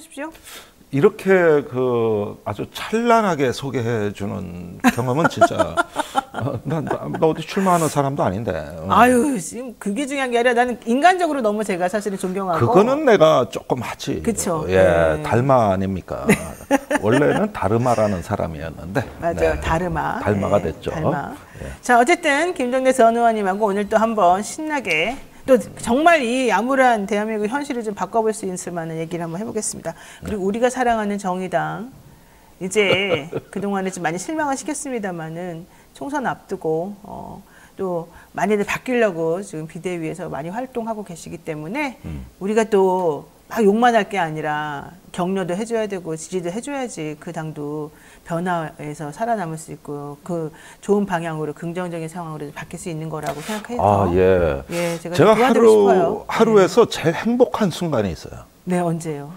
보십시오. 이렇게 그 아주 찬란하게 소개해주는 경험은 진짜 나 어디 출마하는 사람도 아닌데. 아유, 지금 그게 중요한 게 아니라 나는 인간적으로 너무 제가 사실은 존경하고. 그거는 내가 조금 하지. 그쵸. 예, 네. 달마 아닙니까? 네. 원래는 다르마라는 사람이었는데. 맞아요, 네. 다르마. 달마가 네, 됐죠. 달마. 예. 자, 어쨌든 김종대 전 의원님하고 오늘 또 한번 신나게 또 정말 이 암울한 대한민국 현실을 좀 바꿔볼 수 있을 만한 얘기를 한번 해보겠습니다. 그리고 우리가 사랑하는 정의당 이제 그동안에 좀 많이 실망을 시켰습니다만은 총선 앞두고 또 많이들 바뀌려고 지금 비대위에서 많이 활동하고 계시기 때문에 우리가 또 막 욕만 할 게 아니라 격려도 해줘야 되고 지지도 해줘야지 그 당도 변화에서 살아남을 수 있고 그 좋은 방향으로 긍정적인 상황으로 바뀔 수 있는 거라고 생각해서 예. 예, 제가 도와드리고 싶어요. 하루에서 제일 행복한 순간이 있어요. 네, 언제요?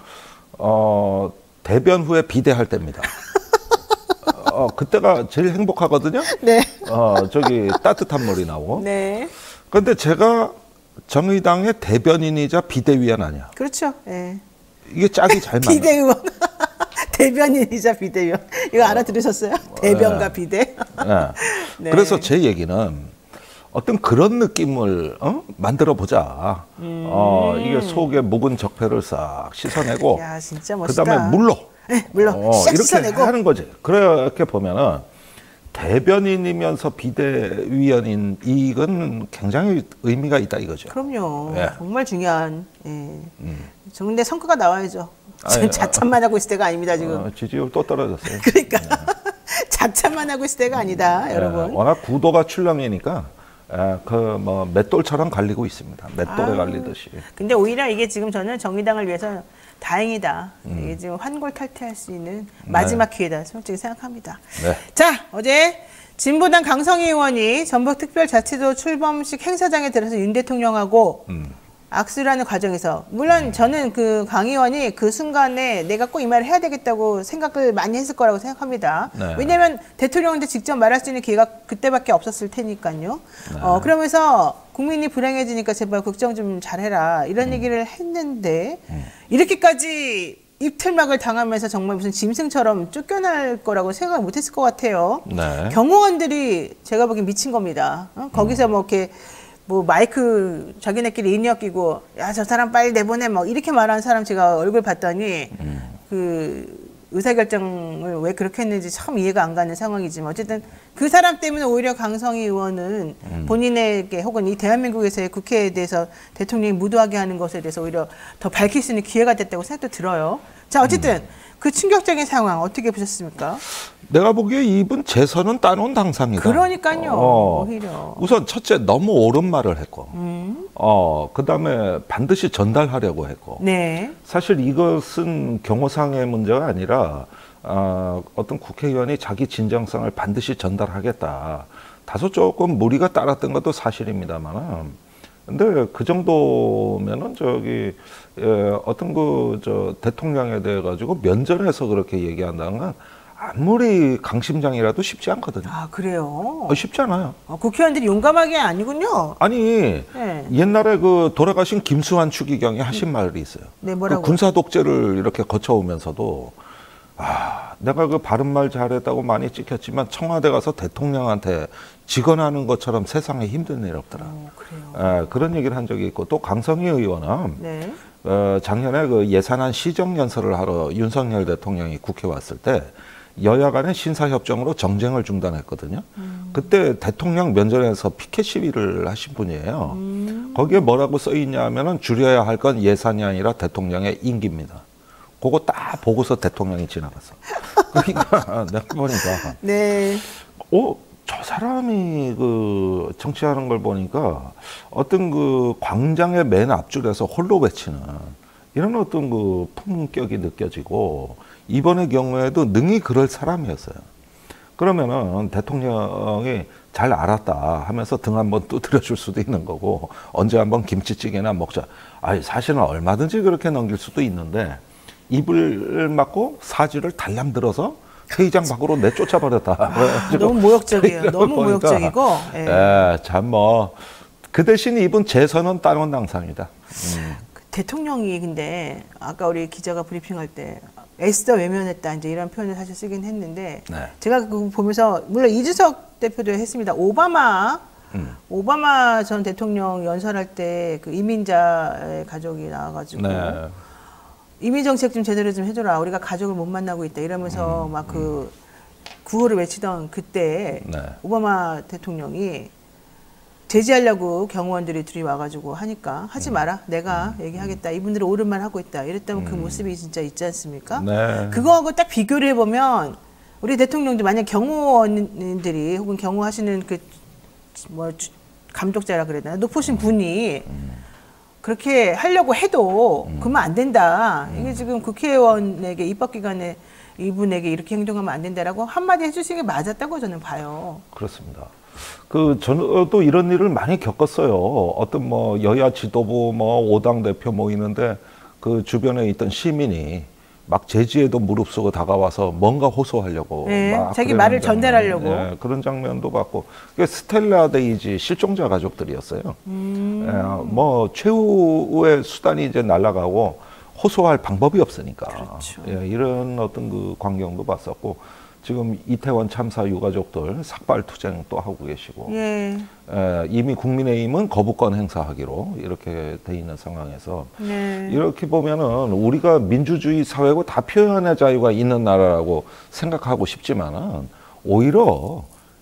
대변 후에 비대할 때입니다. 그때가 제일 행복하거든요. 네. 저기 따뜻한 물이 나오고. 네. 그런데 제가 정의당의 대변인이자 비대위원 아니야. 그렇죠. 예. 이게 짝이 잘 맞아. 비대위원. 대변인이자 비대위원. 이거 알아들으셨어요? 대변과 비대. 네. 네. 그래서 제 얘기는 어떤 그런 느낌을 만들어 보자. 이게 속에 묵은 적폐를 싹 씻어내고. 야, 진짜 멋있다. 그다음에 물로. 네, 물론 싹 이렇게 씻어내고 하는 거지. 그렇게 보면은 대변인이면서 비대위원인 이건 굉장히 의미가 있다 이거죠. 그럼요. 예. 정말 중요한. 예. 근데 성과가 나와야죠. 지금 자찬만 하고 있을 때가 아닙니다 지금. 지지율 또 떨어졌어요. 그러니까 자찬만 하고 있을 때가 아니다, 여러분. 워낙 구도가 출렁이니까 그 뭐 맷돌처럼 갈리고 있습니다. 맷돌에 갈리듯이. 근데 오히려 이게 지금 저는 정의당을 위해서 다행이다. 이게 지금 환골 탈퇴할 수 있는 마지막 기회다. 솔직히 생각합니다. 네. 자, 어제 진보당 강성희 의원이 전북특별자치도 출범식 행사장에 들어서 윤 대통령하고 악수를 하는 과정에서 물론 저는 그 강 의원이 그 순간에 내가 꼭 이 말을 해야 되겠다고 생각을 많이 했을 거라고 생각합니다. 네. 왜냐하면 대통령한테 직접 말할 수 있는 기회가 그때밖에 없었을 테니까요. 네. 그러면서 국민이 불행해지니까 제발 걱정 좀 잘해라 이런 얘기를 했는데 이렇게까지 입틀막을 당하면서 정말 무슨 짐승처럼 쫓겨날 거라고 생각을 못했을 것 같아요. 네. 경호원들이 제가 보기엔 미친 겁니다. 거기서 뭐 이렇게 뭐 마이크 자기네끼리 인이어 끼고 야, 저 사람 빨리 내보내 뭐 이렇게 말하는 사람 제가 얼굴 봤더니 그 의사결정을 왜 그렇게 했는지 참 이해가 안 가는 상황이지만 어쨌든 그 사람 때문에 오히려 강성희 의원은 본인에게 혹은 이 대한민국에서의 국회에 대해서 대통령이 무도하게 하는 것에 대해서 오히려 더 밝힐 수 있는 기회가 됐다고 생각도 들어요. 자, 어쨌든 그 충격적인 상황 어떻게 보셨습니까? 내가 보기에 이분 재선은 따놓은 당상이다. 그러니까요. 오히려. 우선 첫째 너무 옳은 말을 했고 그다음에 반드시 전달하려고 했고 네. 사실 이것은 경호상의 문제가 아니라 어떤 국회의원이 자기 진정성을 반드시 전달하겠다. 다소 조금 무리가 따랐던 것도 사실입니다만 근데 그 정도면은 어떤 대통령에 대해 가지고 면전에서 그렇게 얘기한다는 건 아무리 강심장이라도 쉽지 않거든요. 아, 그래요? 쉽지 않아요. 국회의원들이 용감하게 아니군요. 아니, 네. 옛날에 그 돌아가신 김수환 추기경이 하신 말이 있어요. 네, 뭐라고? 그 군사 독재를 이렇게 거쳐오면서도 내가 그 바른말 잘했다고 많이 찍혔지만 청와대 가서 대통령한테 직언하는 것처럼 세상에 힘든 일 없더라. 그래요. 그런 얘기를 한 적이 있고 또 강성희 의원은 네. 작년에 그 예산안 시정연설을 하러 윤석열 대통령이 국회 왔을 때 여야 간의 신사협정으로 정쟁을 중단했거든요. 그때 대통령 면전에서 피켓 시위를 하신 분이에요. 거기에 뭐라고 써 있냐 하면은 줄여야 할 건 예산이 아니라 대통령의 임기입니다. 그거 딱 보고서 대통령이 지나갔어. 그러니까 내가 보니까 네. 저 사람이 그 정치하는 걸 보니까 어떤 그 광장의 맨 앞줄에서 홀로 외치는 이런 어떤 그 품격이 느껴지고 이번의 경우에도 능히 그럴 사람이었어요. 그러면은 대통령이 잘 알았다 하면서 등 한번 두드려 줄 수도 있는 거고 언제 한번 김치찌개나 먹자. 사실은 얼마든지 그렇게 넘길 수도 있는데 입을 막고 사지를 달랑 들어서 회의장 밖으로 내쫓아 버렸다. 너무 모욕적이에요. 너무 모욕적이고. 참 뭐 그 대신 이분 재선은 따놓은 당상이다. 대통령이 근데 아까 우리 기자가 브리핑할 때 애써 외면했다 이제 이런 표현을 사실 쓰긴 했는데 네. 제가 그거 보면서 물론 이준석 대표도 했습니다. 오바마 전 대통령 연설할 때 그 이민자의 가족이 나와가지고 네. 이민 정책 좀 제대로 좀 해줘라. 우리가 가족을 못 만나고 있다 이러면서 막 그 구호를 외치던 그때 네. 오바마 대통령이 제지하려고 경호원들이 둘이 와가지고 하니까 하지 마라. 내가 얘기하겠다. 이분들은 옳은 말 하고 있다. 이랬다면 그 모습이 진짜 있지 않습니까? 네. 그거하고 딱 비교를 해보면 우리 대통령도 만약 경호원들이 혹은 경호하시는 그 뭐 감독자라 그래야 되나 높으신 분이 그렇게 하려고 해도 그러면 안 된다. 이게 지금 국회의원에게 입법기관에 이분에게 이렇게 행동하면 안 된다라고 한마디 해주시는 게 맞았다고 저는 봐요. 그렇습니다. 저도 이런 일을 많이 겪었어요. 어떤 뭐 여야 지도부 뭐 5당 대표 모이는데 그 주변에 있던 시민이 막 제지에도 무릅쓰고 다가와서 뭔가 호소하려고 네, 막 자기 그러는 말을 장면, 전달하려고. 예, 그런 장면도 봤고 그게 스텔라 데이지 실종자 가족들이었어요. 뭐 최후의 수단이 이제 날아가고 호소할 방법이 없으니까 그렇죠. 예, 이런 어떤 그 광경도 봤었고 지금 이태원 참사 유가족들 삭발투쟁 또 하고 계시고 예. 이미 국민의힘은 거부권 행사하기로 이렇게 돼 있는 상황에서 네. 이렇게 보면은 우리가 민주주의 사회고 다 표현의 자유가 있는 나라라고 생각하고 싶지만은 오히려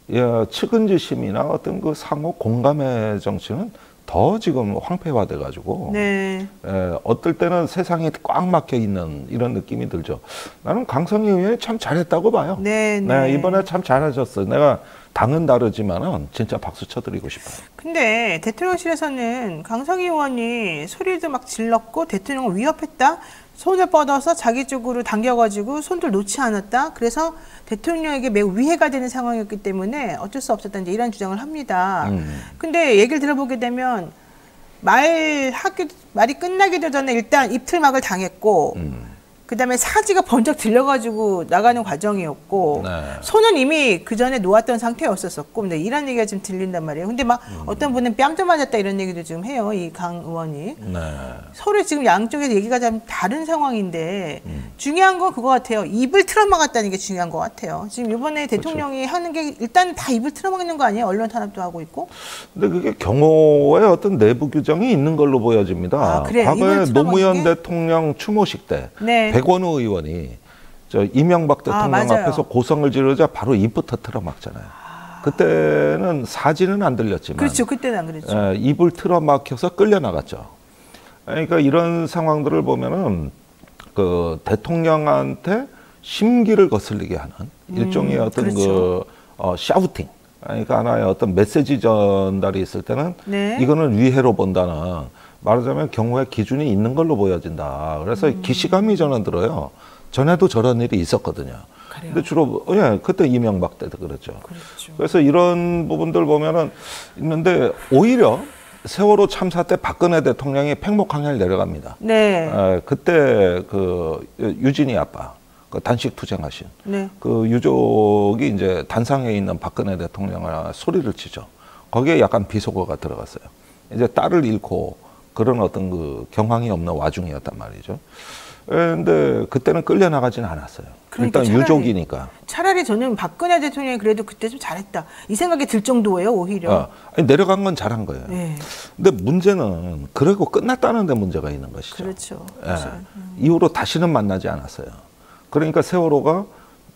측은지심이나 어떤 그 상호 공감의 정치는 더 지금 황폐화돼 가지고 네. 어떨 때는 세상이 꽉 막혀 있는 이런 느낌이 들죠. 나는 강성희 의원이 참 잘했다고 봐요. 네, 네, 이번에 참 잘하셨어요. 내가 당은 다르지만은 진짜 박수 쳐드리고 싶어요. 근데 대통령실에서는 강성희 의원이 소리도 막 질렀고 대통령을 위협했다. 손을 뻗어서 자기 쪽으로 당겨가지고 손들 놓지 않았다. 그래서 대통령에게 매우 위해가 되는 상황이었기 때문에 어쩔 수 없었다. 이제 이런 주장을 합니다. 근데 얘기를 들어보게 되면 말이 끝나기도 전에 일단 입틀막을 당했고 그다음에 사지가 번쩍 들려가지고 나가는 과정이었고 네. 손은 이미 그 전에 놓았던 상태였었고 근데 이런 얘기가 지금 들린단 말이에요. 근데 막 어떤 분은 뺨도 맞았다 이런 얘기도 지금 해요. 이 강 의원이. 네. 서로 지금 양쪽에서 얘기가 좀 다른 상황인데 중요한 건 그거 같아요. 입을 틀어막았다는 게 중요한 것 같아요. 지금 이번에 대통령이 하는 게 일단 다 입을 틀어막는 거 아니에요? 언론 탄압도 하고 있고. 근데 그게 경호의 어떤 내부 규정이 있는 걸로 보여집니다. 아, 그래. 과거에 입을 노무현 틀어막는 게? 대통령 추모식 때 네. 백원우 의원이 저 이명박 대통령 맞아요. 앞에서 고성을 지르자 바로 입부터 틀어막잖아요. 그때는 사진은 안 들렸지만 그렇죠. 그때는 안 그랬죠. 입을 틀어막혀서 끌려나갔죠. 그러니까 이런 상황들을 보면은 그 대통령한테 심기를 거슬리게 하는 일종의 어떤 그렇죠. 샤우팅. 그러니까 하나의 어떤 메시지 전달이 있을 때는 네. 이거는 위해로 본다는 말하자면 경우의 기준이 있는 걸로 보여진다. 그래서 기시감이 저는 들어요. 전에도 저런 일이 있었거든요. 그래요? 근데 주로 그때 이명박 때도 그랬죠. 그렇죠. 그래서 이런 부분들 보면은 있는데 오히려 세월호 참사 때 박근혜 대통령이 팽목항해를 내려갑니다. 네. 그때 그 유진이 아빠 그 단식 투쟁하신 네. 그 유족이 이제 단상에 있는 박근혜 대통령을 소리를 치죠. 거기에 약간 비속어가 들어갔어요. 이제 딸을 잃고 그런 어떤 그 경황이 없는 와중이었단 말이죠. 근데 그때는 끌려나가지는 않았어요. 그러니까 일단 유족이니까. 차라리 저는 박근혜 대통령이 그래도 그때 좀 잘했다. 이 생각이 들 정도예요, 오히려. 아니, 내려간 건 잘한 거예요. 네. 근데 문제는 그러고 끝났다는 데 문제가 있는 것이죠. 그렇죠. 예. 이후로 다시는 만나지 않았어요. 그러니까 세월호가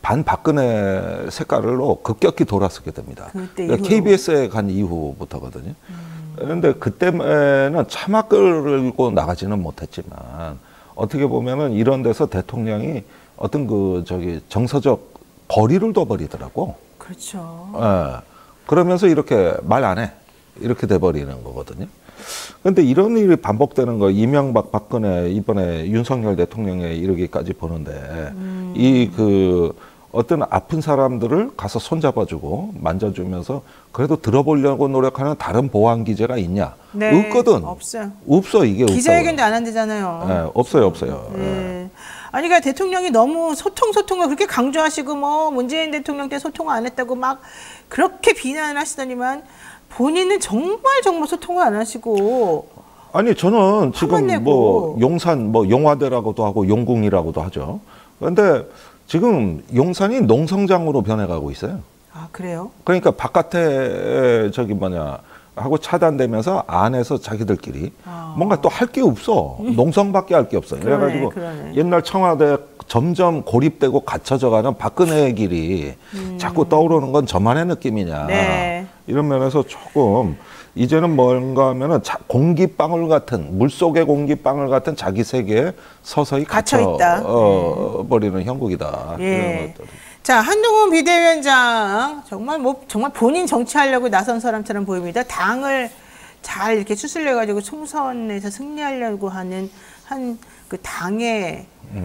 반박근혜 색깔로 급격히 돌아서게 됩니다. 그때 그러니까 이후로. KBS에 간 이후부터거든요. 그런데 그때는 차마 끌고 나가지는 못했지만 어떻게 보면은 이런 데서 대통령이 어떤 그 정서적 거리를 둬버리더라고. 그렇죠. 예. 그러면서 이렇게 말 안 해. 이렇게 돼버리는 거거든요. 그런데 이런 일이 반복되는 거 이명박, 박근혜, 이번에 윤석열 대통령에 이르기까지 보는데 이 그 어떤 아픈 사람들을 가서 손잡아주고 만져주면서 그래도 들어보려고 노력하는 다른 보완 기제가 있냐? 네. 없거든. 없어요. 없어 이게 기자회견도 안 한대잖아요. 예, 없어요. 네. 아니, 그러니까 대통령이 너무 소통을 그렇게 강조하시고 뭐 문재인 대통령 때 소통을 안 했다고 막 그렇게 비난을 하시더니만 본인은 정말 소통을 안 하시고 아니 저는 지금 내고. 뭐 용산 뭐 용화대라고도 하고 용궁이라고도 하죠. 그런데 지금 용산이 농성장으로 변해가고 있어요. 아, 그래요? 그러니까 바깥에 저기 뭐냐 하고 차단되면서 안에서 자기들끼리 뭔가 또 할 게 없어. 농성밖에 할 게 없어요. 그래가지고 그러네. 옛날 청와대 점점 고립되고 갇혀져가는 박근혜의 길이 자꾸 떠오르는 건 저만의 느낌이냐. 네. 이런 면에서 조금 이제는 뭔가 하면은 공기방울 같은 물속의 공기방울 같은 자기 세계에 서서히 갇혀있다. 버리는 형국이다. 예. 이런 것들. 자, 한동훈 비대위원장 정말 본인 정치하려고 나선 사람처럼 보입니다. 당을 잘 이렇게 추슬려 가지고 총선에서 승리하려고 하는 그 당의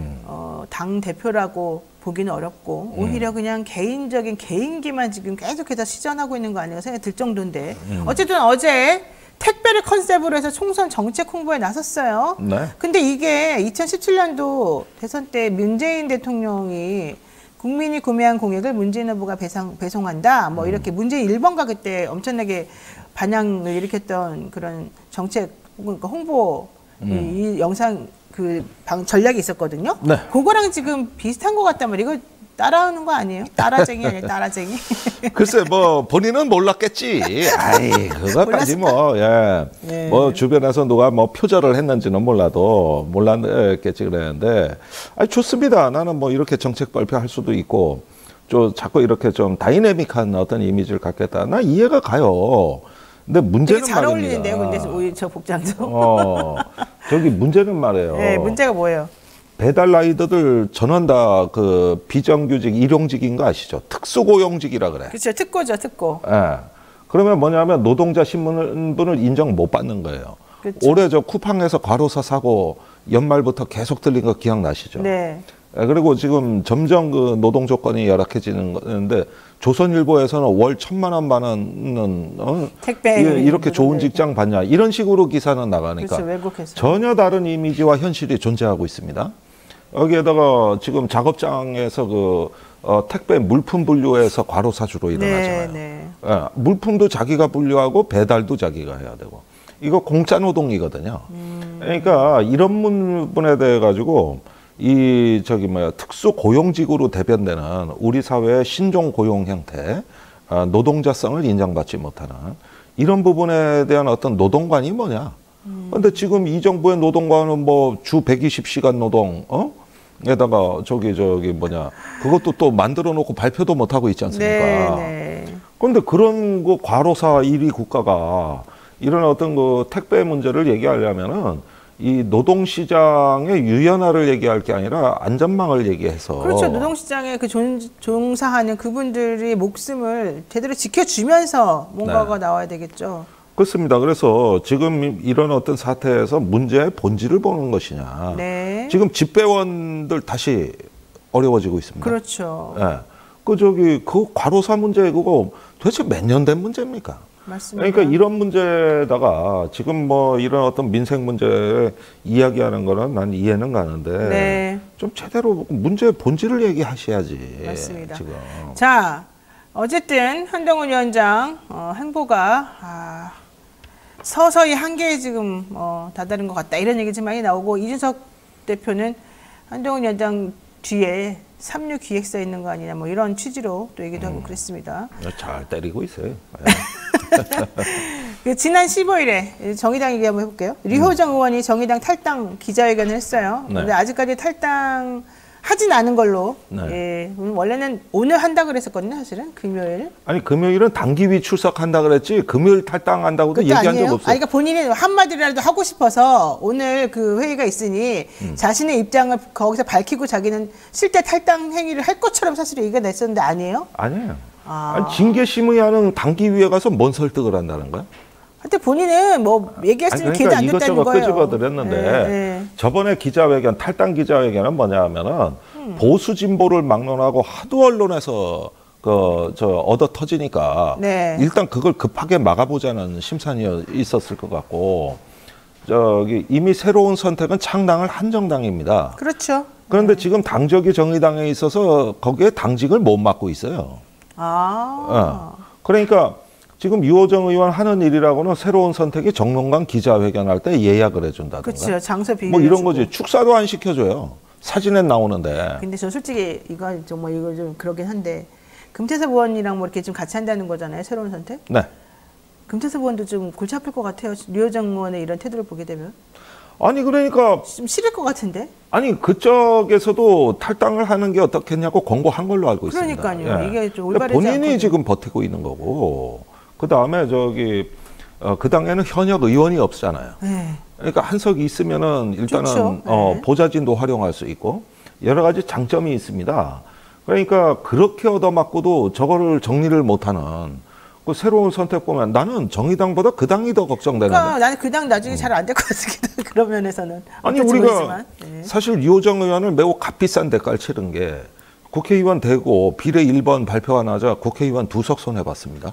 당 대표라고 보기는 어렵고 오히려 그냥 개인적인 개인기만 지금 계속해서 시전하고 있는 거 아니에요? 생각이 들 정도인데 어쨌든 어제 택배를 컨셉으로 해서 총선 정책 홍보에 나섰어요. 네. 근데 이게 2017년도 대선 때 문재인 대통령이 국민이 구매한 공약을 문재인 후보가 배송한다. 뭐 이렇게 문재인 1번가 그때 엄청나게 반향을 일으켰던 그런 정책 그러니까 홍보 이 영상 전략이 있었거든요. 네. 그거랑 지금 비슷한 것 같단 말이에요. 이거 따라하는 거 아니에요? 따라쟁이 아니에요? 따라쟁이. 글쎄 뭐 본인은 몰랐겠지. 아이 그것까지 뭐 예. 네. 뭐 주변에서 누가 뭐 표절을 했는지는 몰랐겠지 그랬는데 아니 좋습니다. 나는 뭐 이렇게 정책 발표할 수도 있고 좀 자꾸 이렇게 좀 다이내믹한 어떤 이미지를 갖겠다. 나 이해가 가요. 근데 문제는 되게 잘 말입니다. 어울리는데요, 근데 오히려 저 복장도. 저기 문제는 말이에요. 네, 문제가 뭐예요? 배달 라이더들 전원 다 그 비정규직 일용직인 거 아시죠? 특수고용직이라 그래. 그렇죠, 특고죠, 특고. 예. 그러면 뭐냐면 노동자 신분을 인정 못 받는 거예요. 그쵸. 올해 저 쿠팡에서 과로사 사고 연말부터 계속 들린 거 기억나시죠? 네. 예, 그리고 지금 점점 그 노동 조건이 열악해지는 건데 조선일보에서는 월 1,000만 원 받는 택배 이렇게 좋은 직장 받냐 이런 식으로 기사는 나가니까 그렇죠, 외국에서. 전혀 다른 이미지와 현실이 존재하고 있습니다. 여기에다가 지금 작업장에서 택배 물품 분류에서 과로사주로 일어나잖아요. 네. 예, 물품도 자기가 분류하고 배달도 자기가 해야 되고 이거 공짜 노동이거든요. 그러니까 이런 부분에 대해 가지고 특수 고용직으로 대변되는 우리 사회의 신종 고용 형태, 노동자성을 인정받지 못하는 이런 부분에 대한 어떤 노동관이 뭐냐? 근데 지금 이 정부의 노동관은 뭐 주 120시간 노동, 에다가 그것도 또 만들어 놓고 발표도 못 하고 있지 않습니까? 네. 그런데 그런 그 과로사 1위 국가가 이런 어떤 그 택배 문제를 얘기하려면은 이 노동시장의 유연화를 얘기할 게 아니라 안전망을 얘기해서. 그렇죠. 노동시장에 종사하는 그분들의 목숨을 제대로 지켜주면서 뭔가가 나와야 되겠죠. 그렇습니다. 그래서 지금 이런 어떤 사태에서 문제의 본질을 보는 것이냐. 네. 지금 집배원들 다시 어려워지고 있습니다. 그렇죠. 예. 그 과로사 문제 그거 도대체 몇 년 된 문제입니까? 맞습니다. 그러니까 이런 문제다가 지금 뭐 이런 어떤 민생 문제 이야기하는 거는 난 이해는 가는데 네. 좀 제대로 문제의 본질을 얘기하셔야지. 맞습니다. 지금. 자, 어쨌든 한동훈 위원장 행보가 서서히 한계에 지금 다다른 것 같다 이런 얘기 좀 많이 나오고 이준석 대표는 한동훈 위원장 뒤에 3류 기획서 있는 거 아니냐 뭐 이런 취지로 또 얘기도 하고 그랬습니다. 잘 때리고 있어요. 지난 15일에 정의당 얘기 한번 해볼게요. 류호정 의원이 정의당 탈당 기자회견을 했어요. 그런데 아직까지 탈당하진 않은 걸로. 네. 예, 원래는 오늘 한다 그랬었거든요, 사실은 금요일. 아니 금요일은 당기위 출석한다 그랬지 금요일 탈당한다고도 얘기한 적 없어요. 그러니까 본인이 한마디라도 하고 싶어서 오늘 그 회의가 있으니 자신의 입장을 거기서 밝히고 자기는 실제 탈당 행위를 할 것처럼 사실 얘기가 냈었는데 아니에요? 아니에요. 아니, 징계 심의하는 당기위에 가서 뭔 설득을 한다는 거야? 하여튼 본인은 뭐 얘기했으니 기회도 안 됐다는 거예요. 이것저것 끄집어드렸는데 저번에 기자회견 탈당 기자회견은 뭐냐 하면은 보수 진보를 막론하고 하도 언론에서 얻어 터지니까 일단 그걸 급하게 막아보자는 심산이 있었을 것 같고 이미 새로운 선택은 창당을 한정당입니다. 그렇죠. 그런데 지금 당적이 정의당에 있어서 거기에 당직을 못 맡고 있어요. 그러니까 그러니까 지금 유호정 의원 하는 일이라고는 새로운 선택이 정론관 기자회견할 때 예약을 해준다든가. 그렇죠. 장소 비교. 뭐 이런 거지. 축사도 안 시켜줘요. 사진엔 나오는데. 근데 저 솔직히 이거 정말 이거 좀 그러긴 한데 금태섭 의원이랑 뭐 이렇게 좀 같이 한다는 거잖아요. 새로운 선택. 네. 금태섭 의원도 좀 골치 아플 것 같아요. 유호정 의원의 이런 태도를 보게 되면. 아니 그러니까 좀 싫을 것 같은데. 아니 그쪽에서도 탈당을 하는 게 어떻겠냐고 권고한 걸로 알고 있습니다. 그러니까요. 이게 좀 그러니까 올바르지 본인이 않거든요. 지금 버티고 있는 거고 그 다음에 그 당에는 현역 의원이 없잖아요. 네. 그러니까 한석이 있으면은 일단은 좋죠. 네. 보좌진도 활용할 수 있고 여러 가지 장점이 있습니다. 그러니까 그렇게 얻어맞고도 저거를 정리를 못하는 그 새로운 선택 보면 나는 정의당보다 그 당이 더 걱정되는데. 그러니까 나는 그 당 나중에 잘 안 될 것 같습니다. 그런 면에서는. 아니 어떨지 우리가 모르지만. 네. 사실 유호정 의원을 매우 값비싼 대가를 치른 게 국회의원 되고 비례 1번 발표가 나자 국회의원 2석 손해봤습니다.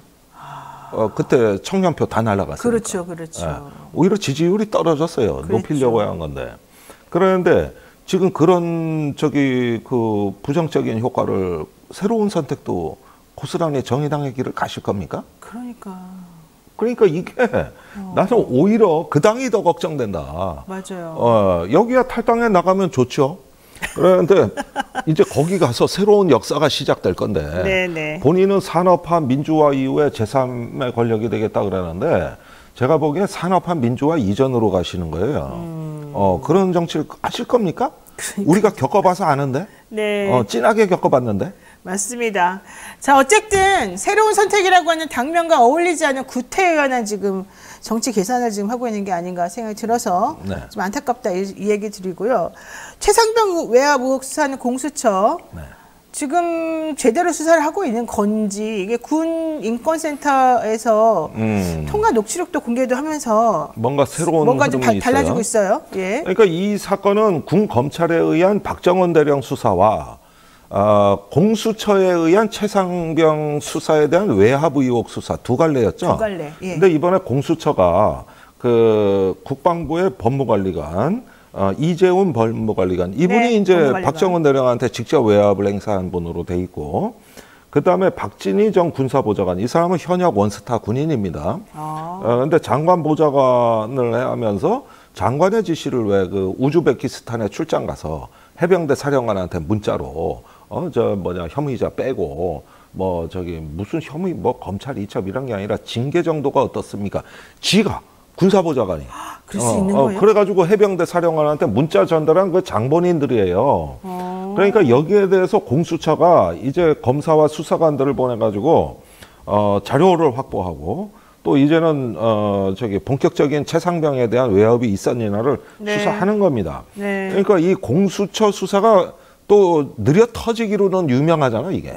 그때 청년표 다 날라갔어요. 그렇죠, 그렇죠. 예. 오히려 지지율이 떨어졌어요. 그렇죠. 높이려고 한 건데. 그런데 지금 그런 그 부정적인 효과를 새로운 선택도 고스란히 정의당의 길을 가실 겁니까? 그러니까 이게 나는 오히려 그 당이 더 걱정된다. 맞아요. 여기야 탈당해 나가면 좋죠. 그런데 이제 거기 가서 새로운 역사가 시작될 건데 네네. 본인은 산업화 민주화 이후에 제3의 권력이 되겠다 그러는데 제가 보기에 산업화 민주화 이전으로 가시는 거예요. 그런 정치를 하실 겁니까? 우리가 겪어봐서 아는데 네. 진하게 겪어봤는데. 맞습니다. 자, 어쨌든 새로운 선택이라고 하는 당면과 어울리지 않는 구태의원한 지금 정치 계산을 지금 하고 있는 게 아닌가 생각이 들어서 네. 좀 안타깝다 이 얘기 드리고요. 최상병 외압 의혹 수사는 공수처 네. 지금 제대로 수사를 하고 있는 건지 이게 군 인권센터에서 통화 녹취록도 공개도 하면서 뭔가 새로운 뭔가 좀 흐름이 달라지고 있어요. 있어요. 예. 그러니까 이 사건은 군 검찰에 의한 박정원 대령 수사와 공수처에 의한 최상병 수사에 대한 외압 의혹 수사 두 갈래였죠. 두 갈래. 예. 근데 이번에 공수처가 그 국방부의 법무관리관 이재훈 법무관리관 이분이 네, 이제 법무관리관. 박정원 대령한테 직접 외압을 행사한 분으로 돼 있고 그다음에 박진희 전 군사보좌관 이 사람은 현역 원스타 군인입니다. 근데 장관 보좌관을 하면서 장관의 지시를 왜 그 우즈베키스탄에 출장 가서 해병대 사령관한테 문자로 혐의자 빼고 무슨 혐의 검찰 이첩 이런 게 아니라 징계 정도가 어떻습니까? 지가 군사보좌관이 그럴 수 있는 거예요? 그래가지고 해병대 사령관한테 문자 전달한 그 장본인들이에요. 그러니까 여기에 대해서 공수처가 이제 검사와 수사관들을 보내가지고 자료를 확보하고 또 이제는 본격적인 최상병에 대한 외압이 있었느냐를 네. 수사하는 겁니다. 네. 그러니까 이 공수처 수사가 또 느려 터지기로는 유명하잖아 이게.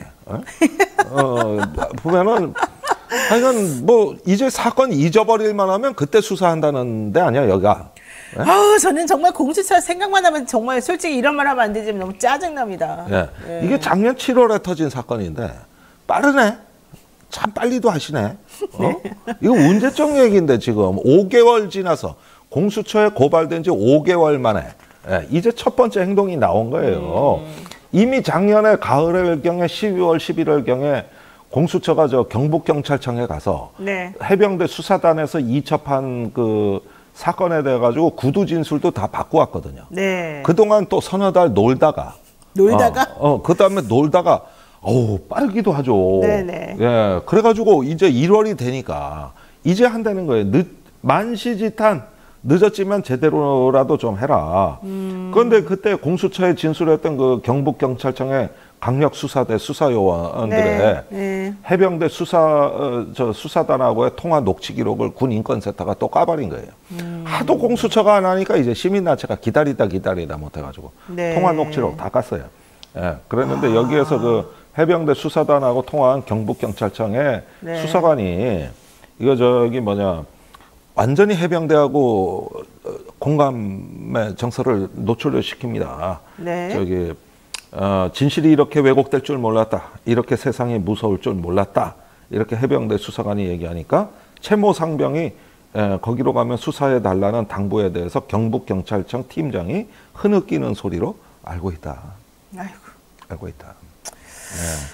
보면은 하여간 이제 사건 잊어버릴만 하면 그때 수사한다는 데 아니야 여기가. 저는 정말 공수처 생각만 하면 정말 솔직히 이런 말 하면 안 되지만 너무 짜증납니다. 예. 예. 이게 작년 7월에 터진 사건인데 빠르네. 참 빨리도 하시네. 이거 문제적 얘기인데 지금 5개월 지나서 공수처에 고발된 지 5개월 만에 이제 첫 번째 행동이 나온 거예요. 이미 작년에 가을경에 12월, 11월경에 공수처가 경북경찰청에 가서 네. 해병대 수사단에서 이첩한 그 사건에 대해 가지고 구두 진술도 다 바꿔왔거든요. 네. 그동안 또 서너 달 놀다가 그다음에 놀다가 빠르기도 하죠. 네네. 예. 그래가지고 이제 1월이 되니까 이제 한다는 거예요. 만시지탄 늦었지만 제대로라도 좀 해라. 그런데 그때 공수처에 진술했던 그 경북경찰청의 강력수사대 수사요원들의 네. 해병대 수사단하고의 통화 녹취 기록을 군 인권센터가 또 까버린 거예요. 하도 공수처가 안 하니까 이제 시민단체가 기다리다 못해가지고 네. 통화 녹취록 다 깠어요. 예, 그랬는데 여기에서 그 해병대 수사단하고 통화한 경북경찰청의 네. 수사관이 이거 완전히 해병대하고 공감의 정서를 노출을 시킵니다. 네. 진실이 이렇게 왜곡될 줄 몰랐다. 이렇게 세상이 무서울 줄 몰랐다. 이렇게 해병대 수사관이 얘기하니까 최모 상병이 거기로 가면 수사해 달라는 당부에 대해서 경북경찰청 팀장이 흐느끼는 소리로 알고 있다. 아이고. 알고 있다.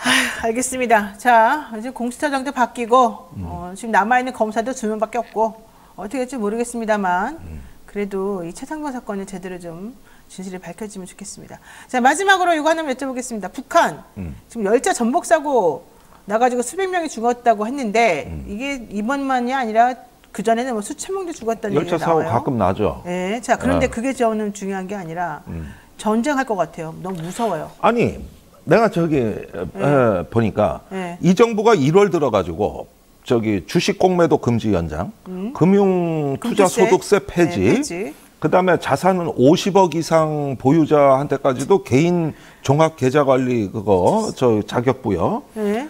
알겠습니다. 자, 이제 공수처장도 바뀌고 지금 남아있는 검사도 2명밖에 없고 어떻게 될지 모르겠습니다만 그래도 이 최상병 사건은 제대로 좀 진실이 밝혀지면 좋겠습니다. 자, 마지막으로 이거 하나만 여쭤보겠습니다. 북한 지금 열차 전복 사고 나가지고 수백 명이 죽었다고 했는데 이게 이번만이 아니라 그 전에는 뭐 수천 명도 죽었다는 얘기가 열차 사고 나와요. 가끔 나죠. 네, 자 그런데 그게 저는 중요한 게 아니라 전쟁할 것 같아요. 너무 무서워요. 아니 내가 저기 보니까 이 정부가 1월 들어가지고 저기 주식 공매도 금지 연장, 금융 투자 소득세 폐지, 폐지. 그다음에 자산은 50억 이상 보유자한테까지도 개인 종합 계좌 관리 그거 저 자격 부여.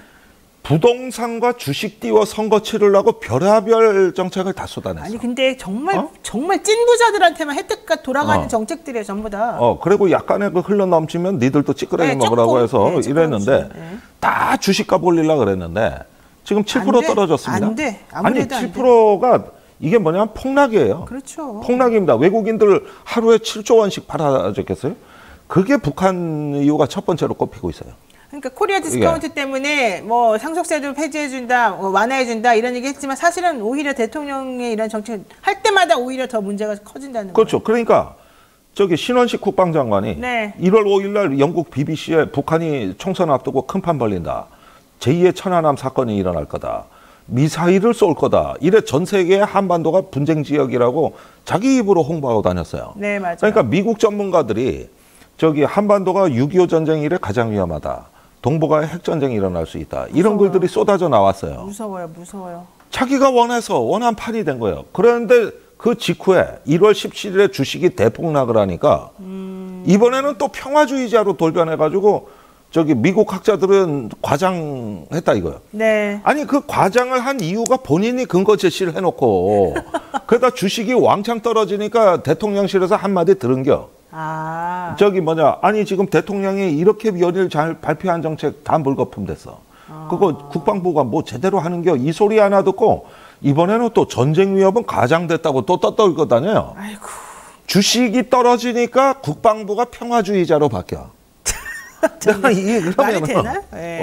부동산과 주식 띄워 선거 치르려고 별의별 정책을 다 쏟아냈어. 아니 근데 정말 정말 찐 부자들한테만 혜택가 돌아가는 정책들이에요 전부 다. 그리고 약간의 그 흘러 넘치면 니들도 찌끄레기 먹으라고 해서 이랬는데 다 주식값 올리려고 그랬는데 지금 7% 떨어졌습니다. 안 돼. 아니 7%가 이게 뭐냐면 폭락이에요. 그렇죠. 폭락입니다. 외국인들 하루에 7조 원씩 팔아줬겠어요? 그게 북한 이유가 첫 번째로 꼽히고 있어요. 그러니까 코리아 디스카운트 때문에 뭐 상속세도 폐지해준다, 완화해준다 이런 얘기 했지만 사실은 오히려 대통령의 이런 정책 할 때마다 오히려 더 문제가 커진다는 거예요. 그렇죠. 그러니까 저기 신원식 국방장관이 1월 5일 날 영국 BBC에 북한이 총선 앞두고 큰판 벌린다. 제2의 천안함 사건이 일어날 거다. 미사일을 쏠 거다. 이래 전 세계의 한반도가 분쟁 지역이라고 자기 입으로 홍보하고 다녔어요. 네, 맞아요. 그러니까 미국 전문가들이 저기 한반도가 6.25 전쟁 이래 가장 위험하다. 동북아에 핵전쟁이 일어날 수 있다. 이런 무서워요. 글들이 쏟아져 나왔어요. 무서워요. 무서워요. 자기가 원해서 원한 판이 된 거예요. 그런데 그 직후에 1월 17일에 주식이 대폭락을 하니까 이번에는 또 평화주의자로 돌변해가지고 저기 미국 학자들은 과장했다 이거예요. 네. 아니 그 과장을 한 이유가 본인이 근거 제시를 해놓고 그러다 주식이 왕창 떨어지니까 대통령실에서 한마디 들은겨. 저기 뭐냐 아니 지금 대통령이 이렇게 연일 잘 발표한 정책 다 물거품 됐어. 그거 국방부가 뭐 제대로 하는겨 이 소리 하나 듣고 이번에는 또 전쟁 위협은 가장됐다고 또 떠들고 다녀요. 아이고. 주식이 떨어지니까 국방부가 평화주의자로 바뀌어. 내가 이게 말이 되나?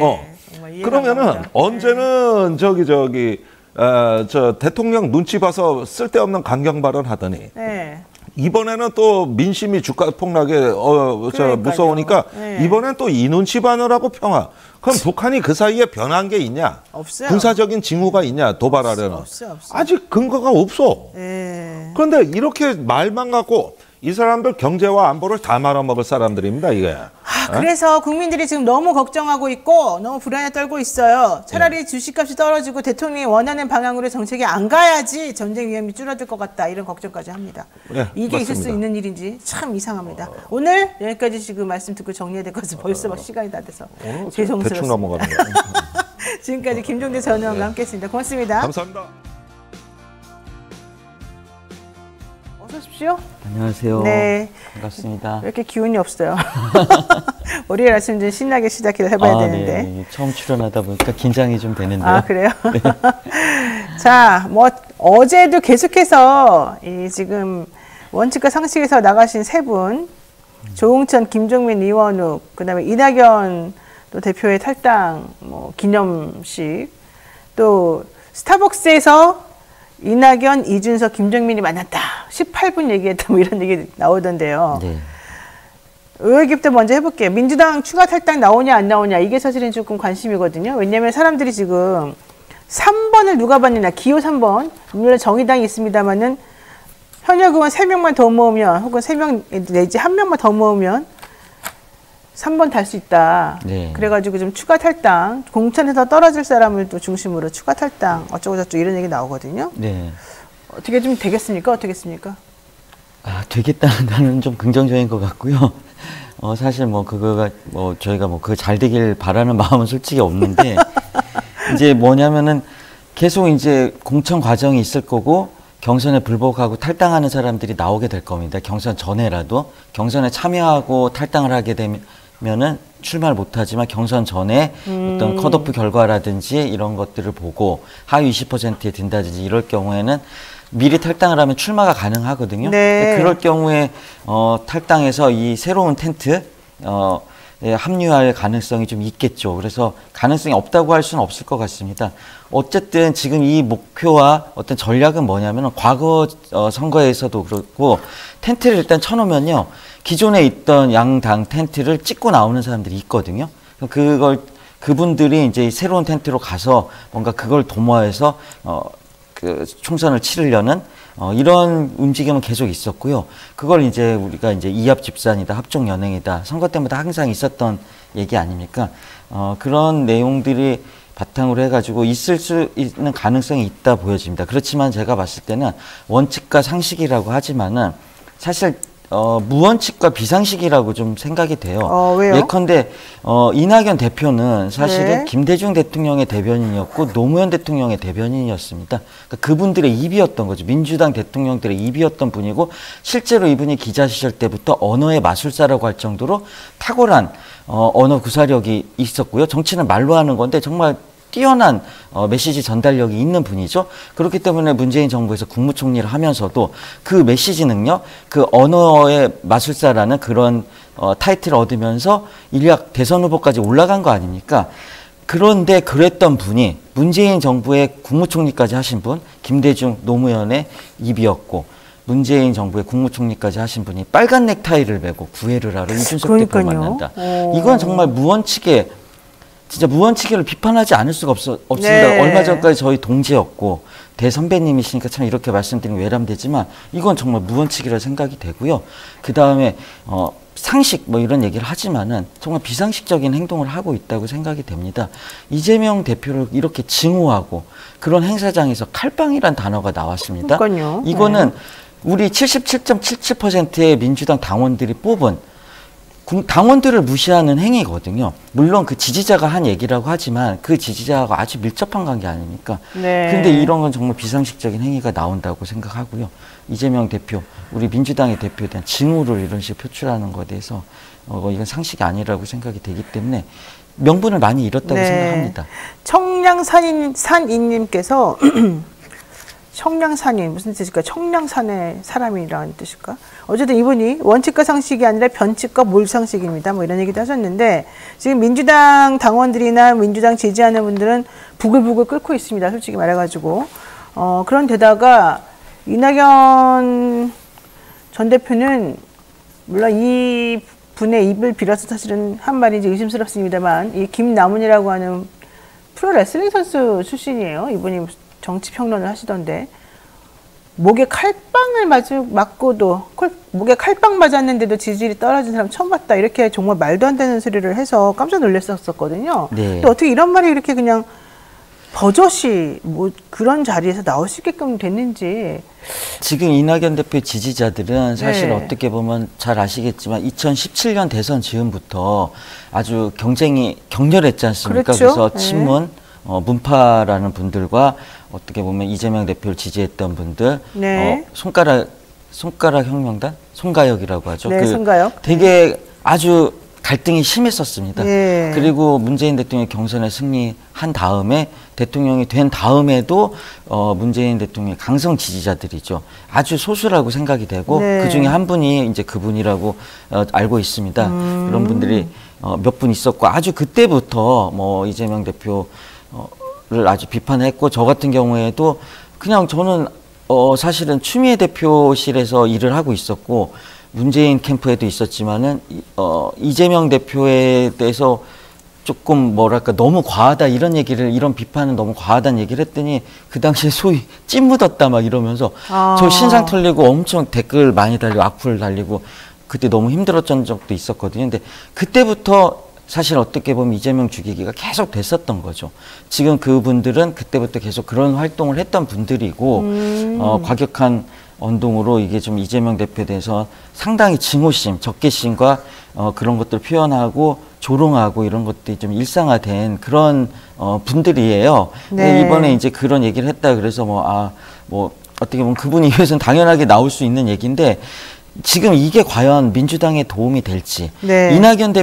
그러면은 언제는 저 대통령 눈치 봐서 쓸데없는 강경 발언 하더니 이번에는 또 민심이 주가 폭락에 무서우니까 이번엔 또 이 눈치 봐느라고 평화. 그럼 북한이 그 사이에 변한 게 있냐? 없어요. 군사적인 징후가 있냐? 도발하려는. 없어. 아직 근거가 없어. 그런데 이렇게 말만 갖고 이 사람들 경제와 안보를 다 말아먹을 사람들입니다, 이게. 그래서 국민들이 지금 너무 걱정하고 있고 너무 불안에 떨고 있어요. 차라리 주식값이 떨어지고 대통령이 원하는 방향으로 정책이 안 가야지 전쟁 위험이 줄어들 것 같다. 이런 걱정까지 합니다. 이게 있을 수 있는 일인지 참 이상합니다. 오늘 여기까지 지금 말씀 듣고 정리해야 될 것은 벌써 막 시간이 다 돼서 죄송스럽습니다. 대충 넘어가는 거. 지금까지 김종대 전 의원과 함께했습니다. 고맙습니다. 감사합니다. 어서 오십시오. 안녕하세요. 네. 반갑습니다. 왜 이렇게 기운이 없어요? 월요일 아침 좀 신나게 시작을 해봐야 되는데. 네. 처음 출연하다 보니까 긴장이 좀 되는데요. 그래요? 네. 자, 뭐 어제도 계속해서 이 지금 원칙과 상식에서 나가신 세 분, 조응천, 김종민, 이원욱, 그다음에 이낙연 또 대표의 탈당 기념식, 또 스타벅스에서 이낙연, 이준석, 김종민이 만났다. 18분 얘기했다. 뭐 이런 얘기 나오던데요. 네. 의회기부터 먼저 해볼게요. 민주당 추가 탈당 나오냐 안 나오냐 이게 사실은 조금 관심이거든요. 왜냐하면 사람들이 지금 3번을 누가 받느냐. 기호 3번. 물론 정의당이 있습니다만은 현역 의원 3명만 더 모으면 혹은 3명 내지 1명만 더 모으면 3번 달 수 있다. 네. 그래가지고 좀 추가 탈당, 공천에서 떨어질 사람을 또 중심으로 추가 탈당 어쩌고 저쩌고 이런 얘기 나오거든요. 네. 어떻게 좀 되겠습니까? 어떻겠습니까? 되겠다는 좀 긍정적인 것 같고요. 사실 그거가 저희가 그거 잘 되길 바라는 마음은 솔직히 없는데 이제 뭐냐면은 계속 이제 공천 과정이 있을 거고 경선에 불복하고 탈당하는 사람들이 나오게 될 겁니다. 경선 전에라도 경선에 참여하고 탈당을 하게 되면은 출마를 못하지만 경선 전에 어떤 컷오프 결과라든지 이런 것들을 보고 하위 20%에 든다든지 이럴 경우에는 미리 탈당을 하면 출마가 가능하거든요. 네. 그럴 경우에 탈당해서 이 새로운 텐트 합류할 가능성이 좀 있겠죠. 그래서 가능성이 없다고 할 수는 없을 것 같습니다. 어쨌든 지금 이 목표와 어떤 전략은 뭐냐면 과거 선거에서도 그렇고 텐트를 일단 쳐놓으면요. 기존에 있던 양당 텐트를 찍고 나오는 사람들이 있거든요. 그분들이 이제 새로운 텐트로 가서 뭔가 그걸 도모해서 그 총선을 치르려는 이런 움직임은 계속 있었고요. 그걸 이제 우리가 이제 이합 집산이다, 합종 연행이다, 선거 때마다 항상 있었던 얘기 아닙니까? 그런 내용들이 바탕으로 해가지고 있을 수 있는 가능성이 있다 보여집니다. 그렇지만 제가 봤을 때는 원칙과 상식이라고 하지만은 사실 무원칙과 비상식이라고 좀 생각이 돼요. 왜요? 예컨대 이낙연 대표는 사실은 네. 김대중 대통령의 대변인이었고 노무현 대통령의 대변인이었습니다. 그러니까 그분들의 입이었던 거죠. 민주당 대통령들의 입이었던 분이고 실제로 이분이 기자 시절 때부터 언어의 마술사라고 할 정도로 탁월한 언어 구사력이 있었고요. 정치는 말로 하는 건데 정말 뛰어난 메시지 전달력이 있는 분이죠. 그렇기 때문에 문재인 정부에서 국무총리를 하면서도 그 메시지는요, 그 언어의 마술사라는 그런 타이틀을 얻으면서 인류학 대선 후보까지 올라간 거 아닙니까? 그런데 그랬던 분이 문재인 정부의 국무총리까지 하신 분, 김대중, 노무현의 입이었고, 문재인 정부의 국무총리까지 하신 분이 빨간 넥타이를 메고 구애를 하러 이준석 대표를 만난다. 이건 정말 무원칙에 진짜 무원칙을 비판하지 않을 수가 없습니다. 네. 얼마 전까지 저희 동지였고 대선배님이시니까 참 이렇게 말씀드리면 외람되지만 이건 정말 무원칙이라 생각이 되고요. 그 다음에 상식 뭐 이런 얘기를 하지만은 정말 비상식적인 행동을 하고 있다고 생각이 됩니다. 이재명 대표를 이렇게 증오하고 그런 행사장에서 칼빵이란 단어가 나왔습니다. 그러니까요. 이거는 우리 77.77%의 민주당 당원들이 뽑은 당원들을 무시하는 행위거든요. 물론 그 지지자가 한 얘기라고 하지만 그 지지자하고 아주 밀접한 관계 아닙니까? 네. 그런데 이런 건 정말 비상식적인 행위가 나온다고 생각하고요. 이재명 대표, 우리 민주당의 대표에 대한 징후를 이런 식으로 표출하는 것에 대해서 이건 상식이 아니라고 생각이 되기 때문에 명분을 많이 잃었다고 생각합니다. 청량산인님께서 청량산이 무슨 뜻일까? 청량산의 사람이라는 뜻일까? 어쨌든 이분이 원칙과 상식이 아니라 변칙과 몰상식입니다. 뭐 이런 얘기도 하셨는데 지금 민주당 당원들이나 민주당 지지하는 분들은 부글부글 끓고 있습니다. 솔직히 말해가지고 그런데다가 이낙연 전 대표는 물론 이 분의 입을 빌어서 사실은 한 말이 이제 의심스럽습니다만 이 김남훈이라고 하는 프로 레슬링 선수 출신이에요. 이분이 정치 평론을 하시던데 목에 칼빵을 맞고도 목에 칼빵 맞았는데도 지지율이 떨어진 사람 처음 봤다. 이렇게 정말 말도 안 되는 소리를 해서 깜짝 놀랐었거든요. 네. 근데 어떻게 이런 말이 이렇게 그냥 버젓이 뭐 그런 자리에서 나올 수 있게끔 됐는지. 지금 이낙연 대표 지지자들은 사실 네. 어떻게 보면 잘 아시겠지만 2017년 대선 즈음부터 아주 경쟁이 격렬했지 않습니까? 그렇죠. 그래서 네. 친문, 문파라는 분들과 어떻게 보면 이재명 대표를 지지했던 분들, 네. 손가락 혁명단? 손가역이라고 하죠. 네, 손가역. 되게 아주 갈등이 심했었습니다. 예. 그리고 문재인 대통령이 경선에 승리한 다음에 대통령이 된 다음에도 문재인 대통령의 강성 지지자들이죠. 아주 소수라고 생각이 되고 네. 그 중에 한 분이 이제 그분이라고 알고 있습니다. 그런 분들이 몇 분 있었고 아주 그때부터 뭐 이재명 대표를 아주 비판했고 저 같은 경우에도 그냥 저는 사실은 추미애 대표실에서 일을 하고 있었고 문재인 캠프에도 있었지만은 이재명 대표에 대해서 조금 뭐랄까 너무 과하다 이런 비판은 너무 과하다는 얘기를 했더니 그 당시에 소위 찐 묻었다 막 이러면서 저 신상 털리고 엄청 댓글 많이 달리고 악플 달리고 그때 너무 힘들었던 적도 있었거든요. 근데 그때부터 사실 어떻게 보면 이재명 죽이기가 계속 됐었던 거죠. 지금 그분들은 그때부터 계속 그런 활동을 했던 분들이고 과격한 언동으로 이게 좀 이재명 대표에 대해서 상당히 증오심, 적개심과 그런 것들을 표현하고 조롱하고 이런 것들이 좀 일상화된 그런 분들이에요. 네. 이번에 이제 그런 얘기를 했다 그래서 뭐 어떻게 보면 그분이 위해서는 당연하게 나올 수 있는 얘기인데 지금 이게 과연 민주당에 도움이 될지 네.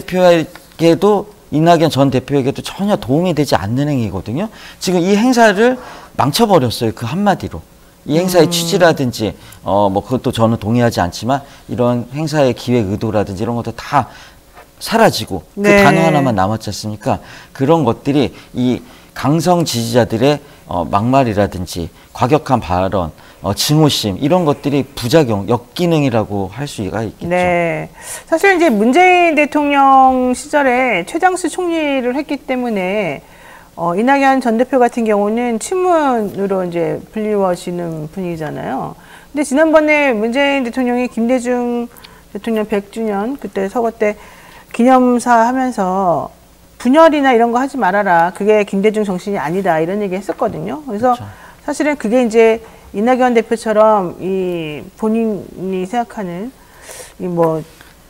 이낙연 전 대표에게도 전혀 도움이 되지 않는 행위거든요. 지금 이 행사를 망쳐버렸어요. 그 한마디로. 이 행사의 취지라든지 뭐 그것도 저는 동의하지 않지만 이런 행사의 기획 의도라든지 이런 것도 다 사라지고 네. 그 단어 하나만 남았지 않습니까? 그런 것들이 이 강성 지지자들의 막말이라든지 과격한 발언, 증오심 이런 것들이 부작용, 역기능이라고 할 수가 있겠죠. 네. 사실 이제 문재인 대통령 시절에 최장수 총리를 했기 때문에 이낙연 전 대표 같은 경우는 친문으로 이제 불리워지는 분이잖아요. 근데 지난번에 문재인 대통령이 김대중 대통령 100주년 그때 서거 때 기념사 하면서 분열이나 이런 거 하지 말아라. 그게 김대중 정신이 아니다. 이런 얘기 했었거든요. 그래서 그렇죠. 사실은 그게 이제 이낙연 대표처럼 이 본인이 생각하는 이 뭐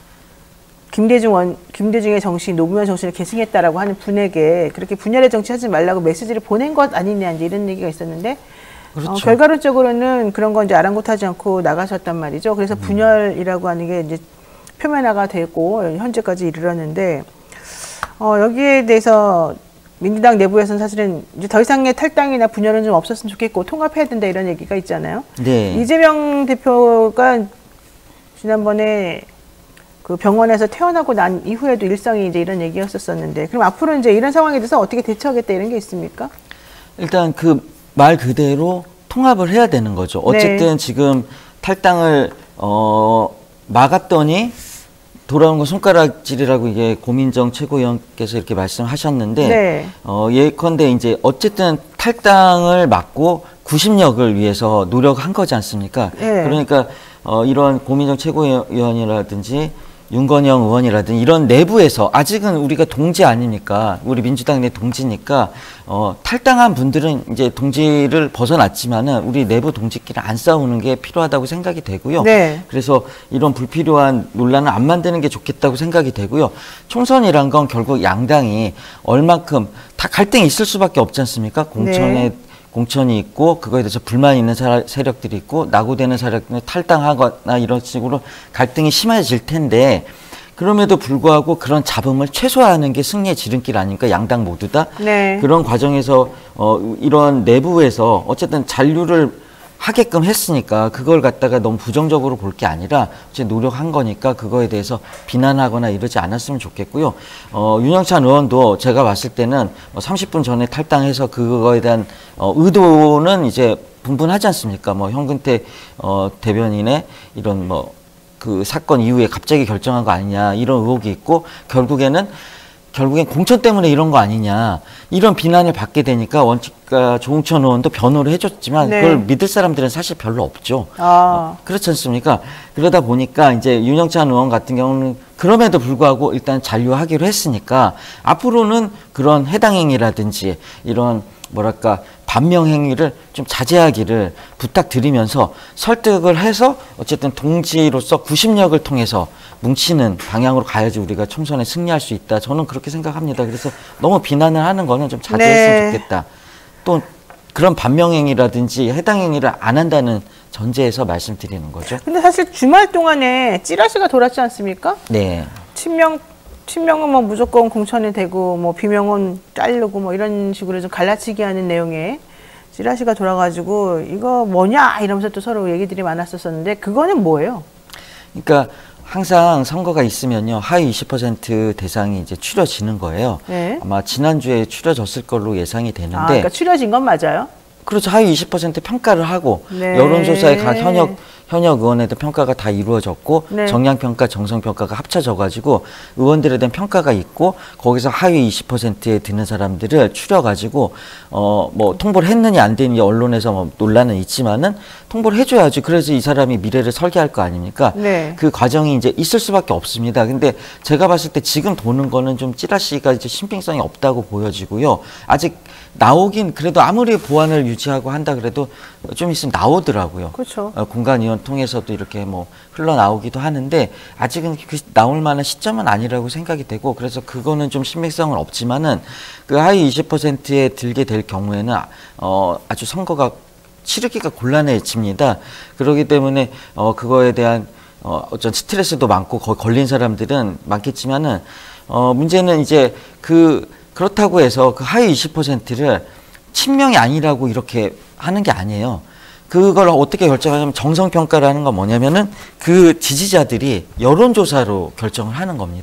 김대중의 정신, 노무현 정신을 계승했다라고 하는 분에게 그렇게 분열의 정치하지 말라고 메시지를 보낸 것 아니냐 이제 이런 얘기가 있었는데 그렇죠. 결과론적으로는 그런 건 이제 아랑곳하지 않고 나가셨단 말이죠. 그래서 분열이라고 하는 게 이제 표면화가 되고 현재까지 이르렀는데 여기에 대해서 민주당 내부에서는 사실은 이제 더 이상의 탈당이나 분열은 좀 없었으면 좋겠고 통합해야 된다 이런 얘기가 있잖아요. 네. 이재명 대표가 지난번에 그 병원에서 퇴원하고 난 이후에도 일성이 이제 이런 얘기였었는데 그럼 앞으로 이제 이런 상황에 대해서 어떻게 대처하겠다 이런 게 있습니까? 일단 그 말 그대로 통합을 해야 되는 거죠. 어쨌든 네. 지금 탈당을 막았더니 돌아온 건 손가락질이라고 이게 고민정 최고위원께서 이렇게 말씀하셨는데 네. 예컨대 이제 어쨌든 탈당을 막고 구심력을 위해서 노력한 거지 않습니까? 네. 그러니까 이런 고민정 최고위원이라든지 윤건영 의원이라든지 이런 내부에서 아직은 우리가 동지 아닙니까? 우리 민주당 내 동지니까 탈당한 분들은 이제 동지를 벗어났지만은 우리 내부 동지끼리 안 싸우는 게 필요하다고 생각이 되고요. 네. 그래서 이런 불필요한 논란을 안 만드는 게 좋겠다고 생각이 되고요. 총선이란 건 결국 양당이 얼만큼 다 갈등이 있을 수밖에 없지 않습니까? 공천이 있고 그거에 대해서 불만이 있는 세력들이 있고 낙오되는 세력들이 탈당하거나 이런 식으로 갈등이 심해질 텐데 그럼에도 불구하고 그런 잡음을 최소화하는 게 승리의 지름길 아닙니까? 양당 모두 다. 네. 그런 과정에서 이런 내부에서 어쨌든 잔류를 하게끔 했으니까 그걸 갖다가 너무 부정적으로 볼 게 아니라 이제 노력한 거니까 그거에 대해서 비난하거나 이러지 않았으면 좋겠고요. 윤영찬 의원도 제가 봤을 때는 30분 전에 탈당해서 그거에 대한 의도는 이제 분분하지 않습니까? 뭐 현근태 대변인의 이런 그 사건 이후에 갑자기 결정한 거 아니냐 이런 의혹이 있고 결국엔 공천 때문에 이런 거 아니냐 이런 비난을 받게 되니까 원칙가 조응천 의원도 변호를 해줬지만 네. 그걸 믿을 사람들은 사실 별로 없죠. 아. 그렇지 않습니까? 그러다 보니까 이제 윤영찬 의원 같은 경우는 그럼에도 불구하고 일단 잔류하기로 했으니까 앞으로는 그런 해당 행위라든지 이런 뭐랄까 반명 행위를 좀 자제하기를 부탁드리면서 설득을 해서 어쨌든 동지로서 구심력을 통해서 뭉치는 방향으로 가야지 우리가 총선에 승리할 수 있다. 저는 그렇게 생각합니다. 그래서 너무 비난을 하는 거는 좀 자제했으면 네. 좋겠다. 또 그런 반명 행위라든지 해당 행위를 안 한다는 전제에서 말씀드리는 거죠. 근데 사실 주말 동안에 찌라시가 돌았지 않습니까? 네. 친명은 뭐 무조건 공천이 되고 뭐 비명은 자르고 뭐 이런 식으로 좀 갈라치기 하는 내용의 찌라시가 돌아가지고 이거 뭐냐 이러면서 또 서로 얘기들이 많았었는데 그거는 뭐예요? 그러니까 항상 선거가 있으면요 하위 20% 대상이 이제 추려지는 거예요. 네. 아마 지난주에 추려졌을 걸로 예상이 되는데. 그러니까 추려진 건 맞아요? 그렇죠. 하위 20% 평가를 하고 네. 여론조사에 각 현역 의원에도 평가가 다 이루어졌고 네. 정량평가, 정성평가가 합쳐져가지고 의원들에 대한 평가가 있고 거기서 하위 20%에 드는 사람들을 추려가지고 뭐 통보를 했느냐 안 되느냐 언론에서 뭐 논란은 있지만은 통보를 해줘야지. 그래서 이 사람이 미래를 설계할 거 아닙니까? 네. 그 과정이 이제 있을 수밖에 없습니다. 근데 제가 봤을 때 지금 도는 거는 좀 찌라시가 이제 신빙성이 없다고 보여지고요. 아직 나오긴 그래도 아무리 보안을 유지하고 한다 그래도 좀 있으면 나오더라고요. 그렇죠. 공관위원 통해서도 이렇게 뭐 흘러나오기도 하는데 아직은 그 나올 만한 시점은 아니라고 생각이 되고 그래서 그거는 좀 신빙성은 없지만은 그 하위 20%에 들게 될 경우에는 아주 선거가 치르기가 곤란해집니다. 그렇기 때문에 그거에 대한 어떤 스트레스도 많고 거기 걸린 사람들은 많겠지만은 문제는 이제 그렇다고 해서 그 하위 20%를 친명이 아니라고 이렇게 하는 게 아니에요. 그걸 어떻게 결정하냐면 정성평가라는 건 뭐냐면은 그 지지자들이 여론조사로 결정을 하는 겁니다.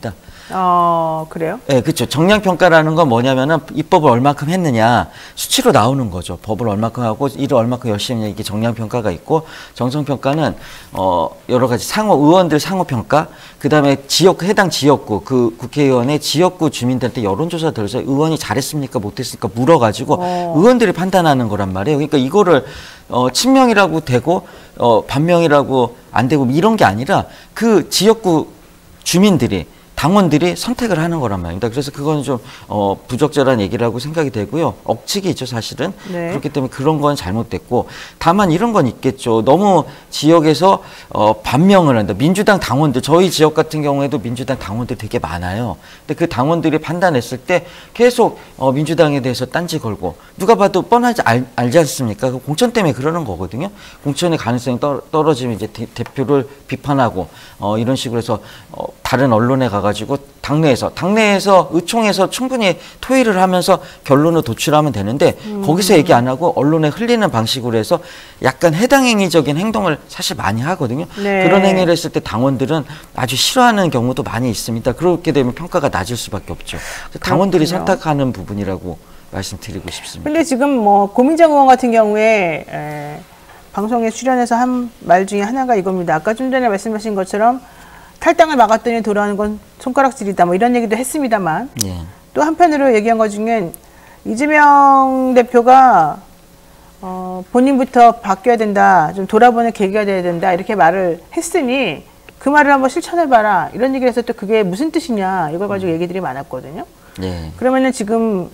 그래요? 네, 그렇죠. 정량평가라는 건 뭐냐면은 입법을 얼마큼 했느냐 수치로 나오는 거죠. 법을 얼마큼 하고 일을 얼마큼 열심히 했냐, 이게 정량평가가 있고, 정성평가는 여러 가지 의원들 상호평가, 그다음에 해당 지역구 그 국회의원의 지역구 주민들한테 여론조사 들어서 의원이 잘했습니까 못했습니까 물어가지고 의원들이 판단하는 거란 말이에요. 그러니까 이거를 친명이라고 되고 반명이라고 안 되고 이런 게 아니라 그 지역구 주민들이, 당원들이 선택을 하는 거란 말입니다. 그래서 그건 좀 부적절한 얘기라고 생각이 되고요. 억측이죠, 사실은. 네. 그렇기 때문에 그런 건 잘못됐고, 다만 이런 건 있겠죠. 너무 지역에서 반명을 한다. 민주당 당원들, 저희 지역 같은 경우에도 민주당 당원들 되게 많아요. 근데 그 당원들이 판단했을 때 계속 민주당에 대해서 딴지 걸고, 누가 봐도 뻔하지 알지 않습니까? 그 공천 때문에 그러는 거거든요. 공천의 가능성이 떨어지면 이제 대표를 비판하고 이런 식으로 해서 다른 언론에 가가지고 당내에서 의총에서 충분히 토의를 하면서 결론을 도출하면 되는데 거기서 얘기 안 하고 언론에 흘리는 방식으로 해서 약간 해당행위적인 행동을 사실 많이 하거든요. 네. 그런 행위를 했을 때 당원들은 아주 싫어하는 경우도 많이 있습니다. 그렇게 되면 평가가 낮을 수밖에 없죠. 당원들이 그렇군요. 선택하는 부분이라고 말씀드리고 싶습니다. 근데 지금 뭐 고민정 의원 같은 경우에 방송에 출연해서 한 말 중에 하나가 이겁니다. 아까 좀 전에 말씀하신 것처럼 탈당을 막았더니 돌아오는 건 손가락질이다, 뭐 이런 얘기도 했습니다만, 예. 또 한편으로 얘기한 것 중엔 이재명 대표가 본인부터 바뀌어야 된다, 좀 돌아보는 계기가 돼야 된다, 이렇게 말을 했으니 그 말을 한번 실천해봐라, 이런 얘기를 해서 또 그게 무슨 뜻이냐, 이걸 가지고 얘기들이 많았거든요. 예. 그러면은 지금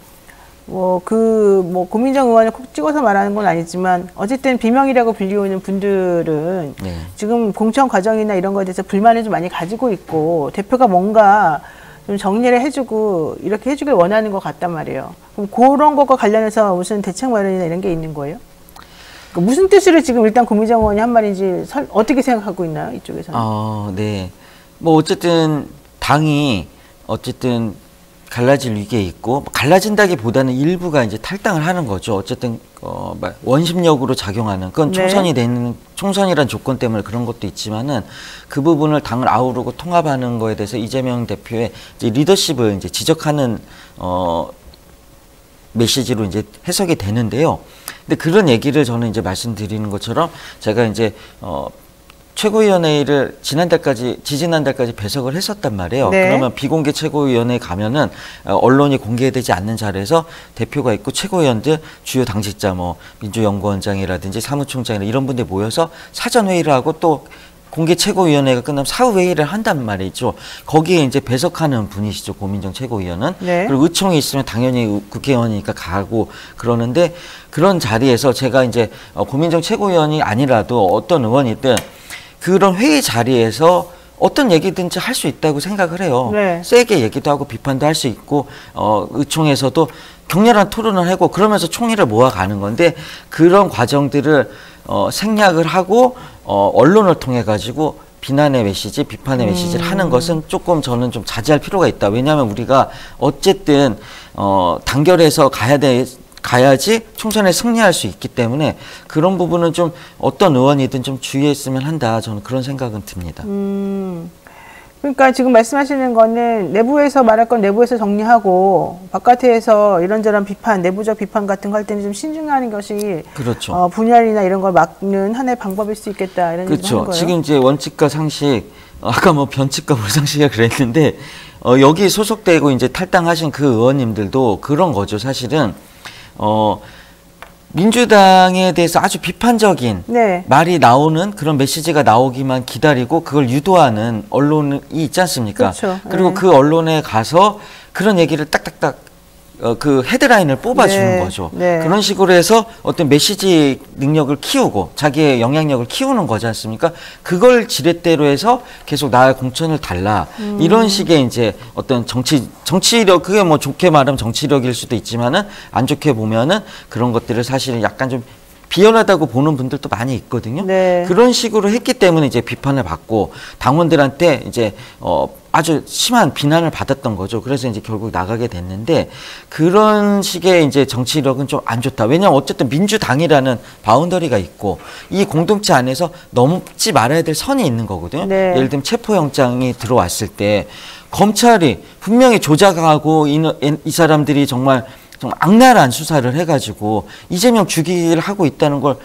고민정 의원을 콕 찍어서 말하는 건 아니지만, 어쨌든 비명이라고 불리우는 분들은 네. 지금 공천 과정이나 이런 거에 대해서 불만을 좀 많이 가지고 있고, 대표가 뭔가 좀 정리를 해주고 이렇게 해주길 원하는 것 같단 말이에요. 그럼 그런 것과 관련해서 무슨 대책 마련이나 이런 게 있는 거예요? 그러니까 무슨 뜻으로 지금 일단 고민정 의원이 한 말인지 어떻게 생각하고 있나요, 이쪽에서는? 네. 뭐 어쨌든 당이 갈라질 위기에 있고, 갈라진다기보다는 일부가 이제 탈당을 하는 거죠. 어쨌든 원심력으로 작용하는, 그건 총선이란 조건 때문에 그런 것도 있지만은 그 부분을 당을 아우르고 통합하는 거에 대해서 이재명 대표의 이제 리더십을 이제 지적하는 메시지로 이제 해석이 되는데요. 근데 그런 얘기를 저는 이제 말씀드리는 것처럼, 제가 이제 최고위원회를 지지난달까지 배석을 했었단 말이에요. 네. 그러면 비공개 최고위원회에 가면은 언론이 공개되지 않는 자리에서 대표가 있고 최고위원들, 주요 당직자, 뭐 민주연구원장이라든지 사무총장이나 이런 분들 모여서 사전 회의를 하고, 또 공개 최고위원회가 끝나면 사후 회의를 한단 말이죠. 거기에 이제 배석하는 분이시죠, 고민정 최고위원은. 네. 그리고 의총이 있으면 당연히 국회의원이니까 가고 그러는데, 그런 자리에서 제가 이제 고민정 최고위원이 아니라도 어떤 의원이든 그런 회의 자리에서 어떤 얘기든지 할 수 있다고 생각을 해요. 네. 세게 얘기도 하고 비판도 할 수 있고, 의총에서도 격렬한 토론을 하고 그러면서 총의를 모아가는 건데, 그런 과정들을 생략을 하고 언론을 통해 가지고 비난의 메시지, 비판의 메시지를 하는 것은 조금 저는 좀 자제할 필요가 있다. 왜냐하면 우리가 어쨌든 단결해서 가야지 총선에 승리할 수 있기 때문에 그런 부분은 좀 어떤 의원이든 좀 주의했으면 한다, 저는 그런 생각은 듭니다. 그러니까 지금 말씀하시는 거는 내부에서 말할 건 내부에서 정리하고, 바깥에서 이런저런 비판, 내부적 비판 같은 거 할 때는 좀 신중하는 것이, 그렇죠. 분열이나 이런 걸 막는 하나의 방법일 수 있겠다, 이런 얘기를 하는 그렇죠. 거예요. 지금 이제 원칙과 상식, 아까 뭐 변칙과 불상식이라 그랬는데, 여기 소속되고 이제 탈당하신 그 의원님들도 그런 거죠. 사실은 민주당에 대해서 아주 비판적인 네. 말이 나오는, 그런 메시지가 나오기만 기다리고 그걸 유도하는 언론이 있지 않습니까? 그렇죠. 그리고 네. 그 언론에 가서 그런 얘기를 딱딱딱 그 헤드라인을 뽑아주는 네. 거죠. 네. 그런 식으로 해서 어떤 메시지 능력을 키우고 자기의 영향력을 키우는 거지 않습니까? 그걸 지렛대로 해서 계속 나의 공천을 달라. 이런 식의 이제 어떤 정치력, 그게 뭐 좋게 말하면 정치력일 수도 있지만은 안 좋게 보면은 그런 것들을 사실은 약간 좀 비열하다고 보는 분들도 많이 있거든요. 네. 그런 식으로 했기 때문에 이제 비판을 받고 당원들한테 이제 아주 심한 비난을 받았던 거죠. 그래서 이제 결국 나가게 됐는데 그런 식의 이제 정치력은 좀 안 좋다. 왜냐하면 어쨌든 민주당이라는 바운더리가 있고 이 공동체 안에서 넘지 말아야 될 선이 있는 거거든요. 네. 예를 들면 체포영장이 들어왔을 때 검찰이 분명히 조작하고 이 사람들이 정말 악랄한 수사를 해가지고 이재명 죽이기를 하고 있다는 걸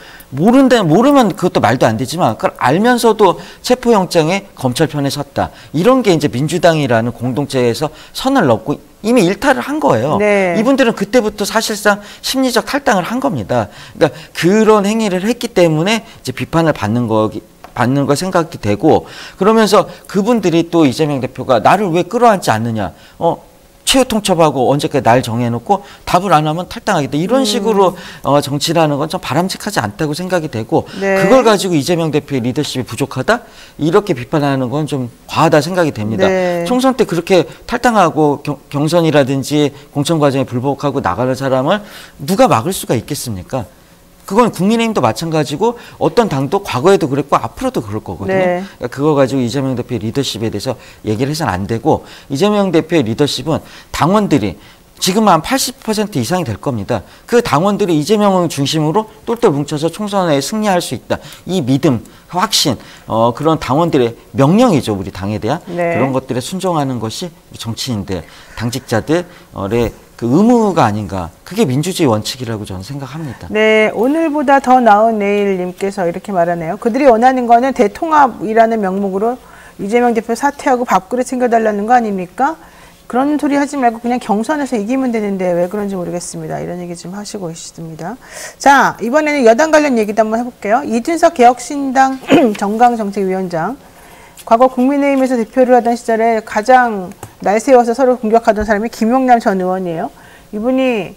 모르면 그것도 말도 안 되지만 그걸 알면서도 체포영장에 검찰 편에 섰다. 이런 게 이제 민주당이라는 공동체에서 선을 넘고 이미 일탈을 한 거예요. 네. 이분들은 그때부터 사실상 심리적 탈당을 한 겁니다. 그러니까 그런 행위를 했기 때문에 이제 비판을 받는 거 생각이 되고 그러면서 그분들이 또 이재명 대표가 나를 왜 끌어안지 않느냐. 최후 통첩하고 언제까지 날 정해놓고 답을 안 하면 탈당하겠다. 이런 식으로 정치라는 건 좀 바람직하지 않다고 생각이 되고 네. 그걸 가지고 이재명 대표의 리더십이 부족하다? 이렇게 비판하는 건 좀 과하다 생각이 됩니다. 네. 총선 때 그렇게 탈당하고 경선이라든지 공천 과정에 불복하고 나가는 사람을 누가 막을 수가 있겠습니까? 그건 국민의힘도 마찬가지고 어떤 당도 과거에도 그랬고 앞으로도 그럴 거거든요. 네. 그러니까 그거 가지고 이재명 대표의 리더십에 대해서 얘기를 해서는 안 되고 이재명 대표의 리더십은 당원들이 지금 한 80% 이상이 될 겁니다. 그 당원들이 이재명을 중심으로 똘똘 뭉쳐서 총선에 승리할 수 있다. 이 믿음, 확신, 그런 당원들의 명령이죠. 우리 당에 대한. 네. 그런 것들에 순종하는 것이 정치인들, 당직자들의 그 의무가 아닌가. 그게 민주주의 원칙이라고 저는 생각합니다. 네, 오늘보다 더 나은 내일님께서 이렇게 말하네요. 그들이 원하는 거는 대통합이라는 명목으로 이재명 대표 사퇴하고 밥그릇 챙겨달라는 거 아닙니까? 그런 소리 하지 말고 그냥 경선에서 이기면 되는데 왜 그런지 모르겠습니다. 이런 얘기 좀 하시고 계십니다. 자, 이번에는 여당 관련 얘기도 한번 해볼게요. 이준석 개혁신당 정강정책위원장. 과거 국민의힘에서 대표를 하던 시절에 가장 날 세워서 서로 공격하던 사람이 김용남 전 의원이에요. 이분이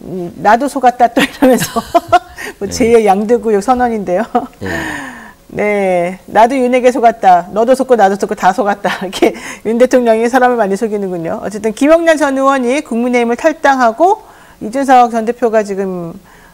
나도 속았다 또 이러면서 뭐 제2의 양대구역 선언인데요. 네, 나도 윤에게 속았다. 너도 속고 나도 속고 다 속았다. 이렇게 윤 대통령이 사람을 많이 속이는군요. 어쨌든 김용남 전 의원이 국민의힘을 탈당하고 이준석 전 대표가 지금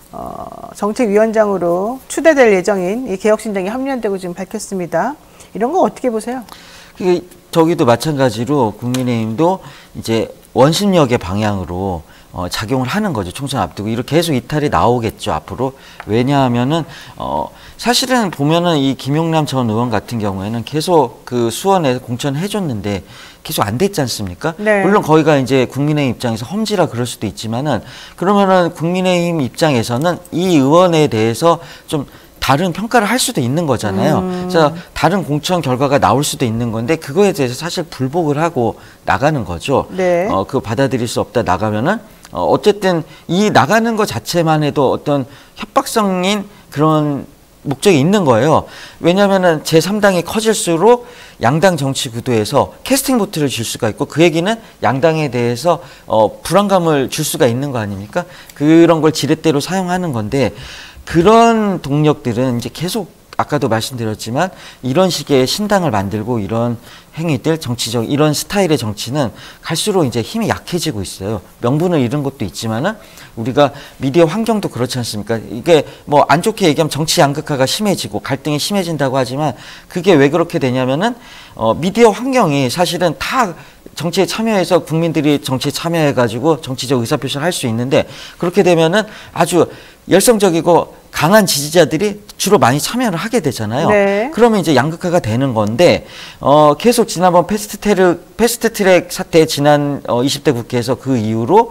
정책위원장으로 추대될 예정인 이 개혁신당에 합류한다고 지금 밝혔습니다. 이런 거 어떻게 보세요? 저기도 마찬가지로 국민의힘도 이제 원심력의 방향으로 작용을 하는 거죠. 총선 앞두고. 이렇게 계속 이탈이 나오겠죠, 앞으로. 왜냐하면은, 사실은 보면은 이 김용남 전 의원 같은 경우에는 계속 그 수원에 공천을 해줬는데 계속 안 됐지 않습니까? 네. 물론 거기가 이제 국민의힘 입장에서 험지라 그럴 수도 있지만은 그러면은 국민의힘 입장에서는 이 의원에 대해서 좀 다른 평가를 할 수도 있는 거잖아요. 그래서 다른 공천 결과가 나올 수도 있는 건데 그거에 대해서 사실 불복을 하고 나가는 거죠. 네. 그거 받아들일 수 없다 나가면은 어쨌든 이 나가는 것 자체만 해도 어떤 협박성인 그런 목적이 있는 거예요. 왜냐하면은 제3당이 커질수록 양당 정치 구도에서 캐스팅 보트를 줄 수가 있고 그 얘기는 양당에 대해서 불안감을 줄 수가 있는 거 아닙니까? 그런 걸 지렛대로 사용하는 건데 그런 동력들은 이제 계속 아까도 말씀드렸지만 이런 식의 신당을 만들고 이런 행위들 정치적 이런 스타일의 정치는 갈수록 이제 힘이 약해지고 있어요. 명분을 잃은 것도 있지만은 우리가 미디어 환경도 그렇지 않습니까? 이게 뭐 안 좋게 얘기하면 정치 양극화가 심해지고 갈등이 심해진다고 하지만 그게 왜 그렇게 되냐면은 미디어 환경이 사실은 다 정치에 참여해서 국민들이 정치에 참여해가지고 정치적 의사표시를 할 수 있는데 그렇게 되면은 아주 열성적이고 강한 지지자들이 주로 많이 참여를 하게 되잖아요. 네. 그러면 이제 양극화가 되는 건데 계속 지난번 패스트트랙 사태 지난 20대 국회에서 그 이후로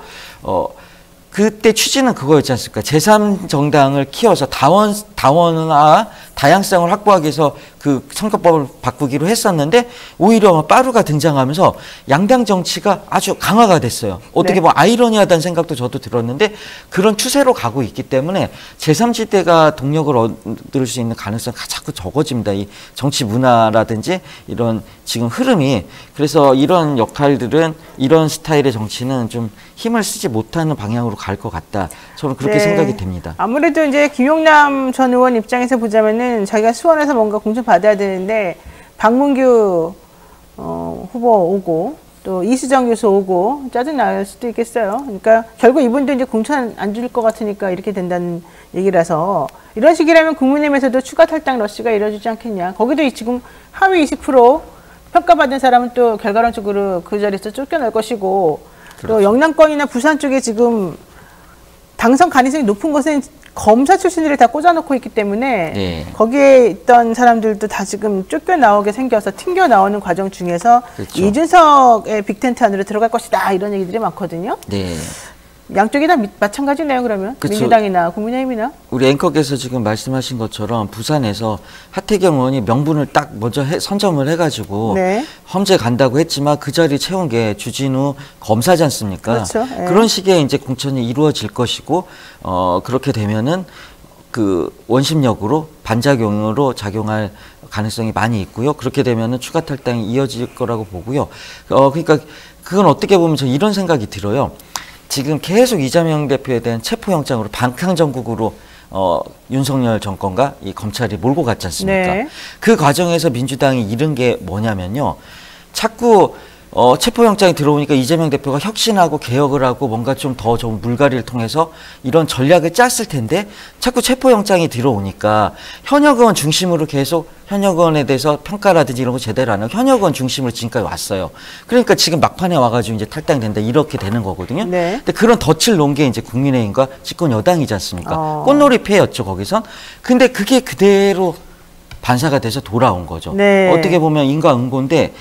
그때 취지는 그거였지 않습니까? 제3정당을 키워서 다원화, 다양성을 확보하기 위해서 그 선거법을 바꾸기로 했었는데 오히려 빠루가 등장하면서 양당 정치가 아주 강화가 됐어요. 어떻게 네. 보면 아이러니하다는 생각도 저도 들었는데 그런 추세로 가고 있기 때문에 제3지대가 동력을 얻을 수 있는 가능성이 자꾸 적어집니다. 이 정치 문화라든지 이런 지금 흐름이. 그래서 이런 역할들은 이런 스타일의 정치는 좀 힘을 쓰지 못하는 방향으로 갈 것 같다. 저는 그렇게 네. 생각이 됩니다. 아무래도 이제 김용남 전 의원 입장에서 보자면은 자기가 수원에서 뭔가 공천 받아야 되는데 박문규 후보 오고 또 이수정 교수 오고 짜증 날 수도 있겠어요. 그러니까 결국 이분도 이제 공천 안 줄 것 같으니까 이렇게 된다는 얘기라서 이런 식이라면 국민의힘에서도 추가 탈당 러시가 이뤄지지 않겠냐. 거기도 지금 하위 20% 평가받은 사람은 또 결과론적으로 그 자리에서 쫓겨날 것이고 그렇죠. 또 영남권이나 부산 쪽에 지금 당선 가능성이 높은 것은 검사 출신들이 다 꽂아놓고 있기 때문에 네. 거기에 있던 사람들도 다 지금 쫓겨나오게 생겨서 튕겨 나오는 과정 중에서 그렇죠. 이준석의 빅텐트 안으로 들어갈 것이다 이런 얘기들이 많거든요. 네. 양쪽이 다 마찬가지네요. 그러면 그쵸. 민주당이나 국민의힘이나. 우리 앵커께서 지금 말씀하신 것처럼 부산에서 하태경 의원이 명분을 딱 먼저 선점을 해가지고 네. 험재 간다고 했지만 그 자리 채운 게 주진우 검사지 않습니까? 그렇죠. 예. 그런 식의 이제 공천이 이루어질 것이고 그렇게 되면은 그 원심력으로 반작용으로 작용할 가능성이 많이 있고요. 그렇게 되면은 추가 탈당이 이어질 거라고 보고요. 그러니까 그건 어떻게 보면 저 이런 생각이 들어요. 지금 계속 이재명 대표에 대한 체포영장으로 방탕정국으로 윤석열 정권과 이 검찰이 몰고 갔지 않습니까? 네. 그 과정에서 민주당이 잃은 게 뭐냐면요. 자꾸 체포영장이 들어오니까 이재명 대표가 혁신하고 개혁을 하고 뭔가 좀 더 좀 물갈이를 통해서 이런 전략을 짰을 텐데 자꾸 체포영장이 들어오니까 현역 의원 중심으로 계속 현역 의원에 대해서 평가라든지 이런 거 제대로 안 하고 현역 의원 중심으로 지금까지 왔어요. 그러니까 지금 막판에 와가지고 이제 탈당된다 이렇게 되는 거거든요. 네. 근데 그런 덫을 놓은 게 이제 국민의힘과 집권 여당이지 않습니까? 꽃놀이 패였죠 거기선. 근데 그게 그대로 반사가 돼서 돌아온 거죠. 네. 어떻게 보면 인과응보인데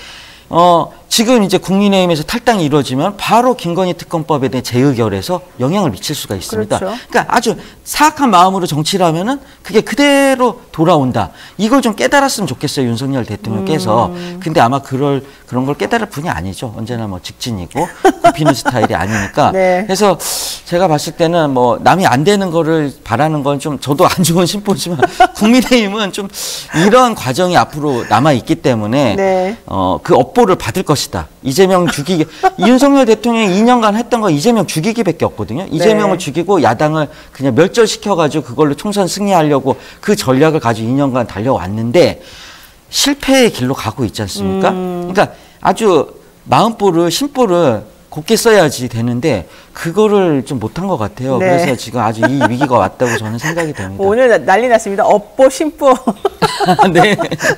지금 이제 국민의힘에서 탈당이 이루어지면 바로 김건희 특검법에 대해 재의결해서 영향을 미칠 수가 있습니다. 그렇죠. 그러니까 아주 사악한 마음으로 정치를 하면은 그게 그대로 돌아온다. 이걸 좀 깨달았으면 좋겠어요, 윤석열 대통령께서. 근데 아마 그런 걸 깨달을 분이 아니죠. 언제나 뭐 직진이고 굽히는 스타일이 아니니까. 네. 그래서 제가 봤을 때는 뭐 남이 안 되는 거를 바라는 건 좀 저도 안 좋은 심보지만 국민의힘은 좀 이런 과정이 앞으로 남아 있기 때문에 네. 그 업보를 받을 것이다. 이재명 죽이기. 윤석열 대통령이 2년간 했던 거 이재명 죽이기밖에 없거든요. 이재명을 죽이고 야당을 그냥 멸절시켜가지고 그걸로 총선 승리하려고 그 전략을 가지고 2년간 달려왔는데 실패의 길로 가고 있지 않습니까? 그러니까 아주 마음보를 심보를 곱게 써야지 되는데 그거를 좀 못한 것 같아요. 네. 그래서 지금 아주 이 위기가 왔다고 저는 생각이 됩니다. 오늘 난리 났습니다. 업보 심보. 네.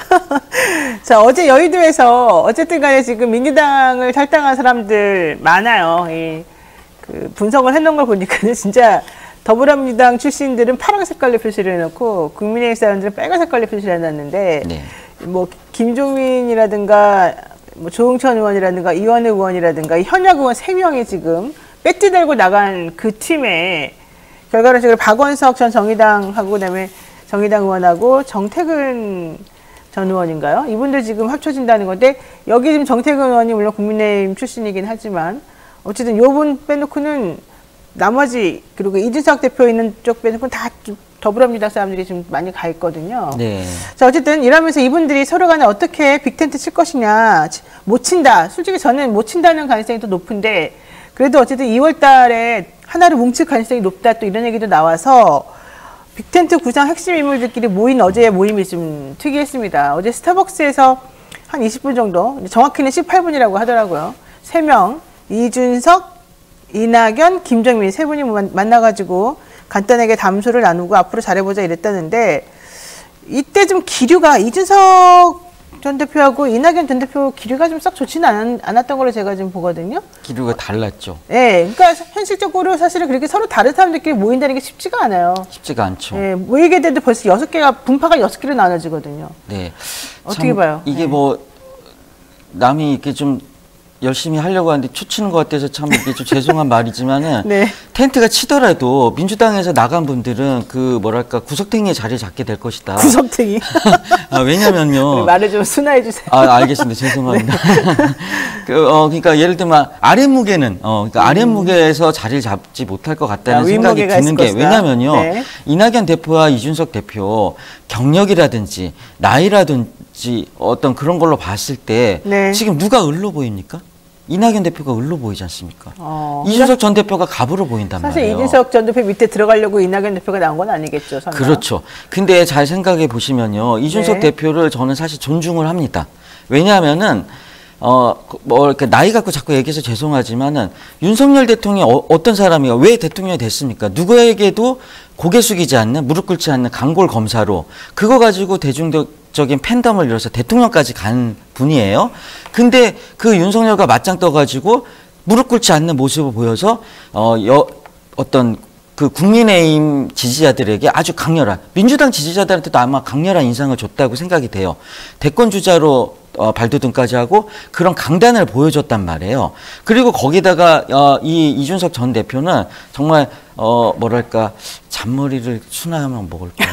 자, 어제 여의도에서 어쨌든 간에 지금 민주당을 탈당한 사람들 많아요. 그 분석을 해놓은 걸 보니까는 진짜 더불어민주당 출신들은 파란 색깔로 표시를 해놓고 국민의힘 사람들은 빨간 색깔로 표시를 해놨는데 네. 뭐 김종민이라든가 뭐 조응천 의원이라든가 이원우 의원이라든가 현역 의원 3명이 지금 배지 들고 나간 그 팀에 결과론적으로 박원석 전 정의당하고 그다음에 정의당 의원하고 정태근 전 의원인가요? 이분들 지금 합쳐진다는 건데 여기 지금 정태근 의원이 물론 국민의힘 출신이긴 하지만 어쨌든 요분 빼놓고는 나머지 그리고 이준석 대표 있는 쪽 빼놓고는 다 더불어민주당 사람들이 지금 많이 가 있거든요. 네. 자, 어쨌든 이러면서 이분들이 서로 간에 어떻게 빅텐트 칠 것이냐. 못 친다. 솔직히 저는 못 친다는 가능성이 더 높은데 그래도 어쨌든 2월 달에 하나로 뭉칠 가능성이 높다. 또 이런 얘기도 나와서 빅텐트 구상 핵심 인물들끼리 모인 어제의 모임이 좀 특이했습니다. 어제 스타벅스에서 한 20분 정도, 정확히는 18분이라고 하더라고요. 3명, 이준석, 이낙연, 김정민 3분이 만나가지고 간단하게 담소를 나누고 앞으로 잘해보자 이랬다는데 이때 좀 기류가 이준석 전 대표하고 이낙연 전 대표 기류가 좀 썩 좋지는 않았던 걸로 제가 지금 보거든요. 기류가 달랐죠. 네, 그러니까 현실적으로 사실은 그렇게 서로 다른 사람들끼리 모인다는 게 쉽지가 않아요. 쉽지가 않죠. 네, 모이게 돼도 벌써 6개가 분파가 6개로 나눠지거든요. 네. 어떻게 참 봐요? 이게 네. 뭐 남이 이렇게 좀 열심히 하려고 하는데 초치는 것 같아서 참 이게 좀 죄송한 말이지만은 네. 텐트가 치더라도 민주당에서 나간 분들은 그 뭐랄까 구석탱이의 자리를 잡게 될 것이다. 구석탱이. 왜냐면요. 말을 좀 순화해 주세요. 알겠습니다. 죄송합니다. 그러니까 예를 들면 아랫무게는 그러니까 아랫무게에서 자리를 잡지 못할 것 같다는 생각이 윗무게가 드는 게 있을 것이다. 왜냐면요. 네. 이낙연 대표와 이준석 대표 경력이라든지 나이라든지 어떤 그런 걸로 봤을 때 네. 지금 누가 을로 보입니까? 이낙연 대표가 을로 보이지 않습니까? 어, 이준석 전 대표가 갑으로 보인단 사실 말이에요. 이준석 전 대표 밑에 들어가려고 이낙연 대표가 나온 건 아니겠죠. 설마. 그렇죠. 근데 잘 생각해 보시면요. 이준석 네. 대표를 저는 사실 존중을 합니다. 왜냐하면은 뭐 이렇게 나이 갖고 자꾸 얘기해서 죄송하지만은 윤석열 대통령이 어떤 사람이가 왜 대통령이 됐습니까? 누구에게도 고개 숙이지 않는, 무릎 꿇지 않는 강골 검사로 그거 가지고 대중적인 팬덤을 이뤄서 대통령까지 간 분이에요. 근데 그 윤석열과 맞짱 떠가지고 무릎 꿇지 않는 모습을 보여서 어떤 그 국민의힘 지지자들에게 아주 강렬한, 민주당 지지자들한테도 아마 강렬한 인상을 줬다고 생각이 돼요. 대권 주자로 발돋움까지 하고 그런 강단을 보여줬단 말이에요. 그리고 거기다가 이준석 전 대표는 정말 뭐랄까 잔머리를 순하면 먹을까요?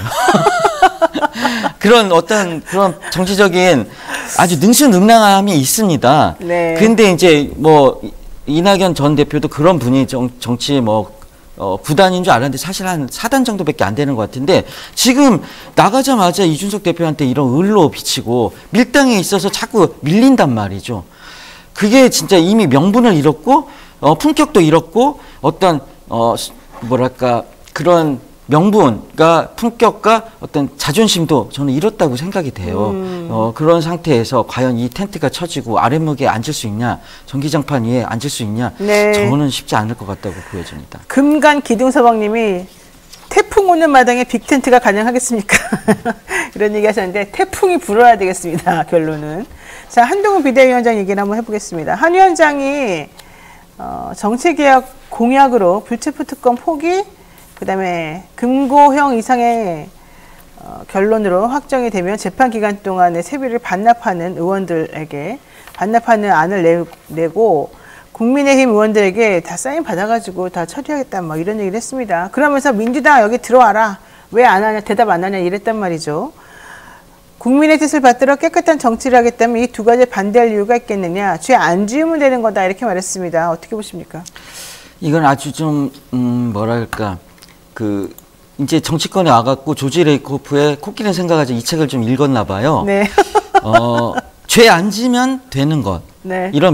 그런 그런 정치적인 아주 능수능란함이 있습니다. 네. 근데 이제 뭐 이낙연 전 대표도 그런 분이 정치 구단인 줄 알았는데 사실 한 4단 정도밖에 안 되는 것 같은데 지금 나가자마자 이준석 대표한테 이런 을로 비치고 밀당에 있어서 자꾸 밀린단 말이죠. 그게 진짜 이미 명분을 잃었고 품격도 잃었고 어떤 뭐랄까 그런 명분과 품격과 어떤 자존심도 저는 잃었다고 생각이 돼요. 그런 상태에서 과연 이 텐트가 쳐지고 아랫목에 앉을 수 있냐, 전기장판 위에 앉을 수 있냐, 네. 저는 쉽지 않을 것 같다고 보여집니다. 금간 기둥서방님이 태풍 오는 마당에 빅텐트가 가능하겠습니까? 이런 얘기 하셨는데 태풍이 불어야 되겠습니다. 결론은. 자, 한동훈 비대위원장 얘기를 한번 해보겠습니다. 한 위원장이 정치개혁 공약으로 불체포 특권 포기, 그다음에 금고형 이상의 결론으로 확정이 되면 재판 기간 동안에 세비를 반납하는 의원들에게 반납하는 안을 내고 국민의힘 의원들에게 다 사인 받아가지고 다 처리하겠다 막 이런 얘기를 했습니다. 그러면서 민주당 여기 들어와라. 왜 안 하냐, 대답 안 하냐 이랬단 말이죠. 국민의 뜻을 받들어 깨끗한 정치를 하겠다면 이 두 가지를 반대할 이유가 있겠느냐. 죄 안 지으면 되는 거다 이렇게 말했습니다. 어떻게 보십니까? 이건 아주 좀 뭐랄까 이제 정치권에 와갖고 조지 레이코프의 코끼리 생각하자 이 책을 좀 읽었나 봐요. 네. 죄 안 지면 되는 것. 네. 이런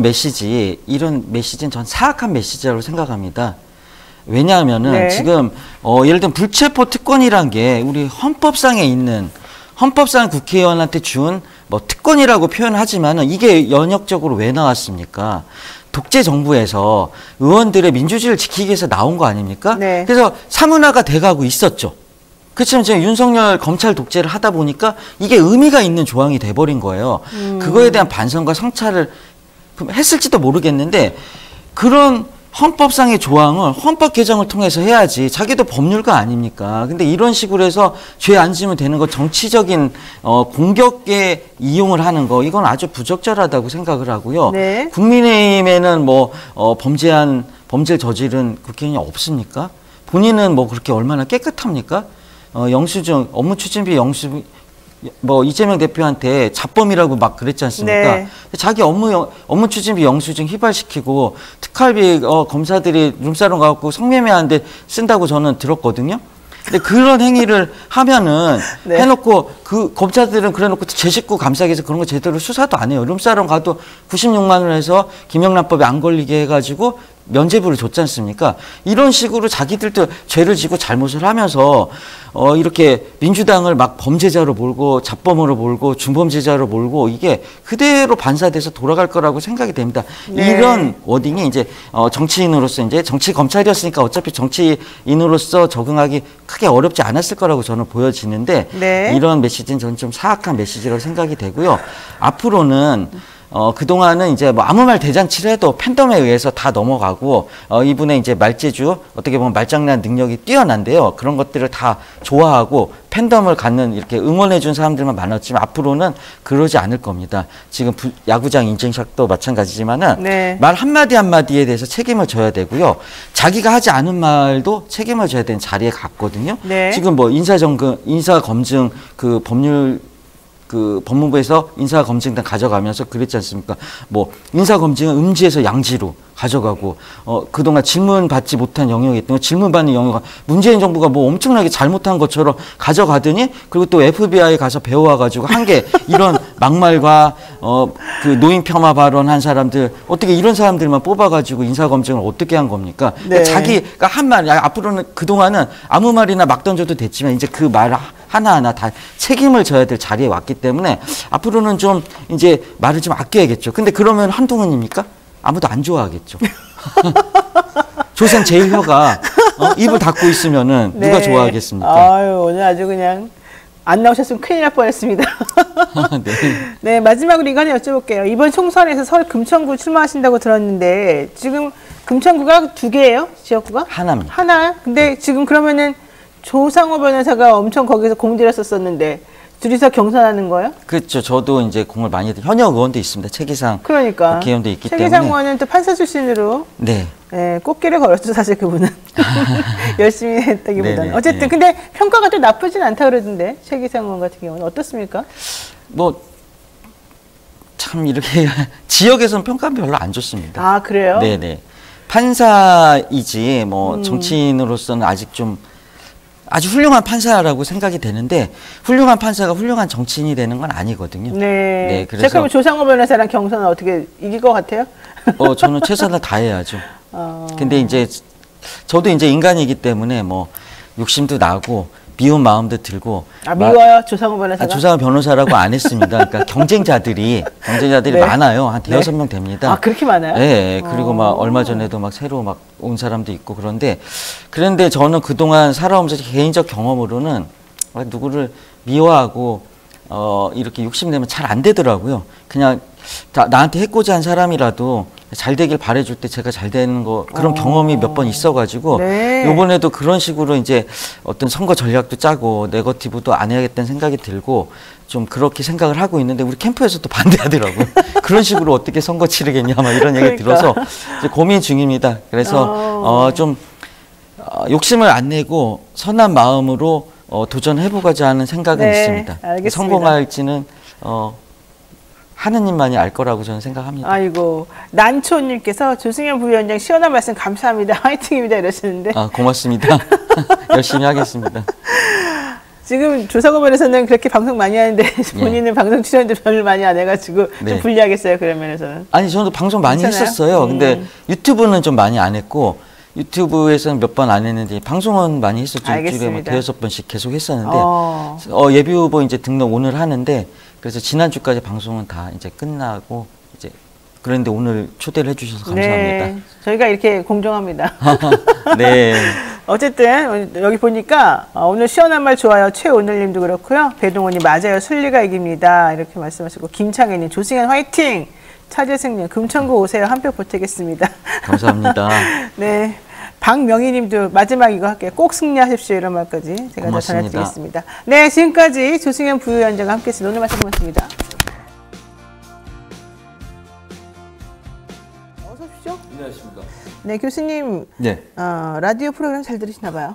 메시지는 전 사악한 메시지라고 생각합니다. 왜냐하면은 네. 지금 예를 들면 불체포 특권이란 게 우리 헌법상에 있는 헌법상 국회의원한테 준 뭐 특권이라고 표현하지만은 이게 연역적으로 왜 나왔습니까? 독재 정부에서 의원들의 민주주의를 지키기 위해서 나온 거 아닙니까? 네. 그래서 사문화가 돼가고 있었죠. 그렇지만 지금 윤석열 검찰 독재를 하다 보니까 이게 의미가 있는 조항이 돼버린 거예요. 그거에 대한 반성과 성찰을 했을지도 모르겠는데 그런 헌법상의 조항을 헌법 개정을 통해서 해야지. 자기도 법률가 아닙니까? 근데 이런 식으로 해서 죄 안 지면 되는 거 정치적인 공격에 이용을 하는 거 이건 아주 부적절하다고 생각을 하고요. 네. 국민의힘에는 뭐 범죄를 저지른 국회의원이 없습니까? 본인은 뭐 그렇게 얼마나 깨끗합니까? 영수증 업무추진비 영수증 뭐 이재명 대표한테 잡범이라고 막 그랬지 않습니까? 네. 자기 업무 추진비 영수증 휘발시키고 특활비 검사들이 룸사롱 가고 성매매하는데 쓴다고 저는 들었거든요. 근데 그런 행위를 하면은 네. 해놓고 그 검사들은 그래놓고 제 식구 감싸기 위해서 그런 거 제대로 수사도 안 해요. 룸사롱 가도 96만 원 해서 김영란법에 안 걸리게 해가지고 면죄부를 줬지 않습니까? 이런 식으로 자기들도 죄를 지고 잘못을 하면서 이렇게 민주당을 막 범죄자로 몰고 잡범으로 몰고 중범죄자로 몰고 이게 그대로 반사돼서 돌아갈 거라고 생각이 됩니다. 네. 이런 워딩이 이제 정치인으로서 이제 정치 검찰이었으니까 어차피 정치인으로서 적응하기 크게 어렵지 않았을 거라고 저는 보여지는데 네. 이런 메시지는 저는 좀 사악한 메시지라고 생각이 되고요. 앞으로는 그동안은 이제 뭐 아무 말 대잔치를 해도 팬덤에 의해서 다 넘어가고, 이분의 이제 말재주, 어떻게 보면 말장난 능력이 뛰어난데요. 그런 것들을 다 좋아하고 팬덤을 갖는 이렇게 응원해준 사람들만 많았지만 앞으로는 그러지 않을 겁니다. 지금 야구장 인증샷도 마찬가지지만은 네. 말 한마디 한마디에 대해서 책임을 져야 되고요. 자기가 하지 않은 말도 책임을 져야 되는 자리에 갔거든요. 네. 지금 뭐 인사검증 법무부에서 인사검증단 가져가면서 그랬지 않습니까? 뭐, 인사검증은 음지에서 양지로 가져가고, 그동안 질문 받지 못한 영역이 있던 질문 받는 영역을 문재인 정부가 뭐 엄청나게 잘못한 것처럼 가져가더니, 그리고 또 FBI 가서 배워와가지고 한 게 이런 막말과, 그 노인 폄하 발언 한 사람들, 어떻게 이런 사람들만 뽑아가지고 인사검증을 어떻게 한 겁니까? 네. 자기가 한 말, 앞으로는 그동안은 아무 말이나 막 던져도 됐지만, 이제 그 말 하나하나 다 책임을 져야 될 자리에 왔기 때문에 앞으로는 좀 이제 말을 좀 아껴야겠죠. 근데 그러면 한동훈입니까? 아무도 안 좋아하겠죠. 조선 제1혀가 입을 닫고 있으면은 누가 좋아하겠습니까? 아유, 오늘 아주 그냥 안 나오셨으면 큰일 날 뻔했습니다. 네. 네, 마지막으로 이거 하나 여쭤볼게요. 이번 총선에서 서울 금천구 출마하신다고 들었는데 지금 금천구가 2개예요? 지역구가? 하나입니다. 하나. 근데 지금 그러면은 조상호 변호사가 엄청 거기서 공들였었었는데 둘이서 경선하는 거예요? 그렇죠. 저도 이제 공을 많이 현역 의원도 있습니다. 최기상 그러니까 국회의원도 있기 최기상 때문에. 의원은 또 판사 출신으로 네. 예, 꽃길을 걸었죠, 사실 그분은. 열심히 했다기보다는. 네네, 어쨌든, 네. 근데 평가가 또 나쁘진 않다 그러던데, 최기상 의원 같은 경우는. 어떻습니까? 뭐, 참, 이렇게, 지역에서는 평가는 별로 안 좋습니다. 아, 그래요? 네네. 판사이지, 뭐, 정치인으로서는 아직 좀, 아주 훌륭한 판사라고 생각이 되는데, 훌륭한 판사가 훌륭한 정치인이 되는 건 아니거든요. 네. 그래서. 자, 그러면 조상호 변호사랑 경선은 어떻게 이길 것 같아요? 저는 최선을 다해야죠. 근데 이제, 저도 이제 인간이기 때문에 뭐, 욕심도 나고, 미운 마음도 들고. 아, 미워요? 조상호 변호사가? 조상호 변호사라고 안 했습니다. 그러니까 경쟁자들이 네. 많아요. 한 대여섯 명 됩니다. 아, 그렇게 많아요? 네. 그리고 막 얼마 전에도 막 새로 막 온 사람도 있고 그런데 저는 그동안 살아오면서 개인적 경험으로는 누구를 미워하고 이렇게 욕심내면 잘 안 되더라고요. 그냥 나한테 해코지 한 사람이라도 잘 되길 바래줄 때 제가 잘 되는 거 그런 경험이 몇 번 있어가지고 네. 이번에도 그런 식으로 이제 어떤 선거 전략도 짜고 네거티브도 안 해야겠다는 생각이 들고 좀 그렇게 생각을 하고 있는데 우리 캠프에서도 반대하더라고요. 그런 식으로 어떻게 선거 치르겠냐 막 이런 얘기 그러니까. 들어서 이제 고민 중입니다. 그래서 좀 욕심을 안 내고 선한 마음으로 도전해보고자 하는 생각은 네, 있습니다. 알겠습니다. 성공할지는 하느님만이 알 거라고 저는 생각합니다. 아이고, 난초님께서 조승현 부위원장 시원한 말씀 감사합니다. 화이팅입니다. 이러시는데. 고맙습니다. 열심히 하겠습니다. 지금 조상호 변호사는 그렇게 방송 많이 하는데 본인은 방송 출연도 별로 많이 안 해가지고 좀 네. 불리하겠어요, 그런 면에서는. 아니, 저도 방송 많이 괜찮아요? 했었어요. 근데 유튜브는 좀 많이 안 했고, 유튜브에서는 몇 번 안 했는데, 방송은 많이 했었죠. 일주일에 뭐 알겠습니다. 5-6번씩 계속 했었는데, 예비 후보 이제 등록 오늘 하는데, 그래서 지난주까지 방송은 다 이제 끝나고, 이제, 그런데 오늘 초대를 해주셔서 감사합니다. 네, 저희가 이렇게 공정합니다. 네. 어쨌든 여기 보니까 오늘 시원한 말 좋아요. 최오늘님도 그렇고요. 배동원님 맞아요. 순리가 이깁니다. 이렇게 말씀하시고 김창혜님 조승현 화이팅. 차재승님 금천구 오세요. 한 표 보태겠습니다. 감사합니다. 네. 박명희님도 마지막 이거 할게요. 꼭 승리하십시오. 이런 말까지 제가 다 고맙습니다. 전해드리겠습니다. 네, 지금까지 조승현 부위원장과 함께했습니다. 오늘 말씀 고맙습니다. 어서 오십시오. 안녕하십니까. 네, 교수님. 네. 라디오 프로그램 잘 들으시나 봐요.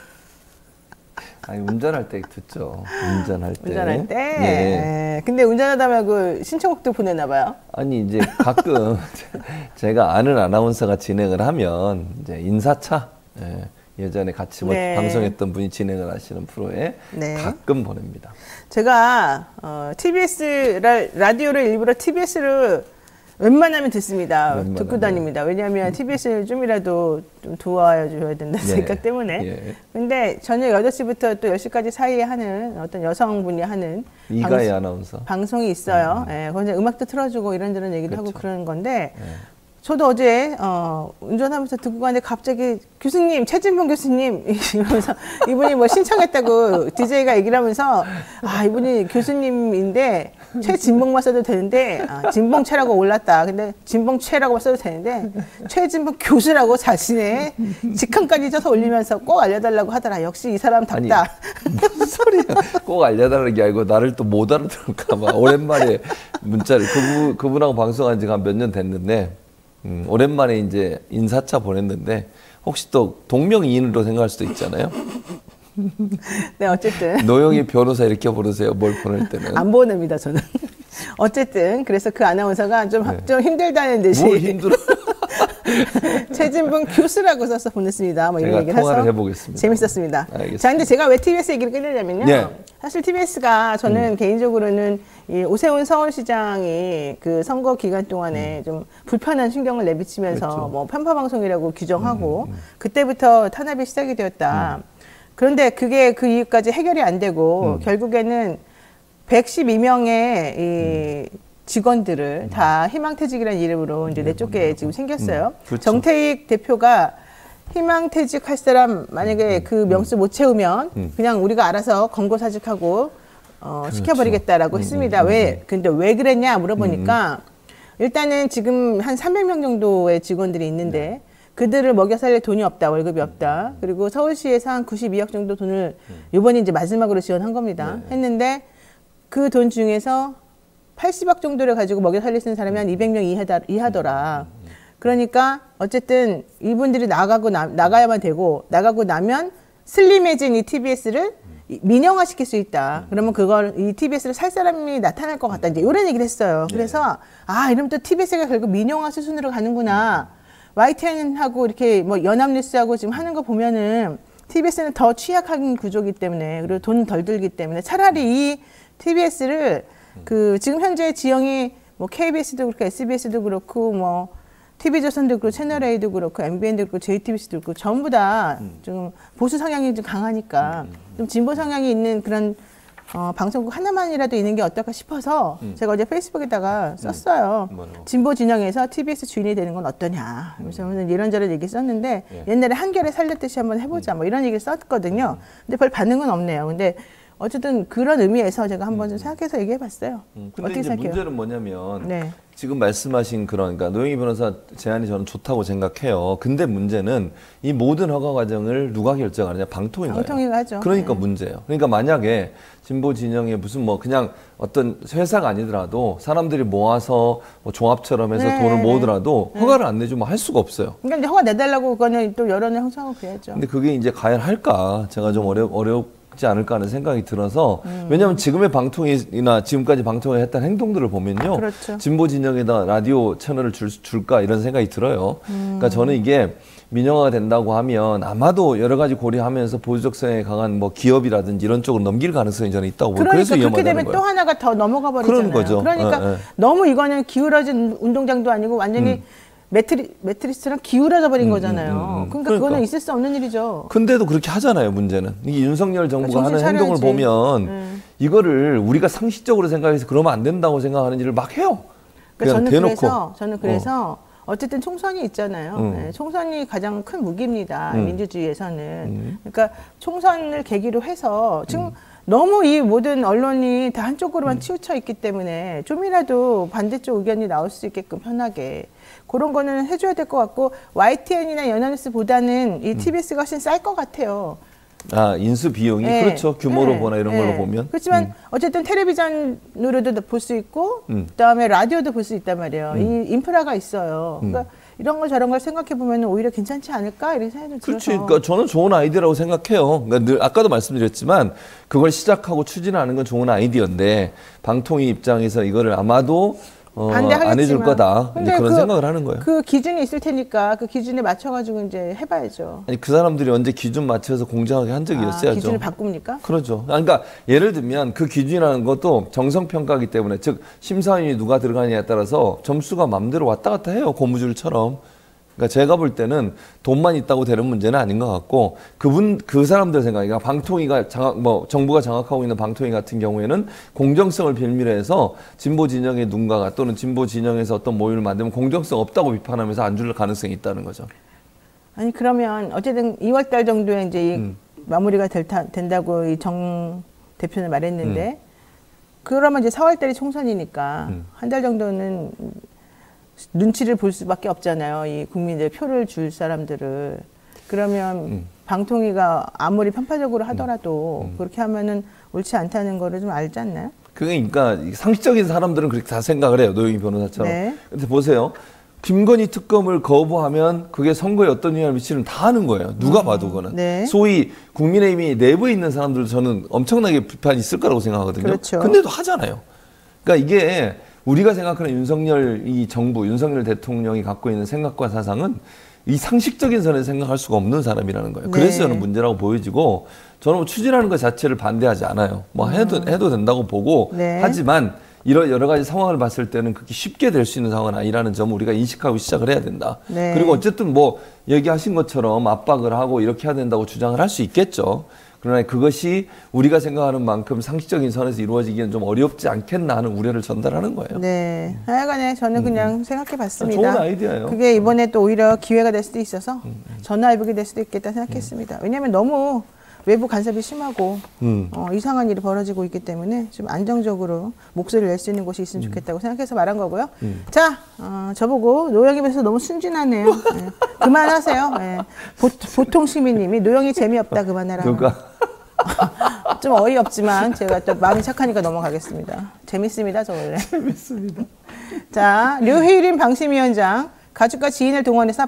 아니 운전할 때 듣죠. 운전할 때. 운전할 때. 예. 네. 근데 운전하다 말고 신청곡도 보내나 봐요. 아니 이제 가끔 제가 아는 아나운서가 진행을 하면 이제 인사차 예전에 같이 네. 방송했던 분이 진행을 하시는 프로에 네. 가끔 보냅니다. 제가 TBS 라디오를 일부러 TBS를 웬만하면 듣습니다. 웬만하면. 듣고 다닙니다. 왜냐하면 TBS를 좀이라도 좀 도와줘야 된다는 예. 생각 때문에. 예. 근데 저녁 8시부터 또 10시까지 사이에 하는 어떤 여성분이 하는 이가희 아나운서. 방송이 있어요. 예, 거기서 음악도 틀어주고 이런저런 얘기도 하고 그렇죠. 그러는 건데 예. 저도 어제 운전하면서 듣고 가는데 갑자기 교수님, 최진봉 교수님 이러면서 이분이 뭐 신청했다고 DJ가 얘기를 하면서 이분이 교수님인데 최진봉만 써도 되는데 진봉최라고 올랐다. 근데 진봉최라고 써도 되는데 최진봉 교수라고 자신의 직함까지 써서 올리면서 꼭 알려달라고 하더라. 역시 이 사람답다. 무슨 소리야? 꼭 알려달라는 게 아니고 나를 또 못 알아들을까 봐 오랜만에 문자를 그분하고 방송한 지가 한 몇 년 됐는데 오랜만에 이제 인사차 보냈는데 혹시 또 동명이인으로 생각할 수도 있잖아요. 네, 어쨌든 노영희 변호사 이렇게 부르세요. 뭘 보낼 때는. 안 보냅니다, 저는. 어쨌든 그래서 그 아나운서가 좀 힘들다는 듯이 뭘 힘들어. 최진봉 교수라고 써서 보냈습니다. 뭐 이런 제가 얘기를 통화를 해서 해보겠습니다. 재밌었습니다. 알겠습니다. 자, 근데 제가 왜 TBS 얘기를 끝내냐면요. 네. 사실 TBS가 저는 개인적으로는 이 오세훈 서울시장이 그 선거 기간 동안에 좀 불편한 신경을 내비치면서 그렇죠. 뭐 편파 방송이라고 규정하고 그때부터 탄압이 시작이 되었다. 그런데 그게 그 이유까지 해결이 안 되고 결국에는 112명의 이 직원들을 다 희망퇴직이라는 이름으로 이제 내쫓게 지금 생겼어요. 그렇죠. 정태익 대표가 희망퇴직할 사람 만약에 그 명수 못 채우면 그냥 우리가 알아서 권고사직하고 시켜버리겠다라고 했습니다. 근데 왜 그랬냐 물어보니까 일단은 지금 한 300명 정도의 직원들이 있는데 그들을 먹여 살릴 돈이 없다, 월급이 없다. 그리고 서울시에서 한 92억 정도 돈을 이번에 이제 마지막으로 지원한 겁니다. 했는데 그 돈 중에서 80억 정도를 가지고 먹여 살릴 수 있는 사람이 한 200명 이하더라. 그러니까 어쨌든 이분들이 나가야만 되고 나가고 나면 슬림해진 이 TBS를 민영화시킬 수 있다. 그러면 그걸 이 TBS를 살 사람이 나타날 것 같다. 이제 이런 얘기를 했어요. 그래서 이러면 또 TBS가 결국 민영화 수순으로 가는구나. YTN하고 이렇게 뭐 연합뉴스하고 지금 하는 거 보면은 TBS는 더 취약한 구조이기 때문에 그리고 돈 덜 들기 때문에 차라리 이 TBS를 그 지금 현재 지형이 뭐 KBS도 그렇고 SBS도 그렇고 뭐 TV조선도 그렇고 채널A도 그렇고 MBN도 그렇고 JTBC도 그렇고 전부 다 좀 보수 성향이 좀 강하니까 좀 진보 성향이 있는 그런 방송국 하나만이라도 있는 게 어떨까 싶어서 제가 어제 페이스북에다가 썼어요. 진보 진영에서 TBS 주인이 되는 건 어떠냐. 그래서 이런저런 얘기 썼는데 옛날에 한겨레 살렸듯이 한번 해보자 뭐 이런 얘기를 썼거든요. 근데 별 반응은 없네요. 근데 어쨌든 그런 의미에서 제가 한번 좀 생각해서 얘기해봤어요. 근데 어떻게 이제 생각해요? 문제는 뭐냐면 네. 지금 말씀하신 그러니까 노영희 변호사 제안이 저는 좋다고 생각해요. 근데 문제는 이 모든 허가 과정을 누가 결정하느냐? 방통위가요. 방통위가 하죠. 그러니까 네. 문제예요. 그러니까 만약에 진보 진영에 무슨 뭐 그냥 어떤 회사가 아니더라도 사람들이 모아서 뭐 종합처럼 해서 네, 돈을 모으더라도 허가를 안 내주면 할 수가 없어요. 그러니까 이제 허가 내달라고 그거는 또 여론을 형성하고 그래야죠. 근데 그게 이제 과연 할까? 제가 좀 어렵지 않을까 하는 생각이 들어서 왜냐하면 지금의 방통위나 지금까지 방통위 했던 행동들을 보면요. 그렇죠. 진보 진영에다 라디오 채널을 줄까 이런 생각이 들어요. 그러니까 저는 이게 민영화가 된다고 하면 아마도 여러 가지 고려하면서 보수적 성향이 강한 뭐 기업이라든지 이런 쪽으로 넘길 가능성이 저는 있다고 보여요. 그러니까 그래서 그렇게 되면 위험하다는 또 거예요. 하나가 더 넘어가 버리잖아요. 그런 거죠. 그러니까 예. 너무 이거는 기울어진 운동장도 아니고 완전히 매트리스처럼 기울어져 버린 거잖아요. 그러니까 그거는 있을 수 없는 일이죠. 근데도 그렇게 하잖아요, 문제는. 이게 윤석열 정부가 하는 정신 행동을 차려야지. 보면 이거를 우리가 상식적으로 생각해서 그러면 안 된다고 생각하는 일을 막 해요. 그냥 그러니까 대놓고. 저는 그래서 어쨌든 총선이 있잖아요. 네, 총선이 가장 큰 무기입니다. 민주주의에서는. 그러니까 총선을 계기로 해서 지금 너무 이 모든 언론이 다 한쪽으로만 치우쳐 있기 때문에 좀이라도 반대쪽 의견이 나올 수 있게끔 편하게 그런 거는 해줘야 될 것 같고 YTN이나 연합뉴스보다는 이 TBS가 훨씬 쌀 것 같아요. 아, 인수 비용이 네. 그렇죠. 규모로 네. 보나 이런 네. 걸로 보면. 그렇지만 어쨌든 텔레비전으로도 볼 수 있고 그다음에 라디오도 볼 수 있단 말이에요. 이 인프라가 있어요. 그러니까 이런 거 저런 걸 생각해 보면 오히려 괜찮지 않을까 이런 생각이 들어서. 그렇지. 그러니까 저는 좋은 아이디어라고 생각해요. 그러니까 늘 아까도 말씀드렸지만 그걸 시작하고 추진하는 건 좋은 아이디어인데 방통위 입장에서 이거를 아마도 안 해줄 거다. 이제 그런 생각을 하는 거예요. 그 기준이 있을 테니까 그 기준에 맞춰가지고 이제 해봐야죠. 아니 그 사람들이 언제 기준 맞춰서 공정하게 한 적이 있어야죠. 기준을 바꿉니까? 그렇죠. 그러니까 예를 들면 그 기준이라는 것도 정성평가이기 때문에 즉 심사위원이 누가 들어가느냐에 따라서 점수가 맘대로 왔다 갔다 해요. 고무줄처럼. 그러니까 제가 볼 때는 돈만 있다고 되는 문제는 아닌 것 같고 그 사람들 생각이 그러니까 방통위가 정부가 장악하고 있는 방통위 같은 경우에는 공정성을 빌미로 해서 진보 진영의 누군가가 또는 진보 진영에서 어떤 모임을 만들면 공정성 없다고 비판하면서 안 줄 가능성이 있다는 거죠. 아니 그러면 어쨌든 2월달 정도에 이제 마무리가 된다고 이 정 대표는 말했는데 그러면 이제 4월달이 총선이니까 한 달 정도는 눈치를 볼 수밖에 없잖아요. 이 국민들 표를 줄 사람들을. 그러면 방통위가 아무리 편파적으로 하더라도 그렇게 하면은 옳지 않다는 거를 좀 알지 않나요? 그러니까 상식적인 사람들은 그렇게 다 생각을 해요. 노영희 변호사처럼. 네. 근데 보세요. 김건희 특검을 거부하면 그게 선거에 어떤 영향을 미치는 다 하는 거예요. 누가 봐도 그거는. 네. 소위 국민의힘이 내부에 있는 사람들도 저는 엄청나게 비판이 있을 거라고 생각하거든요. 그렇죠. 근데도 하잖아요. 그러니까 이게 우리가 생각하는 윤석열 이 정부, 윤석열 대통령이 갖고 있는 생각과 사상은 이 상식적인 선에서 생각할 수가 없는 사람이라는 거예요. 그래서 네. 저는 문제라고 보여지고 저는 뭐 추진하는 것 자체를 반대하지 않아요. 뭐 해도 된다고 보고 네. 하지만 이런 여러 가지 상황을 봤을 때는 그렇게 쉽게 될 수 있는 상황은 아니라는 점을 우리가 인식하고 시작을 해야 된다. 네. 그리고 어쨌든 뭐 얘기하신 것처럼 압박을 하고 이렇게 해야 된다고 주장을 할 수 있겠죠. 그러나 그것이 우리가 생각하는 만큼 상식적인 선에서 이루어지기는 좀 어렵지 않겠나 하는 우려를 전달하는 거예요. 네. 하여간에 저는 그냥 생각해 봤습니다. 좋은 아이디어예요. 그게 이번에 또 오히려 기회가 될 수도 있어서 전화위복이 될 수도 있겠다 생각했습니다. 왜냐하면 너무 외부 간섭이 심하고 이상한 일이 벌어지고 있기 때문에 좀 안정적으로 목소리를 낼 수 있는 곳이 있으면 좋겠다고 생각해서 말한 거고요. 자, 저보고 노영이 뵈서 너무 순진하네요. 네. 그만하세요. 네. 보통 시민님이 노영이 재미없다 그만하라고. 그러니까 좀 어이없지만 제가 또 마음이 착하니까 넘어가겠습니다. 재밌습니다, 저 원래. 재밌습니다. 자, 류희림 방심위원장 가족과 지인을 동원해서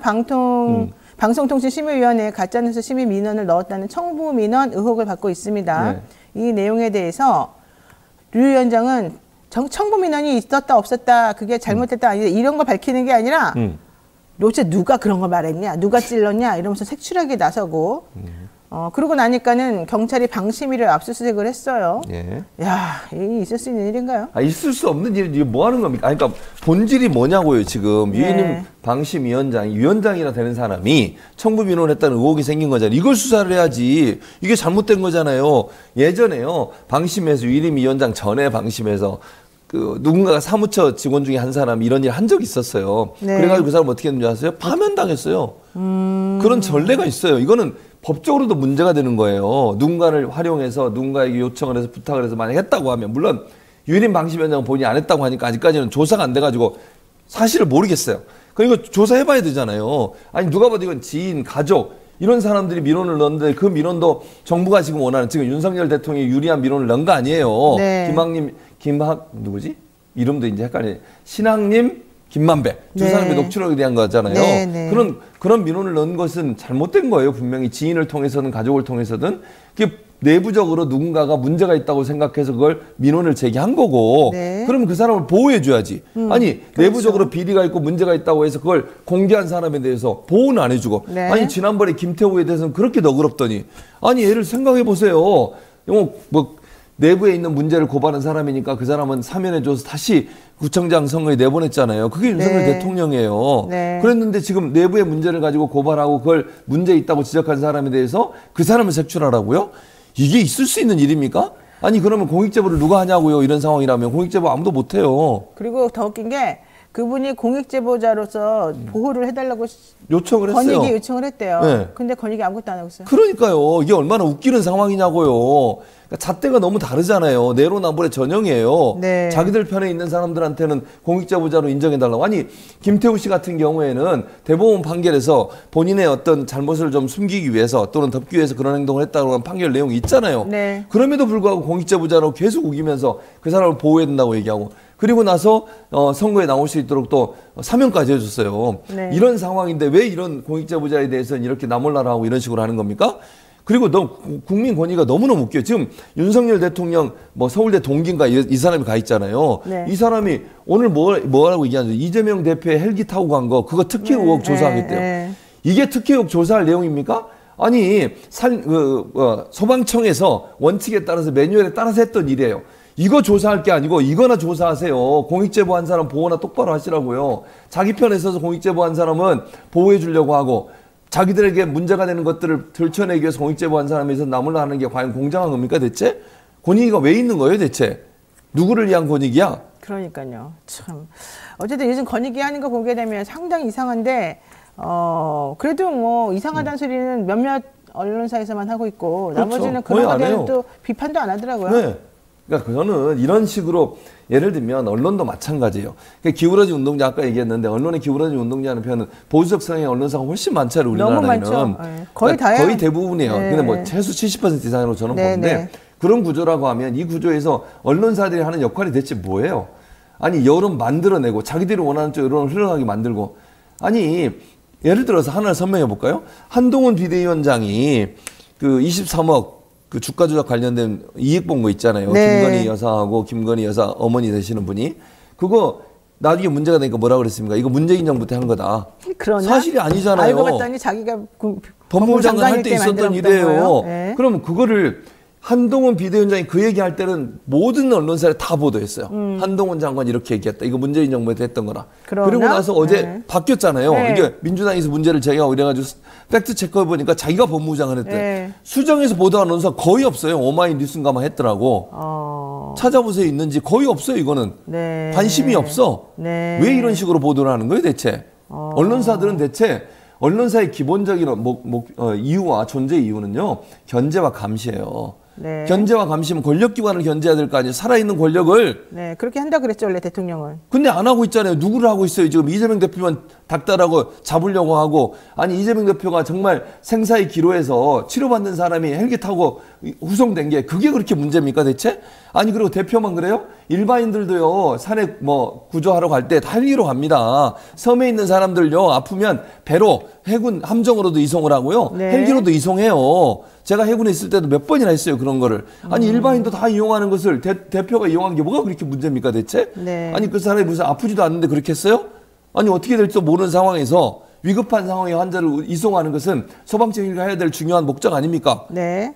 방송통신심의위원회에 가짜뉴스 심의 민원을 넣었다는 청부 민원 의혹을 받고 있습니다. 네. 이 내용에 대해서 류 위원장은 청부 민원이 있었다 없었다 그게 잘못됐다 아니다 이런 걸 밝히는 게 아니라 도대체 누가 그런 걸 말했냐 누가 찔렀냐 이러면서 색출하게 나서고 그러고 나니까는 경찰이 방심위를 압수수색을 했어요. 예. 야, 이게 있을 수 있는 일인가요? 있을 수 없는 일, 이게 뭐 하는 겁니까? 그러니까 본질이 뭐냐고요, 지금. 네. 유인임 방심위원장이, 위원장이나 되는 사람이 청부 민원했다는 의혹이 생긴 거잖아요. 이걸 수사를 해야지. 이게 잘못된 거잖아요. 예전에요, 방심에서, 유인임 위원장 전에 방심에서 누군가가 사무처 직원 중에 한 사람이 이런 일 한 적이 있었어요. 네. 그래가지고 그 사람 어떻게 했는지 아세요? 파면당했어요. 그런 전례가 있어요. 이거는 법적으로도 문제가 되는 거예요. 누군가를 활용해서 누군가에게 요청을 해서 부탁을 해서 만약 했다고 하면, 물론 유일인 방심위원장은 본인이 안 했다고 하니까 아직까지는 조사가 안 돼가지고 사실을 모르겠어요. 그리고 조사해봐야 되잖아요. 아니 누가 봐도 이건 지인, 가족 이런 사람들이 민원을 넣었는데 그 민원도 정부가 지금 원하는, 지금 윤석열 대통령이 유리한 민원을 넣은 거 아니에요. 네. 누구지? 이름도 이제 헷갈리네. 신학님, 김만배 두 네. 사람의 녹취록에 대한 거잖아요. 네, 네. 그런 민원을 넣은 것은 잘못된 거예요. 분명히 지인을 통해서든 가족을 통해서든 그게 내부적으로 누군가가 문제가 있다고 생각해서 그걸 민원을 제기한 거고. 네. 그러면 그 사람을 보호해줘야지. 아니 그렇죠. 내부적으로 비리가 있고 문제가 있다고 해서 그걸 공개한 사람에 대해서 보호는 안 해주고. 네. 아니 지난번에 김태호에 대해서는 그렇게 너그럽더니, 아니 얘를 생각해 보세요. 내부에 있는 문제를 고발한 사람이니까 그 사람은 사면해줘서 다시 구청장 선거에 내보냈잖아요. 그게 윤석열 네. 대통령이에요. 네. 그랬는데 지금 내부의 문제를 가지고 고발하고 그걸 문제 있다고 지적한 사람에 대해서 그 사람을 색출하라고요? 이게 있을 수 있는 일입니까? 아니 그러면 공익제보를 누가 하냐고요. 이런 상황이라면 공익제보 아무도 못해요. 그리고 더 웃긴 게 그분이 공익제보자로서 보호를 해달라고 요청을 했어요. 권익위 요청을 했대요. 네. 근데 권익위 아무것도 안 하고 있어요. 그러니까요. 이게 얼마나 웃기는 상황이냐고요. 그러니까 잣대가 너무 다르잖아요. 내로남불의 전형이에요. 네. 자기들 편에 있는 사람들한테는 공익제보자로 인정해달라고. 아니 김태우 씨 같은 경우에는 대법원 판결에서 본인의 어떤 잘못을 좀 숨기기 위해서 또는 덮기 위해서 그런 행동을 했다고 하는 판결 내용이 있잖아요. 네. 그럼에도 불구하고 공익제보자로 계속 우기면서 그 사람을 보호해야 된다고 얘기하고, 그리고 나서 선거에 나올 수 있도록 또 사면까지 해줬어요. 네. 이런 상황인데 왜 이런 공익제보자에 대해서는 이렇게 나몰라라하고 이런 식으로 하는 겁니까? 그리고 국민 권위가 너무너무 웃겨요. 지금 윤석열 대통령 서울대 동기인가 이 사람이 가 있잖아요. 네. 이 사람이 오늘 뭐라고 얘기하는지, 이재명 대표의 헬기 타고 간 거 그거 특혜 의혹 조사하겠대요. 네. 이게 특혜 의혹 조사할 내용입니까? 아니 소방청에서 원칙에 따라서 매뉴얼에 따라서 했던 일이에요. 이거 조사할 게 아니고 이거나 조사하세요. 공익제보한 사람 보호나 똑바로 하시라고요. 자기 편에 서서 공익제보한 사람은 보호해 주려고 하고, 자기들에게 문제가 되는 것들을 들춰내기 위해서 공익제보한 사람에서 나몰라 하는 게 과연 공정한 겁니까 대체? 권익위가 왜 있는 거예요 대체? 누구를 위한 권익이야? 그러니까요. 참. 어쨌든 요즘 권익위 하는 거 보게 되면 상당히 이상한데, 그래도 이상하다는 소리는 몇몇 언론사에서만 하고 있고, 그렇죠. 나머지는 거의 그런 안 거에 해요. 또 비판도 안 하더라고요. 네. 그러니까 저는 이런 식으로, 예를 들면 언론도 마찬가지예요. 그러니까 기울어진 운동자, 아까 얘기했는데 언론에 기울어진 운동자는 표현은 보수적 성향의 언론사가 훨씬 많잖아요. 너무 우리나라에는. 많죠. 네. 거의 그러니까 다예요. 거의 대부분이에요. 네. 근데 최소 70% 이상으로 저는 네, 보는데, 네. 그런 구조라고 하면 이 구조에서 언론사들이 하는 역할이 대체 뭐예요? 아니 여론 만들어내고 자기들이 원하는 쪽 여론을 흘러가게 만들고, 아니 예를 들어서 하나를 설명해 볼까요? 한동훈 비대위원장이 그 23억 그 주가 조작 관련된 이익 본 거 있잖아요. 네. 김건희 여사하고 김건희 여사 어머니 되시는 분이 그거 나중에 문제가 되니까 뭐라 그랬습니까? 이거 문재인 정부 때 한 거다. 그러나? 사실이 아니잖아요. 알고 봤더니 자기가 법무부 장관 할 때 장관일 있었던 만들었던 일이에요. 거예요. 네. 그럼 그거를 한동훈 비대위원장이 그 얘기할 때는 모든 언론사에 다 보도했어요. 한동훈 장관이 이렇게 얘기했다. 이거 문재인 정부에서 했던 거라. 그러나? 그리고 나서 어제 네. 바뀌었잖아요. 네. 이게 민주당에서 문제를 제기하고 이래가지고 팩트 체크해 보니까 자기가 법무장관 했대. 네. 수정에서 보도한 언론사 거의 없어요. 오마이뉴스인가만 했더라고. 찾아보세요. 있는지 거의 없어요. 이거는. 네. 관심이 없어. 네. 왜 이런 식으로 보도를 하는 거예요, 대체? 언론사들은 대체 언론사의 기본적인 이유와 존재 이유는요, 견제와 감시예요. 네. 견제와 감시면 권력기관을 견제해야 될 거 아니에요. 살아있는 권력을. 네, 그렇게 한다 그랬죠, 원래 대통령은. 근데 안 하고 있잖아요. 누구를 하고 있어요? 지금 이재명 대표만 닥달하고 잡으려고 하고, 아니 이재명 대표가 정말 생사의 기로에서 치료받는 사람이 헬기 타고 후송된 게 그게 그렇게 문제입니까 대체? 아니 그리고 대표만 그래요? 일반인들도요, 산에 뭐 구조하러 갈 때 다 헬기로 갑니다. 섬에 있는 사람들요, 아프면 배로 해군 함정으로도 이송을 하고요. 네. 헬기로도 이송해요. 제가 해군에 있을 때도 몇 번이나 했어요, 그런 거를. 아니 일반인도 다 이용하는 것을 대표가 이용한 게 뭐가 그렇게 문제입니까 대체? 네. 아니 그 사람이 무슨 아프지도 않는데 그렇게 했어요? 아니 어떻게 될지도 모르는 상황에서 위급한 상황에 환자를 이송하는 것은 소방청이 해야 될 중요한 목적 아닙니까? 네.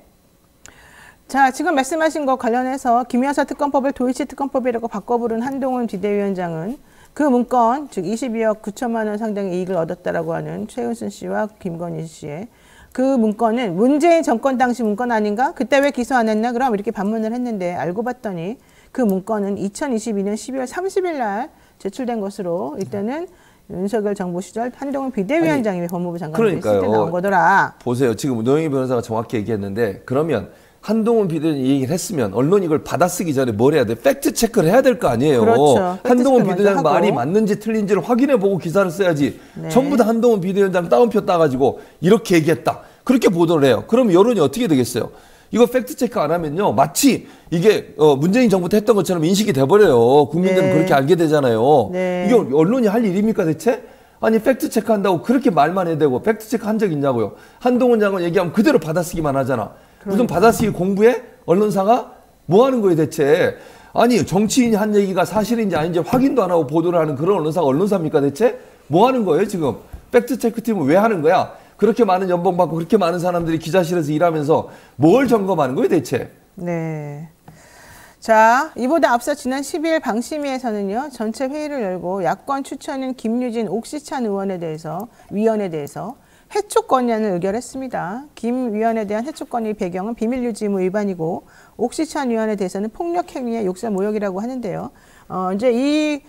자, 지금 말씀하신 것 관련해서 김여사 특검법을 도이치 특검법이라고 바꿔 부른 한동훈 비대위원장은 그 문건, 즉 22억 9천만 원 상당의 이익을 얻었다라고 하는 최은순 씨와 김건희 씨의 그 문건은 문재인 정권 당시 문건 아닌가? 그때 왜 기소 안 했나? 그럼 이렇게 반문을 했는데 알고 봤더니 그 문건은 2022년 12월 30일 날 제출된 것으로 이때는 윤석열 정부 시절 한동훈 비대위원장이 법무부 장관이 있을 때 나온 거더라. 보세요. 지금 노영희 변호사가 정확히 얘기했는데 그러면 한동훈 비대위원장이 얘기를 했으면 언론이 이걸 받아쓰기 전에 뭘 해야 돼? 팩트 체크를 해야 될 거 아니에요. 그렇죠. 한동훈 비대위원장 말이 맞는지 틀린지를 확인해보고 기사를 써야지. 네. 전부 다 한동훈 비대위원장 따옴표 따가지고 이렇게 얘기했다. 그렇게 보도를 해요. 그럼 여론이 어떻게 되겠어요? 이거 팩트 체크 안 하면요, 마치 이게 문재인 정부 때 했던 것처럼 인식이 돼버려요. 국민들은 네. 그렇게 알게 되잖아요. 네. 이게 언론이 할 일입니까 대체? 아니 팩트 체크 한다고 그렇게 말만 해대고 팩트 체크 한 적 있냐고요. 한동훈 장관 얘기하면 그대로 받아쓰기만 하잖아. 무슨 받아쓰기 공부해? 언론사가? 뭐 하는 거예요 대체? 아니 정치인이 한 얘기가 사실인지 아닌지 확인도 안 하고 보도를 하는 그런 언론사가 언론사입니까 대체? 뭐 하는 거예요 지금? 팩트 체크 팀은 왜 하는 거야? 그렇게 많은 연봉 받고 그렇게 많은 사람들이 기자실에서 일하면서 뭘 점검하는 거예요 대체? 네. 자, 이보다 앞서 지난 12일 방심위에서는요, 전체 회의를 열고 야권 추천인 김유진 옥시찬 위원에 대해서 해촉 건의안을 의결했습니다. 김 위원에 대한 해촉 건의 배경은 비밀 유지 의무 위반이고 옥시찬 위원에 대해서는 폭력 행위의 욕설 모욕이라고 하는데요. 이제 이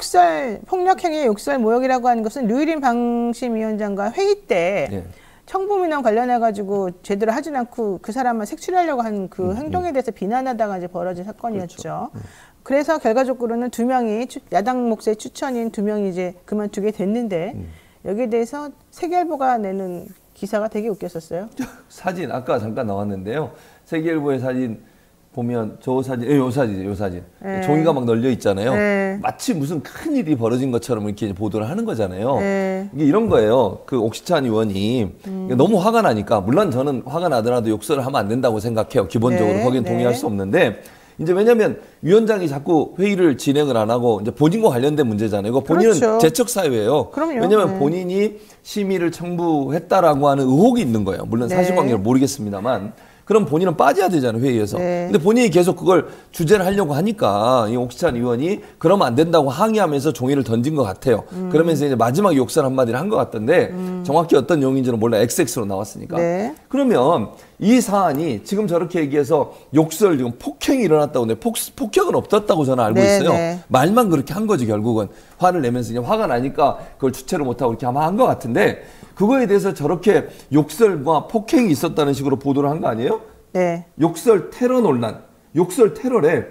폭력 행위의 욕설 모욕이라고 하는 것은 류일인 방심위원장과 회의 때 네. 청부민원 관련해가지고 제대로 하진 않고 그 사람만 색출하려고 한 그 행동에 대해서 비난하다가 이제 벌어진 사건이었죠. 그렇죠. 그래서 결과적으로는 두 명이 야당 몫의 추천인 두 명이 이제 그만두게 됐는데 여기에 대해서 세계일보가 내는 기사가 되게 웃겼었어요. 사진 아까 잠깐 나왔는데요. 세계일보의 사진 보면 요 사진. 네. 종이가 막 널려 있잖아요. 네. 마치 무슨 큰 일이 벌어진 것처럼 이렇게 보도를 하는 거잖아요. 네. 이게 이런 거예요. 그 옥시찬 의원이 너무 화가 나니까, 물론 저는 화가 나더라도 욕설을 하면 안 된다고 생각해요. 기본적으로 네. 거긴 동의할 수 없는데, 이제 왜냐면 위원장이 자꾸 회의를 진행을 안 하고 이제 본인과 관련된 문제잖아요. 이거 본인은 그렇죠. 재척 사유예요. 그럼요. 왜냐면 네. 본인이 심의를 청구했다라고 하는 의혹이 있는 거예요. 물론 네. 사실관계를 모르겠습니다만. 그럼 본인은 빠져야 되잖아요, 회의에서. 네. 근데 본인이 계속 그걸 주제를 하려고 하니까 이 옥시찬 의원이 그러면 안 된다고 항의하면서 종이를 던진 것 같아요. 그러면서 이제 마지막 욕설 한마디를 한 것 같던데 정확히 어떤 내용인지는 몰라. XX로 나왔으니까. 네. 그러면 이 사안이 지금 저렇게 얘기해서 욕설, 지금 폭행이 일어났다고 하는데 폭격은 없었다고 저는 알고 네, 있어요. 네. 말만 그렇게 한 거지 결국은. 화를 내면서 그냥 화가 나니까 그걸 주체를 못하고 이렇게 아마 한 것 같은데, 그거에 대해서 저렇게 욕설과 폭행이 있었다는 식으로 보도를 한 거 아니에요? 네. 욕설 테러 논란, 욕설 테러래.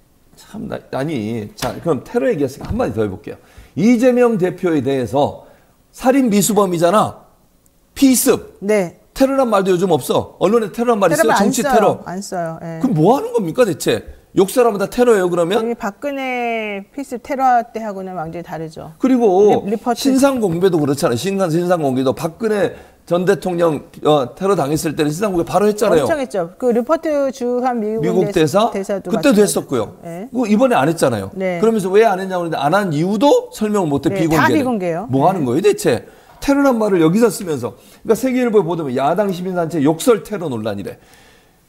참, 아니, 자, 그럼 테러 얘기했으니까 한마디 더 해볼게요. 이재명 대표에 대해서 살인 미수범이잖아. 피습. 네. 테러란 말도 요즘 없어. 언론에 테러란 말 있어요? 정치 테러. 안 써요. 네. 그럼 뭐 하는 겁니까 대체? 욕설하면 다 테러예요 그러면? 이미 박근혜 피습 테러 때하고는 완전히 다르죠. 그리고 리포트. 신상공개도 그렇잖아요. 신상공개도 박근혜 전 대통령 테러 당했을 때는 신상공개 바로 했잖아요. 엄청 했죠. 그 리포트 주한 미국 대사도 그때도 했었고요. 네. 이번에 안 했잖아요. 네. 그러면서 왜 안 했냐고 그러는데 안 한 이유도 설명을 못해. 네, 비공개는. 다 비공개예요. 뭐 하는 거예요 대체? 테러란 말을 여기서 쓰면서. 그러니까 세계일보에 보면 야당 시민단체 욕설 테러 논란이래.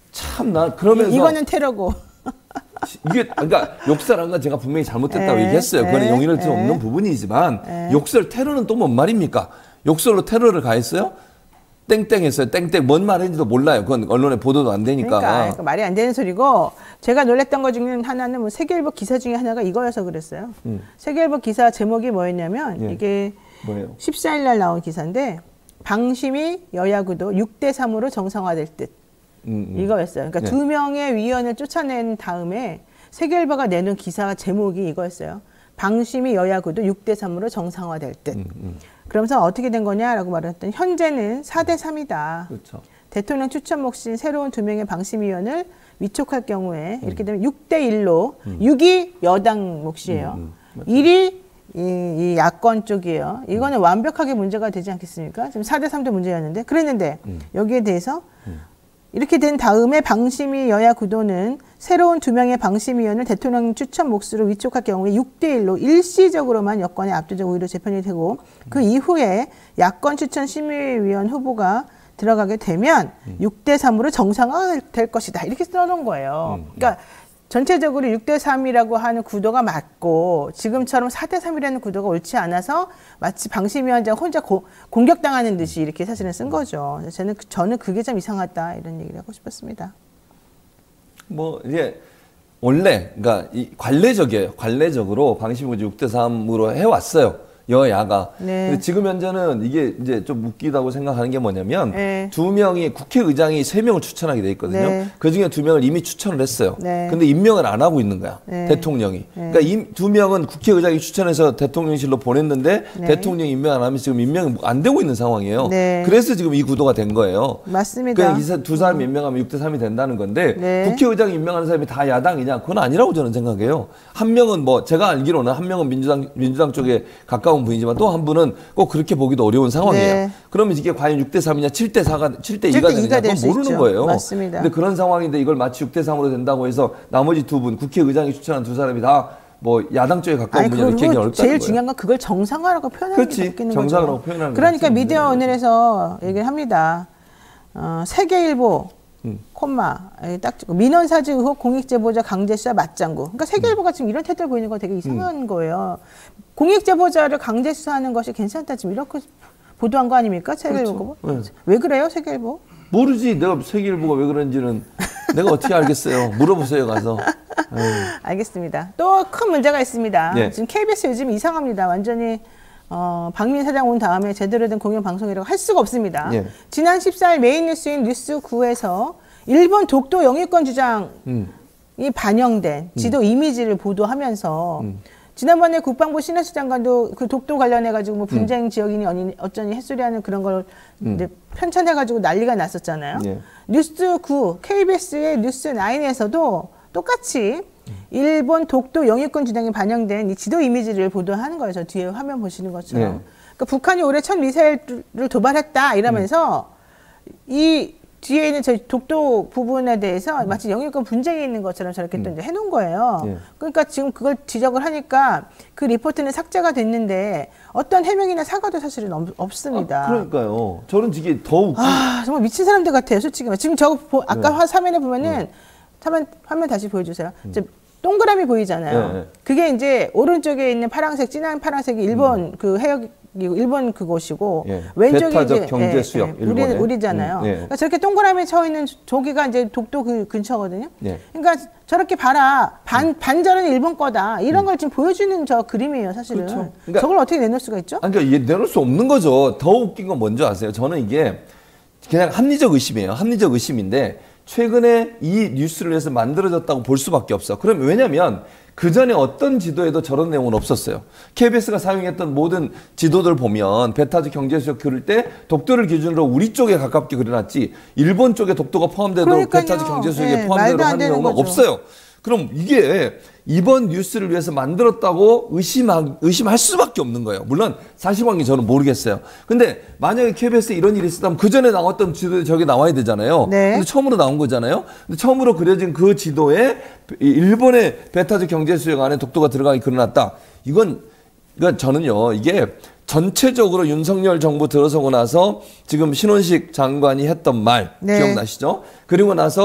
참 나 그러면서 이거는 테러고. 이게 그러니까 욕설한 건 제가 분명히 잘못됐다고 에, 얘기했어요. 그거는 에, 용인할 수 에. 없는 부분이지만 욕설 테러는 또 뭔 말입니까? 욕설로 테러를 가했어요? 땡땡 했어요. 땡땡 뭔 말인지도 몰라요. 그건 언론에 보도도 안 되니까. 그러니까 말이 안 되는 소리고 제가 놀랬던 것 중에 하나는 뭐 세계일보 기사 중에 하나가 이거여서 그랬어요. 세계일보 기사 제목이 뭐였냐면 예. 이게 뭐예요? 14일 날 나온 기사인데 방심이 여야 구도 6대 3으로 정상화될 듯. 이거였어요. 그러니까 네. 2명의 위원을 쫓아낸 다음에 세계일보가 내놓은 기사 제목이 이거였어요. 방심이 여야 구도 6대 3으로 정상화될 듯. 그러면서 어떻게 된 거냐라고 말했더니 현재는 4대 3이다. 그렇죠. 대통령 추천 몫인 새로운 2명의 방심위원을 위촉할 경우에 이렇게 되면 6대 1로 6이 여당 몫이에요. 1이 이 야권 쪽이에요. 이거는 완벽하게 문제가 되지 않겠습니까? 지금 4대 3도 문제였는데 그랬는데 여기에 대해서 이렇게 된 다음에 방심위 여야 구도는 새로운 2명의 방심위원을 대통령 추천 몫으로 위촉할 경우에 6대 1로 일시적으로만 여권의 압도적 우위로 재편이 되고 그 이후에 야권 추천 심의위원 후보가 들어가게 되면 6대 3으로 정상화될 것이다. 이렇게 써놓은 거예요. 그러니까 전체적으로 6대 3이라고 하는 구도가 맞고 지금처럼 4대 3이라는 구도가 옳지 않아서 마치 방심위원장 혼자 공격당하는 듯이 이렇게 사실은 쓴 거죠. 저는 그게 좀 이상하다 이런 얘기를 하고 싶었습니다. 뭐 이제 원래 그러니까 이 관례적이에요. 관례적으로 방심위원회 6대 3으로 해왔어요. 여야가. 네. 근데 지금 현재는 이게 이제 좀 웃기다고 생각하는 게 뭐냐면 네. 2명이 국회의장이 3명을 추천하게 돼 있거든요. 네. 그 중에 2명을 이미 추천을 했어요. 네. 근데 임명을 안 하고 있는 거야. 네. 대통령이. 그러니까 2명은 국회의장이 추천해서 대통령실로 보냈는데 네. 대통령이 임명 안 하면 지금 임명이 안 되고 있는 상황이에요. 네. 그래서 지금 이 구도가 된 거예요. 맞습니다. 그냥 두 사람이 임명하면 6대 3이 된다는 건데 네. 국회의장 임명하는 사람이 다 야당이냐? 그건 아니라고 저는 생각해요. 한 명은 뭐 제가 알기로는 한 명은 민주당 쪽에 가까운 분이지만 또 한 분은 꼭 그렇게 보기도 어려운 상황이에요. 네. 그러면 이게 과연 6대 3이냐 7대 2가 되느냐 될 그건 수 모르는 있죠. 거예요. 맞습니다. 근데 그런 상황인데 이걸 마치 6대 3으로 된다고 해서 나머지 2분 국회의장이 추천한 2사람이 다 뭐 야당 쪽에 가까운 분이냐 이렇게 얘기 어렵다는 제일 거예요. 중요한 건 그걸 정상화라고 표현하는 그렇지. 게 바뀌는 정상화라고 거죠. 표현하는 그러니까 거지. 미디어 오늘에서 얘기를 합니다. 세계일보 콤마 딱 찍고 민원사주 의혹 공익제보자 강제수사 맞장구. 그러니까 세계일보가 지금 이런 태도를 보이는 거 되게 이상한 거예요. 공익제보자를 강제수사하는 것이 괜찮다 지금 이렇게 보도한 거 아닙니까? 세계일보. 그렇죠. 네. 왜 그래요, 세계일보? 모르지. 내가 세계일보가 왜 그런지는 내가 어떻게 알겠어요. 물어보세요 가서. 알겠습니다. 또 큰 문제가 있습니다. 네. 지금 KBS 요즘 이상합니다. 완전히 박민 사장 온 다음에 제대로 된 공영 방송이라고 할 수가 없습니다. 예. 지난 14일 메인 뉴스인 뉴스9에서 일본 독도 영유권 주장이 반영된 지도 이미지를 보도하면서 지난번에 국방부 신하수 장관도 그 독도 관련해 가지고 뭐 분쟁 지역이니 어쩌니 햇소리하는 그런 걸 이제 편찬해 가지고 난리가 났었잖아요. 예. 뉴스9 KBS의 뉴스9에서도 똑같이 일본 독도 영유권 주장이 반영된 이 지도 이미지를 보도하는 거예요. 저 뒤에 화면 보시는 것처럼. 네. 그러니까 북한이 올해 첫 미사일을 도발했다 이러면서 이 뒤에 있는 저 독도 부분에 대해서 마치 영유권 분쟁이 있는 것처럼 저렇게 또 이제 해놓은 거예요. 네. 그러니까 지금 그걸 지적을 하니까 그 리포트는 삭제가 됐는데 어떤 해명이나 사과도 사실은 없습니다. 그러니까요. 저는 이게 더욱 정말 미친 사람들 같아요, 솔직히. 지금 저거 아까 화면에 보면은 화면 다시 보여주세요. 이제 동그라미 보이잖아요. 네. 그게 이제 오른쪽에 있는 파란색, 진한 파란색이 일본 그 해역 일본 그곳이고 예. 왼쪽이 배타적 이제 경제 수역, 일본의. 우리잖아요. 예. 그러니까 저렇게 동그라미 쳐 있는 저기가 이제 독도 그 근처거든요. 예. 그러니까 저렇게 봐라 반절은 일본 거다 이런 걸 지금 보여주는 저 그림이에요, 사실은. 그렇죠. 그러니까 저걸 어떻게 내놓을 수가 있죠? 그러니까 이게 내놓을 수 없는 거죠. 더 웃긴 건 뭔지 아세요? 저는 이게 그냥 합리적 의심이에요. 합리적 의심인데 최근에 이 뉴스를 위해서 만들어졌다고 볼 수밖에 없어. 그럼 왜냐면 그 전에 어떤 지도에도 저런 내용은 없었어요. KBS가 사용했던 모든 지도들 보면 배타적 경제수역 그릴 때 독도를 기준으로 우리 쪽에 가깝게 그려놨지 일본 쪽에 독도가 포함돼도 그러니까요. 배타적 경제수역에 네, 포함되도록 말도 안 하는 되는 내용은 거죠. 없어요. 그럼 이게 이번 뉴스를 위해서 만들었다고 의심할 수밖에 없는 거예요. 물론 사실관계 저는 모르겠어요. 근데 만약에 KBS에 이런 일이 있었다면 그 전에 나왔던 지도에 저게 나와야 되잖아요. 네. 근데 처음으로 나온 거잖아요. 근데 처음으로 그려진 그 지도에 일본의 배타적 경제수역 안에 독도가 들어가게 그려놨다. 이건 저는요, 이게 전체적으로 윤석열 정부 들어서고 나서 지금 신원식 장관이 했던 말 네. 기억나시죠? 그리고 나서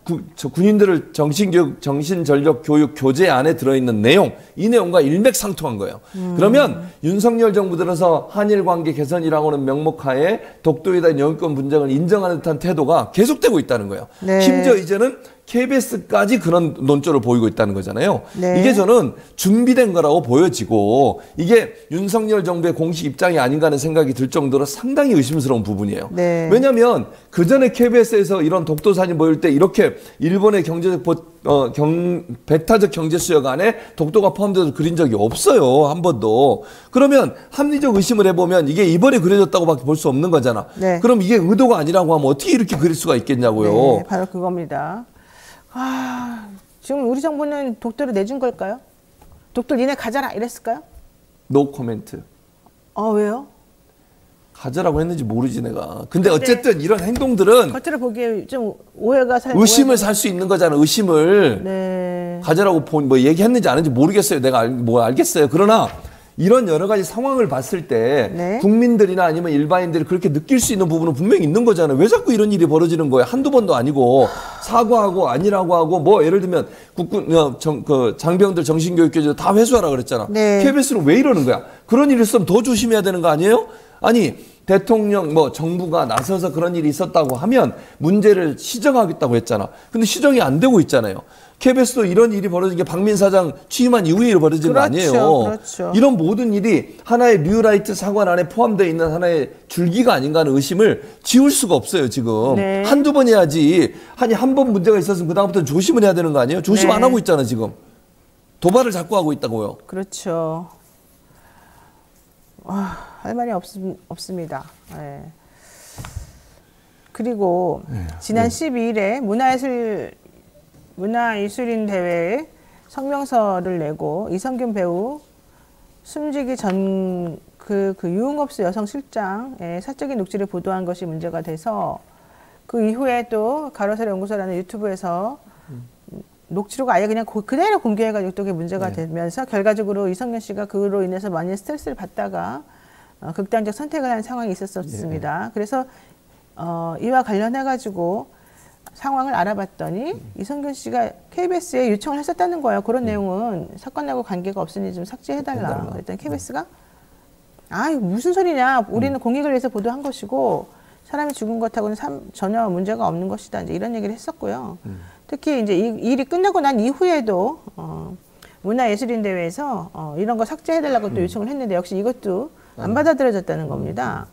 군인들을 정신전력 교육 교재 안에 들어있는 내용, 이 내용과 일맥상통한 거예요. 그러면 윤석열 정부 들어서 한일 관계 개선이라고는 명목하에 독도에 대한 영유권 분쟁을 인정하는 듯한 태도가 계속되고 있다는 거예요. 네. 심지어 이제는 KBS까지 그런 논조를 보이고 있다는 거잖아요. 네. 이게 저는 준비된 거라고 보여지고 이게 윤석열 정부의 공식 입장이 아닌가 하는 생각이 들 정도로 상당히 의심스러운 부분이에요. 네. 왜냐하면 그 전에 KBS에서 이런 독도 사진 보일 때 이렇게 일본의 배타적 경제 수역 안에 독도가 포함돼서 그린 적이 없어요. 한 번도. 그러면 합리적 의심을 해보면 이게 이번에 그려졌다고밖에 볼 수 없는 거잖아. 네. 그럼 이게 의도가 아니라고 하면 어떻게 이렇게 그릴 수가 있겠냐고요. 네, 바로 그겁니다. 지금 우리 정부는 독도를 내준 걸까요? 독도 니네 가져라 이랬을까요? 노 코멘트. 왜요? 가져라고 했는지 모르지 내가. 근데 어쨌든 이런 행동들은 겉으로 보기에 좀 오해가 의심을 살 수 있는 거잖아. 의심을. 네. 가져라고 뭐 얘기했는지 안 했는지 모르겠어요. 내가 뭐 알겠어요. 그러나 이런 여러 가지 상황을 봤을 때 네. 국민들이나 아니면 일반인들이 그렇게 느낄 수 있는 부분은 분명히 있는 거잖아요. 왜 자꾸 이런 일이 벌어지는 거예요? 한두 번도 아니고 사과하고 아니라고 하고 뭐 예를 들면 장병들 정신교육교재 다 회수하라 그랬잖아. 네. KBS는 왜 이러는 거야? 그런 일이 있으면 더 조심해야 되는 거 아니에요? 아니 대통령 정부가 나서서 그런 일이 있었다고 하면 문제를 시정하겠다고 했잖아. 근데 시정이 안 되고 있잖아요. KBS도 이런 일이 벌어진 게 박민 사장 취임한 이후에 벌어진 거 아니에요. 그렇죠. 이런 모든 일이 하나의 뉴라이트 사관 안에 포함되어 있는 하나의 줄기가 아닌가 하는 의심을 지울 수가 없어요, 지금. 네. 한두 번 해야지. 한 번 문제가 있었으면 그다음부터는 조심을 해야 되는 거 아니에요? 조심 네. 안 하고 있잖아, 지금. 도발을 자꾸 하고 있다고요. 그렇죠. 할 말이 없습니다. 네. 그리고 지난 12일에 문화예술인 대회에 성명서를 내고 이성균 배우 숨지기 전 그 유흥업소 여성 실장의 사적인 녹취를 보도한 것이 문제가 돼서 그 이후에 또 가로세로 연구소라는 유튜브에서 녹취록을 아예 그냥 그대로 공개해가지고 또 그게 문제가 되면서 결과적으로 이성균 씨가 그로 인해서 많이 스트레스를 받다가 극단적 선택을 한 상황이 있었습니다. 그래서 이와 관련해가지고 상황을 알아봤더니 이성균 씨가 KBS에 요청을 했었다는 거예요. 그런 내용은 사건하고 관계가 없으니 좀 삭제해달라. 그랬더니 KBS가 이거 무슨 소리냐. 우리는 공익을 위해서 보도한 것이고 사람이 죽은 것하고는 전혀 문제가 없는 것이다. 이제 이런 얘기를 했었고요. 특히 이제 이 일이 끝나고 난 이후에도 문화예술인 대회에서 이런 거 삭제해달라고 또 요청을 했는데 역시 이것도 안 받아들여졌다는 겁니다.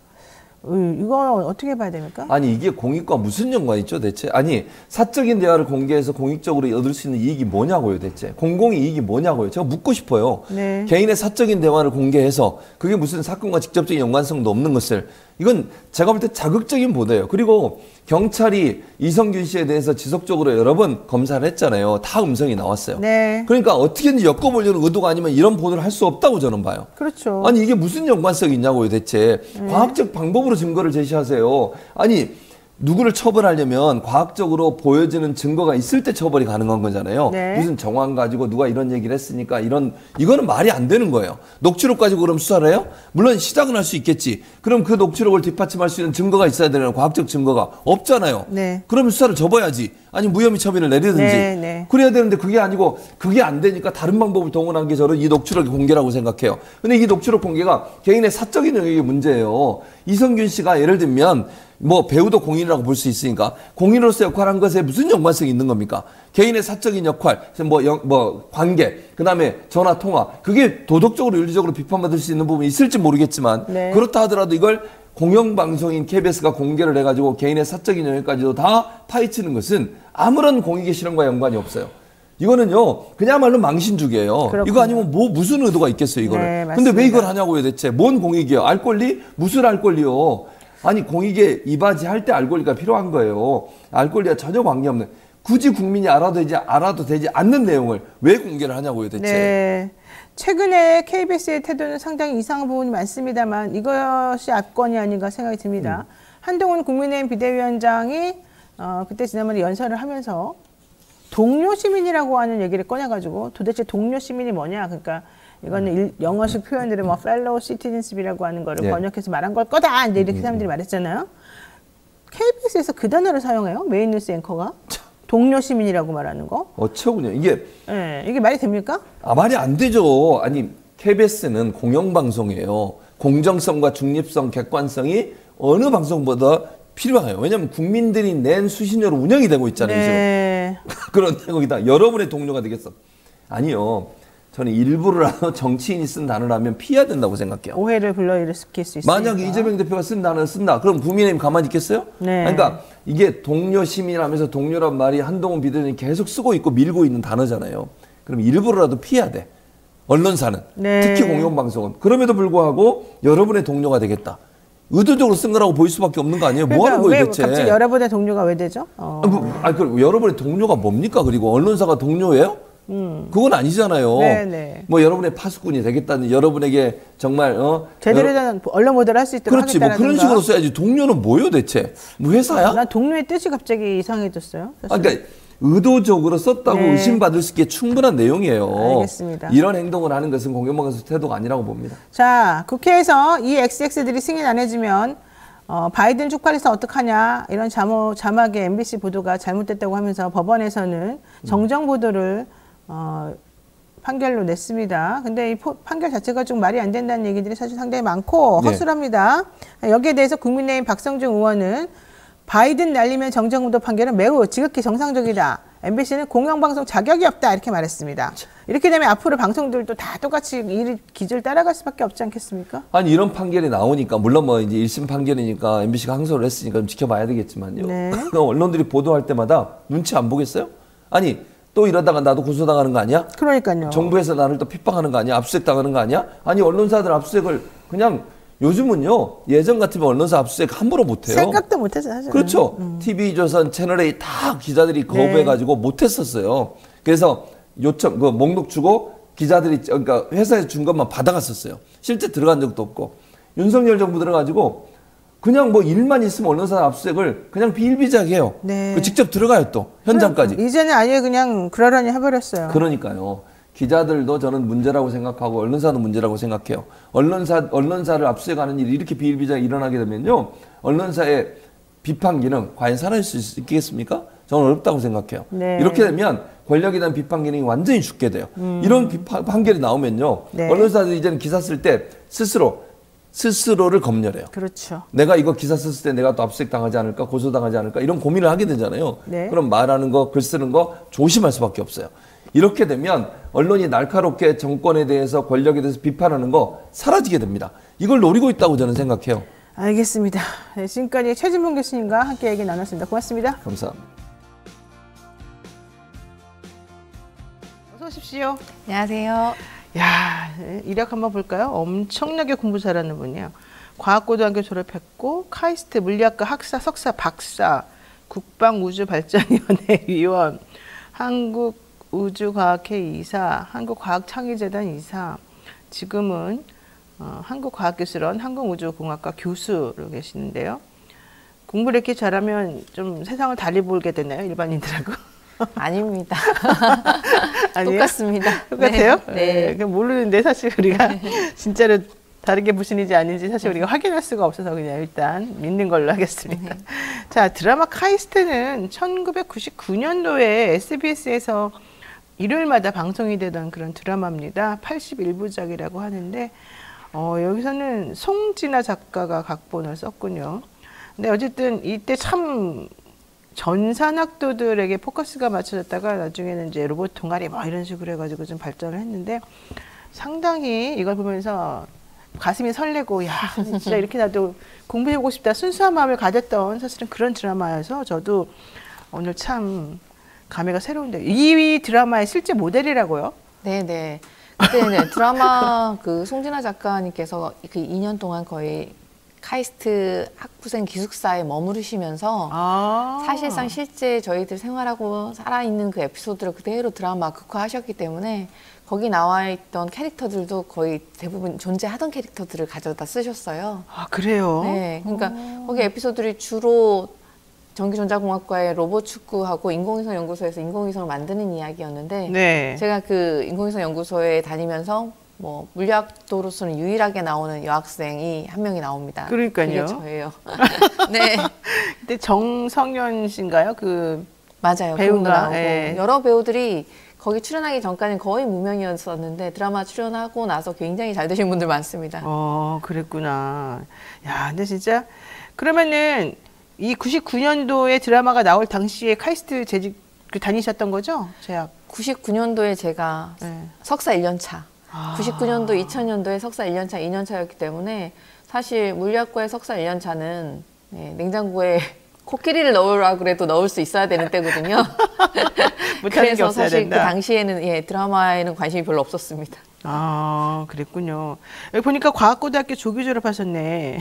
이거 어떻게 봐야 됩니까? 아니 이게 공익과 무슨 연관이 있죠 대체? 아니 사적인 대화를 공개해서 공익적으로 얻을 수 있는 이익이 뭐냐고요 대체? 공공의 이익이 뭐냐고요? 제가 묻고 싶어요. 네. 개인의 사적인 대화를 공개해서 그게 무슨 사건과 직접적인 연관성도 없는 것을 이건 제가 볼 때 자극적인 보도예요. 그리고 경찰이 이성균 씨에 대해서 지속적으로 여러 번 검사를 했잖아요. 다 음성이 나왔어요. 네. 그러니까 어떻게든지 엮어보려는 의도가 아니면 이런 보도를 할 수 없다고 저는 봐요. 그렇죠. 아니 이게 무슨 연관성이 있냐고요 대체. 과학적 방법으로 증거를 제시하세요. 아니 누구를 처벌하려면 과학적으로 보여지는 증거가 있을 때 처벌이 가능한 거잖아요. 네. 무슨 정황 가지고 누가 이런 얘기를 했으니까 이거는 말이 안 되는 거예요. 녹취록 가지고 그럼 수사를 해요? 물론 시작은 할 수 있겠지. 그럼 그 녹취록을 뒷받침할 수 있는 증거가 있어야 되는 과학적 증거가 없잖아요. 네. 그러면 수사를 접어야지. 아니 무혐의 처분을 내리든지. 네, 네. 그래야 되는데 그게 아니고 그게 안 되니까 다른 방법을 동원한 게 저는 이 녹취록의 공개라고 생각해요. 근데 이 녹취록 공개가 개인의 사적인 영역의 문제예요. 이성균 씨가 예를 들면 배우도 공인이라고 볼 수 있으니까 공인으로서 역할한 것에 무슨 연관성이 있는 겁니까? 개인의 사적인 역할, 관계, 그 다음에 전화 통화, 그게 도덕적으로 윤리적으로 비판받을 수 있는 부분이 있을지 모르겠지만 네. 그렇다 하더라도 이걸 공영방송인 KBS가 공개를 해가지고 개인의 사적인 영역까지도 다 파헤치는 것은 아무런 공익의 실현과 연관이 없어요. 이거는요, 그야말로 망신주기예요. 그렇군요. 이거 아니면 무슨 의도가 있겠어요, 이거를. 네, 근데 왜 맞습니다. 이걸 하냐고요, 대체. 뭔 공익이에요? 알 권리? 무슨 알 권리요? 아니, 공익에 이바지할 때 알 권리가 필요한 거예요. 알 권리와 전혀 관계없는. 굳이 국민이 알아도 되지 않는 내용을 왜 공개를 하냐고요, 대체. 네. 최근에 KBS의 태도는 상당히 이상한 부분이 많습니다만 이것이 압권이 아닌가 생각이 듭니다. 한동훈 국민의힘 비대위원장이 그때 지난번에 연설을 하면서 동료 시민이라고 하는 얘기를 꺼내가지고 도대체 동료 시민이 뭐냐. 그러니까 이거는 영어식 표현들을 fellow citizens이라고 하는 거를 번역해서 말한 걸 거다. 이제 이렇게 사람들이 말했잖아요. KBS에서 그 단어를 사용해요. 메인 뉴스 앵커가. 동료 시민이라고 말하는 거. 어처구니 이게 예, 이게 말이 됩니까? 말이 안 되죠. 아니 KBS는 공영방송이에요. 공정성과 중립성, 객관성이 어느 방송보다 필요해요. 왜냐하면 국민들이 낸 수신료로 운영이 되고 있잖아요. 네. 지금. 그런데 거기다 여러분의 동료가 되겠어. 아니요. 저는 일부러라도 정치인이 쓴 단어라면 피해야 된다고 생각해요. 오해를 불러일으킬 수 있으니까. 만약에 이재명 대표가 쓴 단어를 쓴다. 그럼 국민의힘 가만히 있겠어요? 네. 그러니까 이게 동료 시민하면서 동료란 말이 한동훈 비대위원이 계속 쓰고 있고 밀고 있는 단어잖아요. 그럼 일부러라도 피해야 돼. 언론사는. 네. 특히 공영방송은. 그럼에도 불구하고 여러분의 동료가 되겠다. 의도적으로 쓴 거라고 보일 수밖에 없는 거 아니에요? 뭐 하는 그러니까 거예요 왜 대체? 갑자기 여러분의 동료가 왜 되죠? 그럼 여러분의 동료가 뭡니까? 그리고 언론사가 동료예요? 그건 아니잖아요. 네네. 뭐 여러분의 파수꾼이 되겠다는 여러분에게 정말 제대로 된 언론 보도를 할 수 있도록 그렇지 뭐 하겠다라든가. 그런 식으로 써야지. 동료는 뭐요 대체? 뭐 회사야? 난 동료의 뜻이 갑자기 이상해졌어요. 사실. 그러니까 의도적으로 썼다고 네. 의심받을 수 있게 충분한 내용이에요. 알겠습니다. 이런 행동을 하는 것은 공영방송 태도가 아니라고 봅니다. 자, 국회에서 이 XX들이 승인 안 해주면 바이든 쪽팔려서 어떡하냐 이런 자막의 MBC 보도가 잘못됐다고 하면서 법원에서는 정정 보도를 판결로 냈습니다. 근데 이 판결 자체가 좀 말이 안 된다는 얘기들이 사실 상당히 많고 네. 허술합니다. 여기에 대해서 국민의힘 박성중 의원은 바이든 날리면 정정보도 판결은 매우 지극히 정상적이다. MBC는 공영방송 자격이 없다 이렇게 말했습니다. 이렇게 되면 앞으로 방송들도 다 똑같이 이 기준을 따라갈 수밖에 없지 않겠습니까? 아니 이런 판결이 나오니까 물론 뭐 이제 1심 판결이니까 MBC가 항소를 했으니까 좀 지켜봐야 되겠지만요. 네. 언론들이 보도할 때마다 눈치 안 보겠어요? 아니 또 이러다가 나도 고소당하는 거 아니야? 그러니까요. 정부에서 나를 또 핍박하는 거 아니야? 압수수색 당하는 거 아니야? 아니 언론사들 압수수색을 그냥 요즘은요 예전 같으면 언론사 압수수색 함부로 못해요. 생각도 못해서 사실. 그렇죠. TV조선 채널A 다 기자들이 거부해가지고 못했었어요. 그래서 요청 그 목록 주고 기자들이 그러니까 회사에서 준 것만 받아갔었어요. 실제 들어간 적도 없고 윤석열 정부 들어가지고 그냥 뭐 일만 있으면 언론사 압수수색을 그냥 비일비재하게 해요. 네. 그 직접 들어가요 또 현장까지. 이제는 아예 그냥 그러려니 해버렸어요. 그러니까요. 기자들도 저는 문제라고 생각하고 언론사도 문제라고 생각해요. 언론사를 압수수색하는 일이 이렇게 비일비재하게 일어나게 되면요, 언론사의 비판 기능 과연 사라질 수 있겠습니까? 저는 어렵다고 생각해요. 네. 이렇게 되면 권력에 대한 비판 기능이 완전히 죽게 돼요. 이런 판결이 나오면요, 네. 언론사들이 이제는 기사 쓸 때 스스로를 검열해요. 그렇죠. 내가 이거 기사 썼을 때 내가 또 압수수색 당하지 않을까, 고소당하지 않을까 이런 고민을 하게 되잖아요. 네. 그럼 말하는 거, 글 쓰는 거 조심할 수밖에 없어요. 이렇게 되면 언론이 날카롭게 정권에 대해서 권력에 대해서 비판하는 거 사라지게 됩니다. 이걸 노리고 있다고 저는 생각해요. 알겠습니다. 네, 지금까지 최진봉 교수님과 함께 얘기 나눴습니다. 고맙습니다. 감사합니다. 어서 오십시오. 안녕하세요. 야, 이력 한번 볼까요? 엄청나게 공부 잘하는 분이에요. 과학고등학교 졸업했고 카이스트 물리학과 학사, 석사, 박사, 국방우주발전위원회 위원, 한국우주과학회 이사, 한국과학창의재단 이사, 지금은 한국과학기술원 항공우주공학과 교수로 계시는데요. 공부를 이렇게 잘하면 좀 세상을 달리 보게 되나요? 일반인들하고? 아닙니다. 아니에요? 똑같습니다. 똑같아요? 네. 그냥 모르는데 사실 우리가 진짜로 다르게 보시는지 아닌지 사실 우리가 확인할 수가 없어서 그냥 일단 믿는 걸로 하겠습니다. 자, 드라마 카이스트는 1999년도에 SBS에서 일요일마다 방송이 되던 그런 드라마입니다. 81부작이라고 하는데 여기서는 송진아 작가가 각본을 썼군요. 근데 어쨌든 이때 참 전산학도들에게 포커스가 맞춰졌다가 나중에는 이제 로봇 동아리 뭐 이런 식으로 해가지고 좀 발전을 했는데 상당히 이걸 보면서 가슴이 설레고 야 진짜 이렇게 나도 공부해보고 싶다 순수한 마음을 가졌던 사실은 그런 드라마여서 저도 오늘 참 감회가 새로운데 이 드라마의 실제 모델이라고요? 네네. 그때는 드라마 그 송진아 작가님께서 그 2년 동안 거의 카이스트 학부생 기숙사에 머무르시면서 사실상 실제 저희들 생활하고 살아있는 그 에피소드를 그대로 드라마 극화하셨기 때문에 거기 나와 있던 캐릭터들도 거의 대부분 존재하던 캐릭터들을 가져다 쓰셨어요. 아, 그래요? 네. 그러니까 거기 에피소드들이 주로 전기전자공학과의 로봇 축구하고 인공위성 연구소에서 인공위성을 만드는 이야기였는데 네. 제가 그 인공위성 연구소에 다니면서 뭐 물리학도로서는 유일하게 나오는 여학생이 한 명이 나옵니다. 그러니까요. 그게 저예요. 네. 그때 정성현 씨인가요? 그 맞아요. 배우가, 그분도 나오고 예. 여러 배우들이 거기 출연하기 전까지는 거의 무명이었었는데 드라마 출연하고 나서 굉장히 잘 되신 분들 많습니다. 그랬구나. 야, 근데 진짜 그러면은 이 99년도에 드라마가 나올 당시에 카이스트 재직 다니셨던 거죠? 재학. 99년도에 제가 네. 석사 1년 차. 99년도, 2000년도에 석사 1년 차, 2년 차였기 때문에 사실 물리학과의 석사 1년 차는 냉장고에 코끼리를 넣으라 그래도 넣을 수 있어야 되는 때거든요. 그래서 사실 된다. 그 당시에는 드라마에는 관심이 별로 없었습니다. 아, 그랬군요. 여기 보니까 과학고등학교 조교 졸업하셨네.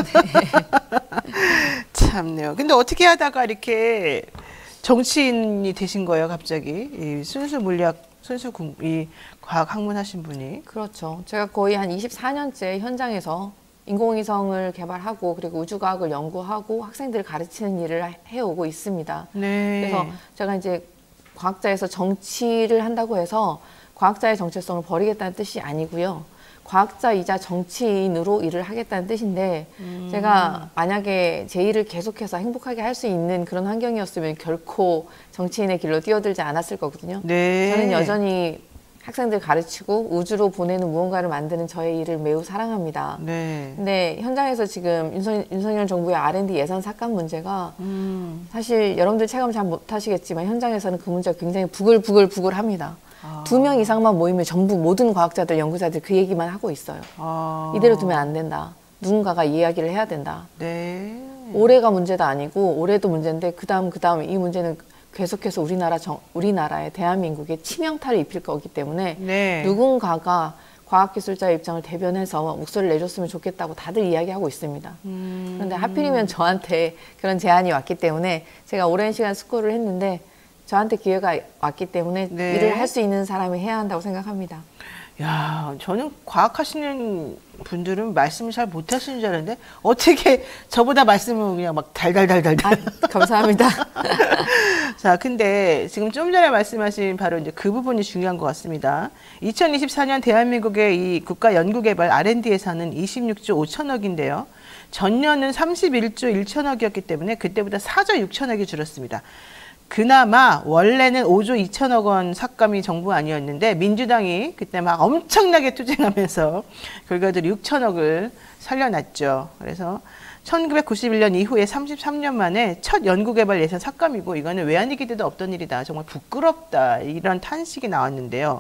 참네요. 근데 어떻게 하다가 이렇게 정치인이 되신 거예요, 갑자기? 이 순수 물리학, 이 과학 학문 하신 분이. 그렇죠. 제가 거의 한 24년째 현장에서 인공위성을 개발하고 그리고 우주과학을 연구하고 학생들을 가르치는 일을 해오고 있습니다. 네. 그래서 제가 이제 과학자에서 정치를 한다고 해서 과학자의 정체성을 버리겠다는 뜻이 아니고요. 과학자이자 정치인으로 일을 하겠다는 뜻인데 제가 만약에 제 일을 계속해서 행복하게 할 수 있는 그런 환경이었으면 결코 정치인의 길로 뛰어들지 않았을 거거든요. 네. 저는 여전히 학생들 가르치고 우주로 보내는 무언가를 만드는 저의 일을 매우 사랑합니다. 네. 근데 현장에서 지금 윤석열 정부의 R&D 예산 삭감 문제가 사실 여러분들 체감 잘 못하시겠지만 현장에서는 그 문제가 굉장히 부글부글합니다. 2명 이상만 모이면 전부 모든 과학자들, 연구자들 그 얘기만 하고 있어요. 이대로 두면 안 된다. 누군가가 이야기를 해야 된다. 네. 올해가 문제도 아니고 올해도 문제인데 그다음 이 문제는 계속해서 우리나라의 대한민국에 치명타를 입힐 거기 때문에 네. 누군가가 과학기술자의 입장을 대변해서 목소리를 내줬으면 좋겠다고 다들 이야기하고 있습니다. 그런데 하필이면 저한테 그런 제안이 왔기 때문에 제가 오랜 시간 숙고를 했는데 저한테 기회가 왔기 때문에 네. 일을 할 수 있는 사람이 해야 한다고 생각합니다. 야, 저는 과학하시는 분들은 말씀을 잘 못하시는 줄 알았는데 어떻게 저보다 말씀을 그냥 막 달달달달. 감사합니다. 자, 근데 지금 좀 전에 말씀하신 바로 이제 그 부분이 중요한 것 같습니다. 2024년 대한민국의 이 국가 연구개발 R&D 예산은 26조 5천억인데요. 전년은 31조 1천억이었기 때문에 그때보다 4조 6천억이 줄었습니다. 그나마 원래는 5조 2천억 원 삭감이 정부 아니었는데 민주당이 그때 막 엄청나게 투쟁하면서 결과적으로 6천억을 살려놨죠. 그래서 1991년 이후에 33년 만에 첫 연구개발 예산 삭감이고 이거는 외환위기 때도 없던 일이다. 정말 부끄럽다. 이런 탄식이 나왔는데요.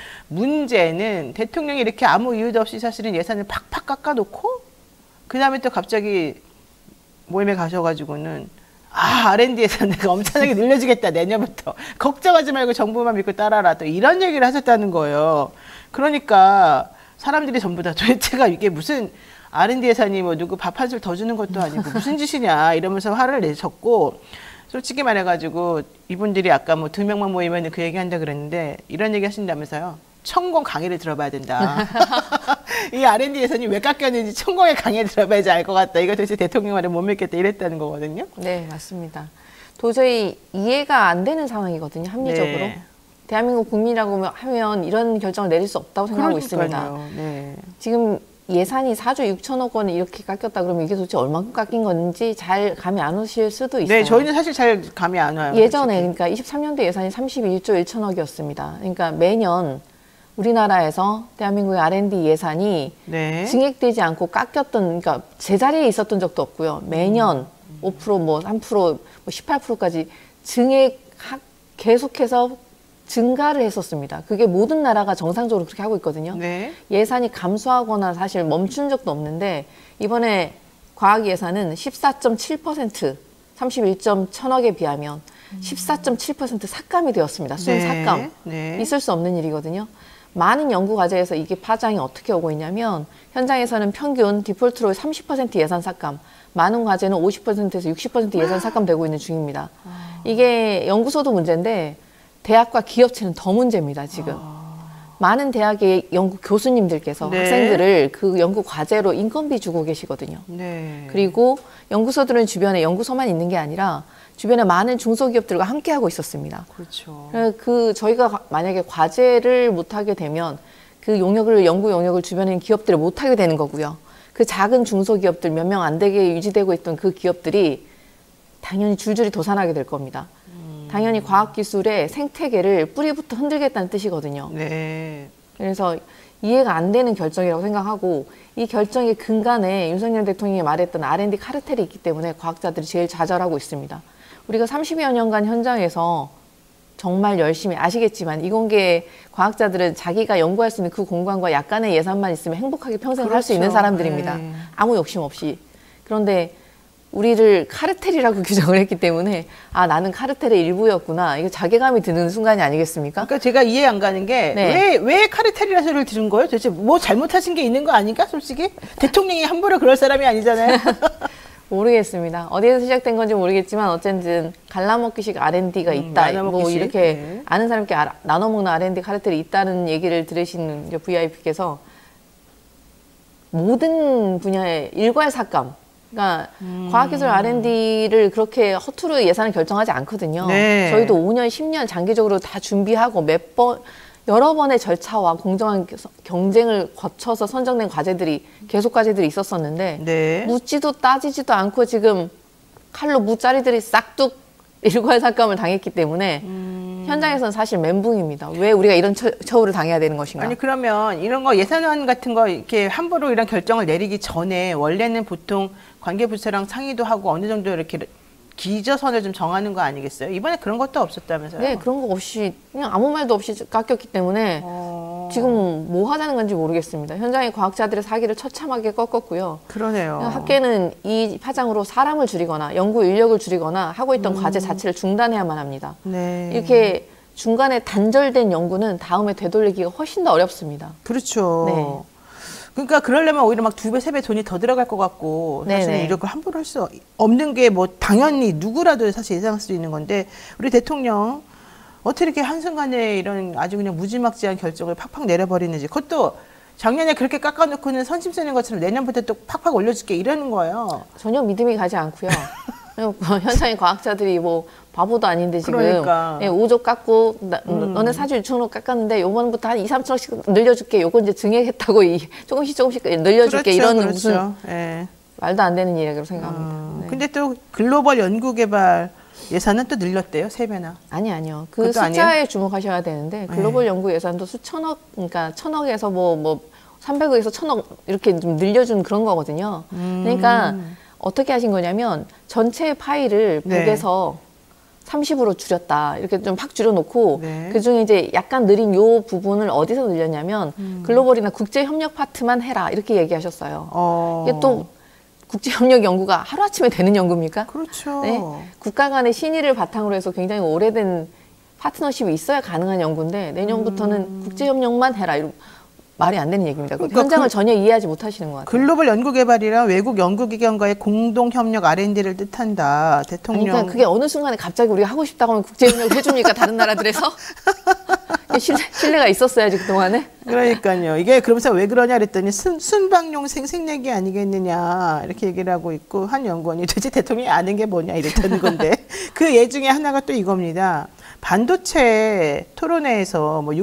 문제는 대통령이 이렇게 아무 이유도 없이 사실은 예산을 팍팍 깎아놓고 그 다음에 또 갑자기 모임에 가셔가지고는 R&D 예산 내가 엄청나게 늘려주겠다 내년부터 걱정하지 말고 정부만 믿고 따라라 또 이런 얘기를 하셨다는 거예요. 그러니까 사람들이 전부 다 도대체가 이게 무슨 R&D 예산이 뭐 누구 밥 한 술 더 주는 것도 아니고 무슨 짓이냐 이러면서 화를 내셨고 솔직히 말해가지고 이분들이 아까 뭐 2명만 모이면 그 얘기 한다 그랬는데 이런 얘기 하신다면서요. 천공 강의를 들어봐야 된다. 이 R&D 예산이 왜 깎였는지 천공의 강의를 들어봐야지 알 것 같다. 이거 도대체 대통령 말을 못 믿겠다 이랬다는 거거든요. 네, 맞습니다. 도저히 이해가 안 되는 상황이거든요. 합리적으로. 네. 대한민국 국민이라고 하면 이런 결정을 내릴 수 없다고 생각하고 있습니다. 네. 지금 예산이 4조 6천억 원이 이렇게 깎였다 그러면 이게 도대체 얼마큼 깎인 건지 잘 감이 안 오실 수도 있어요. 네, 저희는 사실 잘 감이 안 와요. 예전에 그러니까 23년도 예산이 31조 1천억이었습니다. 그러니까 매년 우리나라에서 대한민국의 R&D 예산이 네. 증액되지 않고 깎였던, 그러니까 제자리에 있었던 적도 없고요. 매년 5%, 뭐 3%, 뭐 18%까지 계속해서 증가를 했었습니다. 그게 모든 나라가 정상적으로 그렇게 하고 있거든요. 네. 예산이 감소하거나 사실 멈춘 적도 없는데 이번에 과학 예산은 14.7%, 31점 천억에 비하면 14.7% 삭감이 되었습니다. 순 삭감. 네. 있을 수 없는 일이거든요. 많은 연구 과제에서 이게 파장이 어떻게 오고 있냐면 현장에서는 평균 디폴트로 30% 예산 삭감, 많은 과제는 50%에서 60% 예산 삭감되고 있는 중입니다. 이게 연구소도 문제인데 대학과 기업체는 더 문제입니다, 지금. 많은 대학의 연구 교수님들께서 네. 학생들을 그 연구 과제로 인건비 주고 계시거든요. 네. 그리고 연구소들은 주변에 연구소만 있는 게 아니라 주변에 많은 중소기업들과 함께 하고 있었습니다. 그렇죠. 저희가 만약에 과제를 못하게 되면 그 연구 용역을 주변에 있는 기업들이 못하게 되는 거고요. 그 작은 중소기업들 몇 명 안 되게 유지되고 있던 그 기업들이 당연히 줄줄이 도산하게 될 겁니다. 당연히 과학기술의 생태계를 뿌리부터 흔들겠다는 뜻이거든요. 네. 그래서 이해가 안 되는 결정이라고 생각하고 이 결정의 근간에 윤석열 대통령이 말했던 R&D 카르텔이 있기 때문에 과학자들이 제일 좌절하고 있습니다. 우리가 30여 년간 현장에서 정말 열심히 아시겠지만 이공계 과학자들은 자기가 연구할 수 있는 그 공간과 약간의 예산만 있으면 행복하게 평생 살 수 있는 그렇죠. 사람들입니다. 네. 아무 욕심 없이. 그런데 우리를 카르텔이라고 규정을 했기 때문에 아 나는 카르텔의 일부였구나. 이거 자괴감이 드는 순간이 아니겠습니까? 그러니까 제가 이해 안 가는 게 왜 카르텔이라는 소리를 들은 거예요? 도대체 뭐 잘못하신 게 있는 거 아닌가? 솔직히 대통령이 함부로 그럴 사람이 아니잖아요. 모르겠습니다. 어디에서 시작된 건지 모르겠지만 어쨌든 갈라먹기식 R&D가 있다. 뭐 나눠먹기식. 이렇게 네. 아는 사람께 나눠먹는 R&D 카르텔이 있다는 얘기를 들으시는 VIP께서 모든 분야의 일괄삭감. 그러니까 과학기술 R&D를 그렇게 허투루 예산을 결정하지 않거든요. 네. 저희도 5년, 10년 장기적으로 다 준비하고 여러 번의 절차와 공정한 경쟁을 거쳐서 선정된 계속 과제들이 있었었는데 네. 묻지도 따지지도 않고 지금 칼로 무짜리들이 싹둑 일괄삭감을 당했기 때문에 현장에서는 사실 멘붕입니다. 왜 우리가 이런 처우를 당해야 되는 것인가? 아니 그러면 이런 거 예산안 같은 거 이렇게 함부로 이런 결정을 내리기 전에 원래는 보통 관계부처랑 상의도 하고 어느 정도 이렇게 기저선을 좀 정하는 거 아니겠어요? 이번에 그런 것도 없었다면서요? 네, 그런 거 없이 그냥 아무 말도 없이 깎였기 때문에 지금 뭐 하자는 건지 모르겠습니다. 현장의 과학자들의 사기를 처참하게 꺾었고요. 그러네요. 학계는 이 파장으로 사람을 줄이거나 연구 인력을 줄이거나 하고 있던 과제 자체를 중단해야만 합니다. 네. 이렇게 중간에 단절된 연구는 다음에 되돌리기가 훨씬 더 어렵습니다. 그렇죠. 네. 그러니까 그러려면 오히려 막 2배, 3배 돈이 더 들어갈 것 같고 사실 네네. 이런 걸 함부로 할 수 없는 게 뭐 당연히 누구라도 사실 예상할 수 있는 건데 우리 대통령 어떻게 이렇게 한순간에 이런 아주 그냥 무지막지한 결정을 팍팍 내려버리는지 그것도 작년에 그렇게 깎아놓고는 선심 쓰는 것처럼 내년부터 또 팍팍 올려줄게 이러는 거예요. 전혀 믿음이 가지 않고요. 현장의 과학자들이 뭐 바보도 아닌데 지금 그러니까. 5조 깎고 너네 사주 6천억 깎았는데 요번부터 한 2, 3천억씩 늘려줄게. 요거 이제 증액했다고 조금씩 늘려줄게. 그렇죠, 이런 그렇죠. 무슨 예. 말도 안 되는 일이라고 생각합니다. 네. 근데 또 글로벌 연구개발 예산은 또 늘렸대요. 3배나. 아니요. 그 그것도 숫자에 아니에요? 주목하셔야 되는데 글로벌 연구 예산도 수천억, 그러니까 천억에서 뭐 300억에서 천억 이렇게 좀 늘려준 그런 거거든요. 그러니까 어떻게 하신 거냐면 전체 파일을 네. 100에서 30으로 줄였다. 이렇게 좀 팍 줄여놓고 네. 그중에 이제 약간 느린 요 부분을 어디서 늘렸냐면 글로벌이나 국제협력 파트만 해라. 이렇게 얘기하셨어요. 이게 또 국제협력 연구가 하루아침에 되는 연구입니까? 그렇죠. 네. 국가 간의 신의를 바탕으로 해서 굉장히 오래된 파트너십이 있어야 가능한 연구인데 내년부터는 국제협력만 해라. 이런 말이 안 되는 얘기입니다. 그러니까 현장을 전혀 이해하지 못하시는 것 같아요. 글로벌 연구개발이랑 외국 연구기관과의 공동협력 R&D를 뜻한다. 대통령. 아니, 그러니까 그게 어느 순간에 갑자기 우리가 하고 싶다고 하면 국제협력 해줍니까? 다른 나라들에서? 신뢰가 있었어야지 그동안에. 그러니까요. 이게 그러면서 왜 그러냐 그랬더니 순방용 생색내기 아니겠느냐 이렇게 얘기를 하고 있고 한 연구원이 도대체 대통령이 아는 게 뭐냐 이랬다는 건데 그 예 중에 하나가 또 이겁니다. 반도체 토론회에서 뭐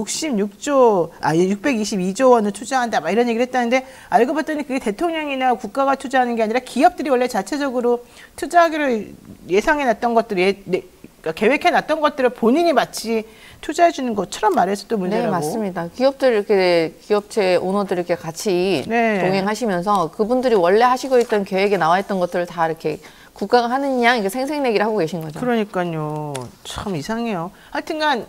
622조 원을 투자한다 막 이런 얘기를 했다는데 알고 봤더니 그게 대통령이나 국가가 투자하는 게 아니라 기업들이 원래 자체적으로 투자하기로 예상해 놨던 것들이 그러니까 계획해 놨던 것들을 본인이 마치 투자해 주는 것처럼 말해서 또 문제라고. 네, 맞습니다. 기업들 이렇게 기업체 오너들 이렇게 같이 네. 동행하시면서 그분들이 원래 하시고 있던 계획에 나와 있던 것들을 다 이렇게 국가가 하는 양 이게 생색내기를 하고 계신 거죠. 그러니까요. 참 이상해요. 하여튼간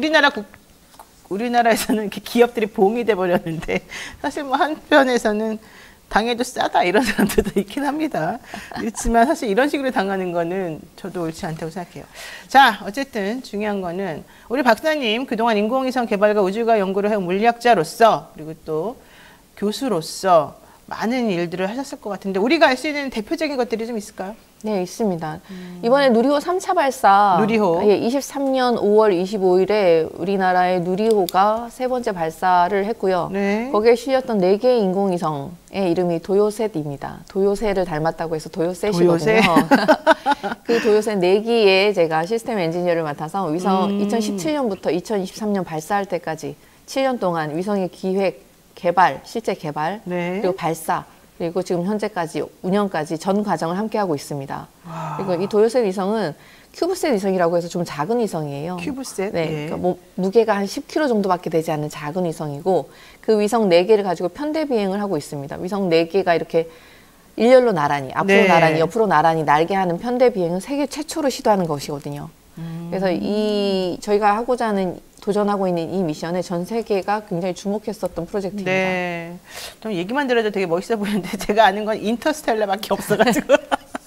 우리나라에서는 이렇게 기업들이 봉이 돼 버렸는데 사실 뭐 한편에서는 당해도 싸다 이런 사람들도 있긴 합니다. 그렇지만 사실 이런 식으로 당하는 거는 저도 옳지 않다고 생각해요. 자, 어쨌든 중요한 거는 우리 박사님 그동안 인공위성 개발과 우주과 연구를 해온 물리학자로서 그리고 또 교수로서 많은 일들을 하셨을 것 같은데 우리가 알 수 있는 대표적인 것들이 좀 있을까요? 네, 있습니다. 이번에 누리호 3차 발사. 누리호. 예, 23년 5월 25일에 우리나라의 누리호가 세 번째 발사를 했고요. 네. 거기에 실렸던 4개의 인공위성의 이름이 도요셋입니다. 도요셋을 닮았다고 해서 도요셋이거든요. 도요셋? 그 도요셋 4기에 제가 시스템 엔지니어를 맡아서 위성 2017년부터 2023년 발사할 때까지 7년 동안 위성의 기획, 개발, 실제 개발, 네. 그리고 발사 그리고 지금 현재까지 운영까지 전 과정을 함께 하고 있습니다. 그리고 이 도요셋 위성은 큐브셋 위성이라고 해서 좀 작은 위성이에요. 큐브셋? 네. 예. 그러니까 뭐 무게가 한 10kg 정도밖에 되지 않는 작은 위성이고 그 위성 4개를 가지고 편대 비행을 하고 있습니다. 위성 4개가 이렇게 일렬로 나란히, 앞으로 네. 나란히, 옆으로 나란히 날게 하는 편대 비행은 세계 최초로 시도하는 것이거든요. 그래서 저희가 하고자 하는 도전하고 있는 이 미션에 전 세계가 굉장히 주목했었던 프로젝트입니다. 네. 좀 얘기만 들어도 되게 멋있어 보이는데 제가 아는 건 인터스텔라밖에 없어가지고.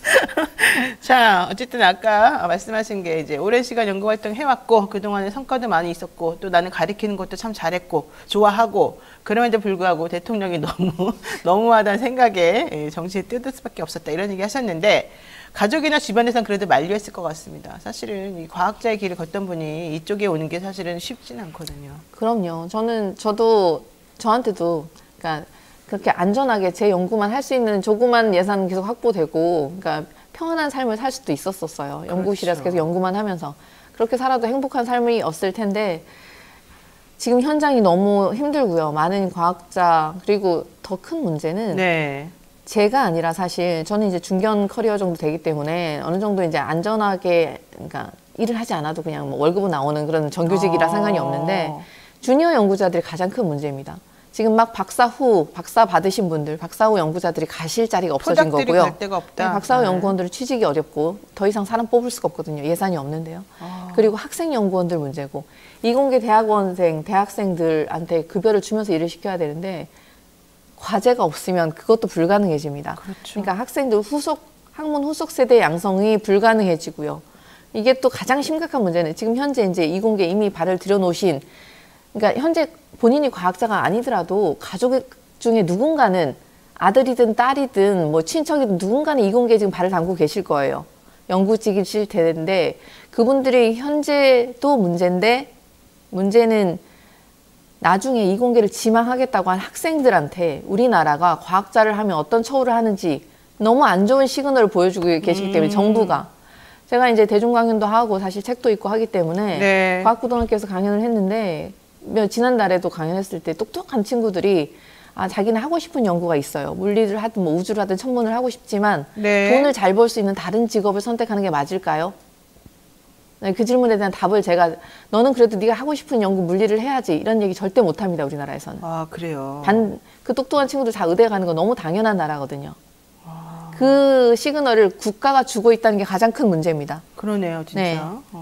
자, 어쨌든 아까 말씀하신 게 이제 오랜 시간 연구 활동 해왔고 그동안에 성과도 많이 있었고 또 나는 가리키는 것도 참 잘했고 좋아하고 그럼에도 불구하고 대통령이 너무하다는 생각에 정치에 뜯을 수밖에 없었다 이런 얘기 하셨는데 가족이나 주변에선 그래도 만류했을 것 같습니다. 사실은 이 과학자의 길을 걷던 분이 이쪽에 오는 게 사실은 쉽지는 않거든요. 그럼요. 저한테도 그러니까 그렇게 안전하게 제 연구만 할 수 있는 조그만 예산 계속 확보되고 그러니까 평안한 삶을 살 수도 있었어요. 연구실에서 그렇죠. 계속 연구만 하면서. 그렇게 살아도 행복한 삶이었을 텐데 지금 현장이 너무 힘들고요. 많은 과학자 그리고 더 큰 문제는 네. 제가 아니라 사실 저는 이제 중견 커리어 정도 되기 때문에 어느 정도 이제 안전하게 그러니까 일을 하지 않아도 그냥 뭐 월급은 나오는 그런 정규직이라 상관이 없는데 주니어 연구자들이 가장 큰 문제입니다. 지금 막 박사 받으신 분들, 박사 후 연구자들이 가실 자리가 없어진 포닥들이 거고요. 갈 데가 없다. 네, 박사 후 네. 연구원들은 취직이 어렵고 더 이상 사람 뽑을 수가 없거든요. 예산이 없는데요. 그리고 학생 연구원들 문제고 이공계 대학원생, 대학생들한테 급여를 주면서 일을 시켜야 되는데 과제가 없으면 그것도 불가능해집니다. 그렇죠. 그러니까 학생들 학문 후속 세대 양성이 불가능해지고요. 이게 또 가장 심각한 문제는 지금 현재 이제 이공계 이미 발을 들여놓으신 그러니까 현재 본인이 과학자가 아니더라도 가족 중에 누군가는 아들이든 딸이든 뭐 친척이든 누군가는 이공계에 지금 발을 담고 계실 거예요. 연구직이실 텐데 그분들이 현재도 문제인데 문제는 나중에 이공계를 지망하겠다고 한 학생들한테 우리나라가 과학자를 하면 어떤 처우를 하는지 너무 안 좋은 시그널을 보여주고 계시기 때문에 정부가 제가 이제 대중 강연도 하고 사실 책도 읽고 하기 때문에 네. 과학고등학교에서 강연을 했는데 지난달에도 강연했을 때 똑똑한 친구들이 자기는 하고 싶은 연구가 있어요. 물리를 하든 뭐 우주를 하든 천문을 하고 싶지만 네. 돈을 잘 벌 수 있는 다른 직업을 선택하는 게 맞을까요? 네, 그 질문에 대한 답을 제가 너는 그래도 네가 하고 싶은 연구 물리를 해야지 이런 얘기 절대 못합니다. 우리나라에서는. 그래요. 그 똑똑한 친구들 다 의대 가는 거 너무 당연한 나라거든요. 그 시그널을 국가가 주고 있다는 게 가장 큰 문제입니다. 그러네요, 진짜. 네.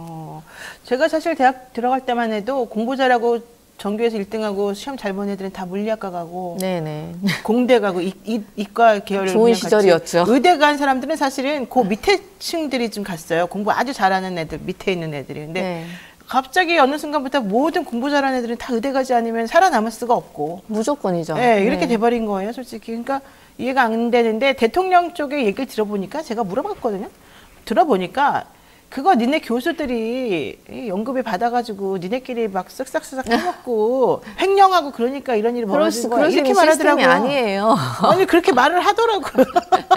제가 사실 대학 들어갈 때만 해도 공부 잘하고 전교에서 1등하고 시험 잘 본 애들은 다 물리학과 가고 네네. 공대 가고 이과 계열을 좋은 그냥 시절이었죠. 갔지. 의대 간 사람들은 사실은 그 밑에 층들이 좀 갔어요. 공부 아주 잘하는 애들, 밑에 있는 애들이. 근데 네. 갑자기 어느 순간부터 모든 공부 잘하는 애들은 다 의대 가지 않으면 살아남을 수가 없고. 무조건이죠. 네, 이렇게 네. 돼버린 거예요, 솔직히. 그러니까 이해가 안 되는데 대통령 쪽의 얘기를 들어보니까 제가 물어봤거든요. 들어보니까 그거 니네 교수들이 이 연구비 받아가지고 니네끼리 막 쓱싹쓱싹 해먹고 횡령하고 그러니까 이런 일이 벌어진 거야. 이렇게 말하더라고요. 아니에요. 아니 그렇게 말을 하더라고요.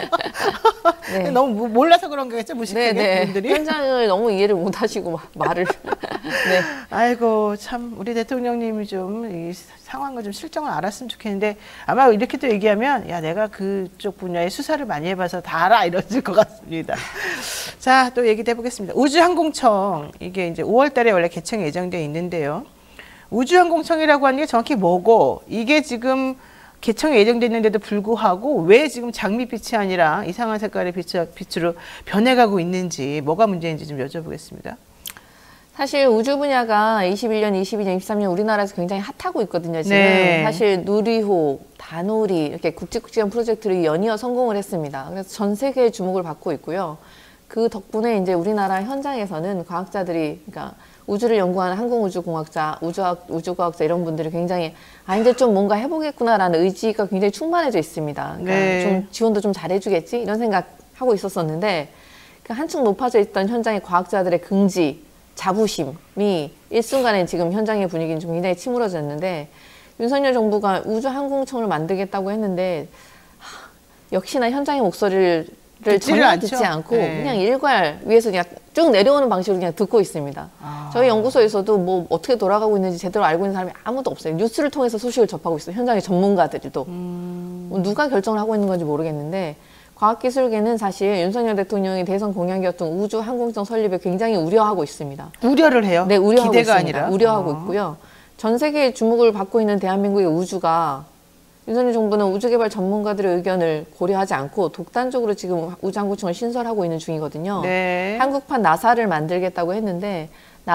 네. 너무 몰라서 그런 거겠죠, 무식하게 네네. 분들이. 현장을 너무 이해를 못하시고 말을. 네. 아이고 참 우리 대통령님이 좀 이 상황을 좀 실정을 알았으면 좋겠는데 아마 이렇게 또 얘기하면 야 내가 그쪽 분야의 수사를 많이 해봐서 다 알아 이러실 것 같습니다. 자, 또 얘기도 해보겠습니다. 우주항공청 이게 이제 5월달에 원래 개청이 예정돼 있는데요. 우주항공청이라고 하는 게 정확히 뭐고 이게 지금 개청이 예정돼 있는데도 불구하고 왜 지금 장밋빛이 아니라 이상한 색깔의 빛으로 변해가고 있는지 뭐가 문제인지 좀 여쭤보겠습니다. 사실 우주 분야가 21년, 22년, 23년 우리나라에서 굉장히 핫하고 있거든요. 지금 네. 사실 누리호, 다누리 이렇게 굵직굵직한 프로젝트를 연이어 성공을 했습니다. 그래서 전 세계의 주목을 받고 있고요. 그 덕분에 이제 우리나라 현장에서는 과학자들이 그러니까 우주를 연구하는 항공우주공학자, 우주과학자 이런 분들이 굉장히 이제 좀 뭔가 해보겠구나라는 의지가 굉장히 충만해져 있습니다. 그러니까 네. 좀 지원도 좀 잘해주겠지 이런 생각하고 있었었는데 한층 높아져 있던 현장의 과학자들의 긍지, 자부심이 일순간에 지금 현장의 분위기는 좀 굉장히 침울어졌는데 윤석열 정부가 우주항공청을 만들겠다고 했는데 역시나 현장의 목소리를 듣지를 전혀 않죠? 듣지 않고 네. 그냥 일괄 위에서 그냥 쭉 내려오는 방식으로 그냥 듣고 있습니다. 저희 연구소에서도 뭐 어떻게 돌아가고 있는지 제대로 알고 있는 사람이 아무도 없어요. 뉴스를 통해서 소식을 접하고 있어요. 현장의 전문가들도. 뭐 누가 결정을 하고 있는 건지 모르겠는데 과학기술계는 사실 윤석열 대통령의 대선 공약이었던 우주 항공성 설립에 굉장히 우려하고 있습니다. 우려를 해요? 네, 우려하고 기대가 있습니다. 아니라? 우려하고 있고요. 전 세계의 주목을 받고 있는 대한민국의 우주가 윤석열 정부는 우주개발 전문가들의 의견을 고려하지 않고 독단적으로 지금 우주항공청을 신설하고 있는 중이거든요. 네. 한국판 나사를 만들겠다고 했는데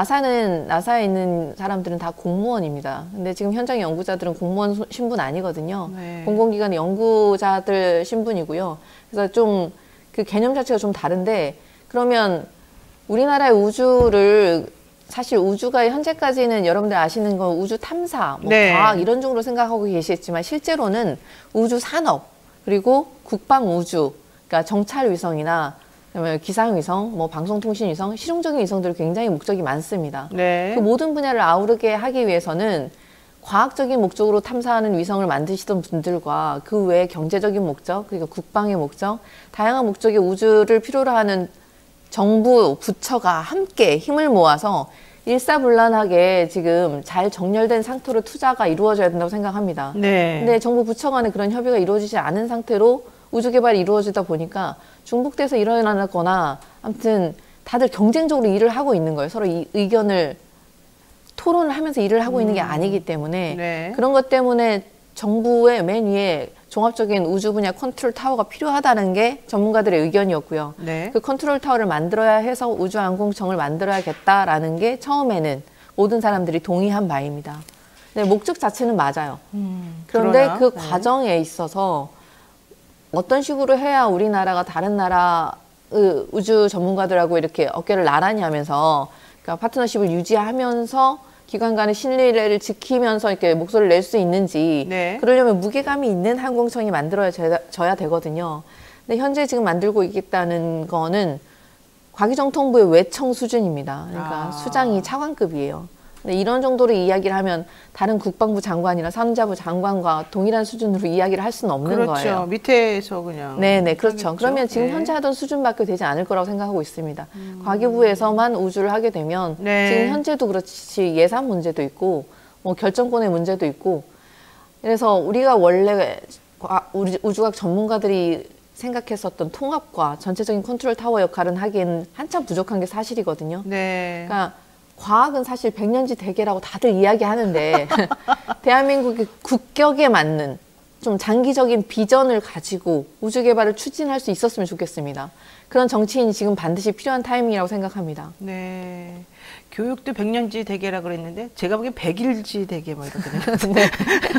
나사에 있는 사람들은 다 공무원입니다. 근데 지금 현장의 연구자들은 공무원 신분 아니거든요. 네. 공공기관의 연구자들 신분이고요. 그래서 좀 그 개념 자체가 좀 다른데 그러면 우리나라의 우주를 사실 우주가 현재까지는 여러분들 아시는 건 우주 탐사, 뭐 네. 과학 이런 쪽으로 생각하고 계시겠지만 실제로는 우주 산업 그리고 국방 우주, 그러니까 정찰 위성이나 그다음에 기상 위성, 뭐 방송통신 위성, 실용적인 위성들이 굉장히 목적이 많습니다. 네. 그 모든 분야를 아우르게 하기 위해서는 과학적인 목적으로 탐사하는 위성을 만드시던 분들과 그 외에 경제적인 목적, 그리고 국방의 목적, 다양한 목적의 우주를 필요로 하는 정부, 부처가 함께 힘을 모아서 일사불란하게 지금 잘 정렬된 상태로 투자가 이루어져야 된다고 생각합니다. 네. 근데 정부 부처 간에 그런 협의가 이루어지지 않은 상태로 우주 개발이 이루어지다 보니까 중복돼서 일어나거나 아무튼 다들 경쟁적으로 일을 하고 있는 거예요. 서로 이 의견을 토론을 하면서 일을 하고 있는 게 아니기 때문에 네. 그런 것 때문에 정부의 맨 위에 종합적인 우주 분야 컨트롤 타워가 필요하다는 게 전문가들의 의견이었고요. 네. 그 컨트롤 타워를 만들어야 해서 우주항공청을 만들어야겠다라는 게 처음에는 모든 사람들이 동의한 바입니다. 네, 목적 자체는 맞아요. 그런데 그러나, 그 네. 과정에 있어서 어떤 식으로 해야 우리나라가 다른 나라 우주 전문가들하고 이렇게 어깨를 나란히 하면서 그러니까 파트너십을 유지하면서 기관 간의 신뢰를 지키면서 이렇게 목소리를 낼 수 있는지 네. 그러려면 무게감이 있는 항공청이 만들어져야 되거든요. 근데 현재 지금 만들고 있겠다는 거는 과기정통부의 외청 수준입니다. 그러니까 수장이 차관급이에요. 근데 이런 정도로 이야기를 하면 다른 국방부 장관이나 산자부 장관과 동일한 수준으로 이야기를 할 수는 없는 그렇죠. 거예요. 밑에서 그냥. 네네, 그렇죠. 하겠죠. 그러면 지금 네. 현재 하던 수준밖에 되지 않을 거라고 생각하고 있습니다. 과기부에서만 우주를 하게 되면 네. 지금 현재도 그렇지 예산 문제도 있고 뭐 결정권의 문제도 있고 그래서 우리가 원래 우주학 전문가들이 생각했었던 통합과 전체적인 컨트롤 타워 역할은 하기에는 한참 부족한 게 사실이거든요. 네. 그러니까 과학은 사실 백년지 대계라고 다들 이야기하는데 대한민국의 국격에 맞는 좀 장기적인 비전을 가지고 우주 개발을 추진할 수 있었으면 좋겠습니다. 그런 정치인이 지금 반드시 필요한 타이밍이라고 생각합니다. 네. 교육도 백년지 대계라 그랬는데 제가 보기엔 백일지 대계 뭐 이러거든요. 네.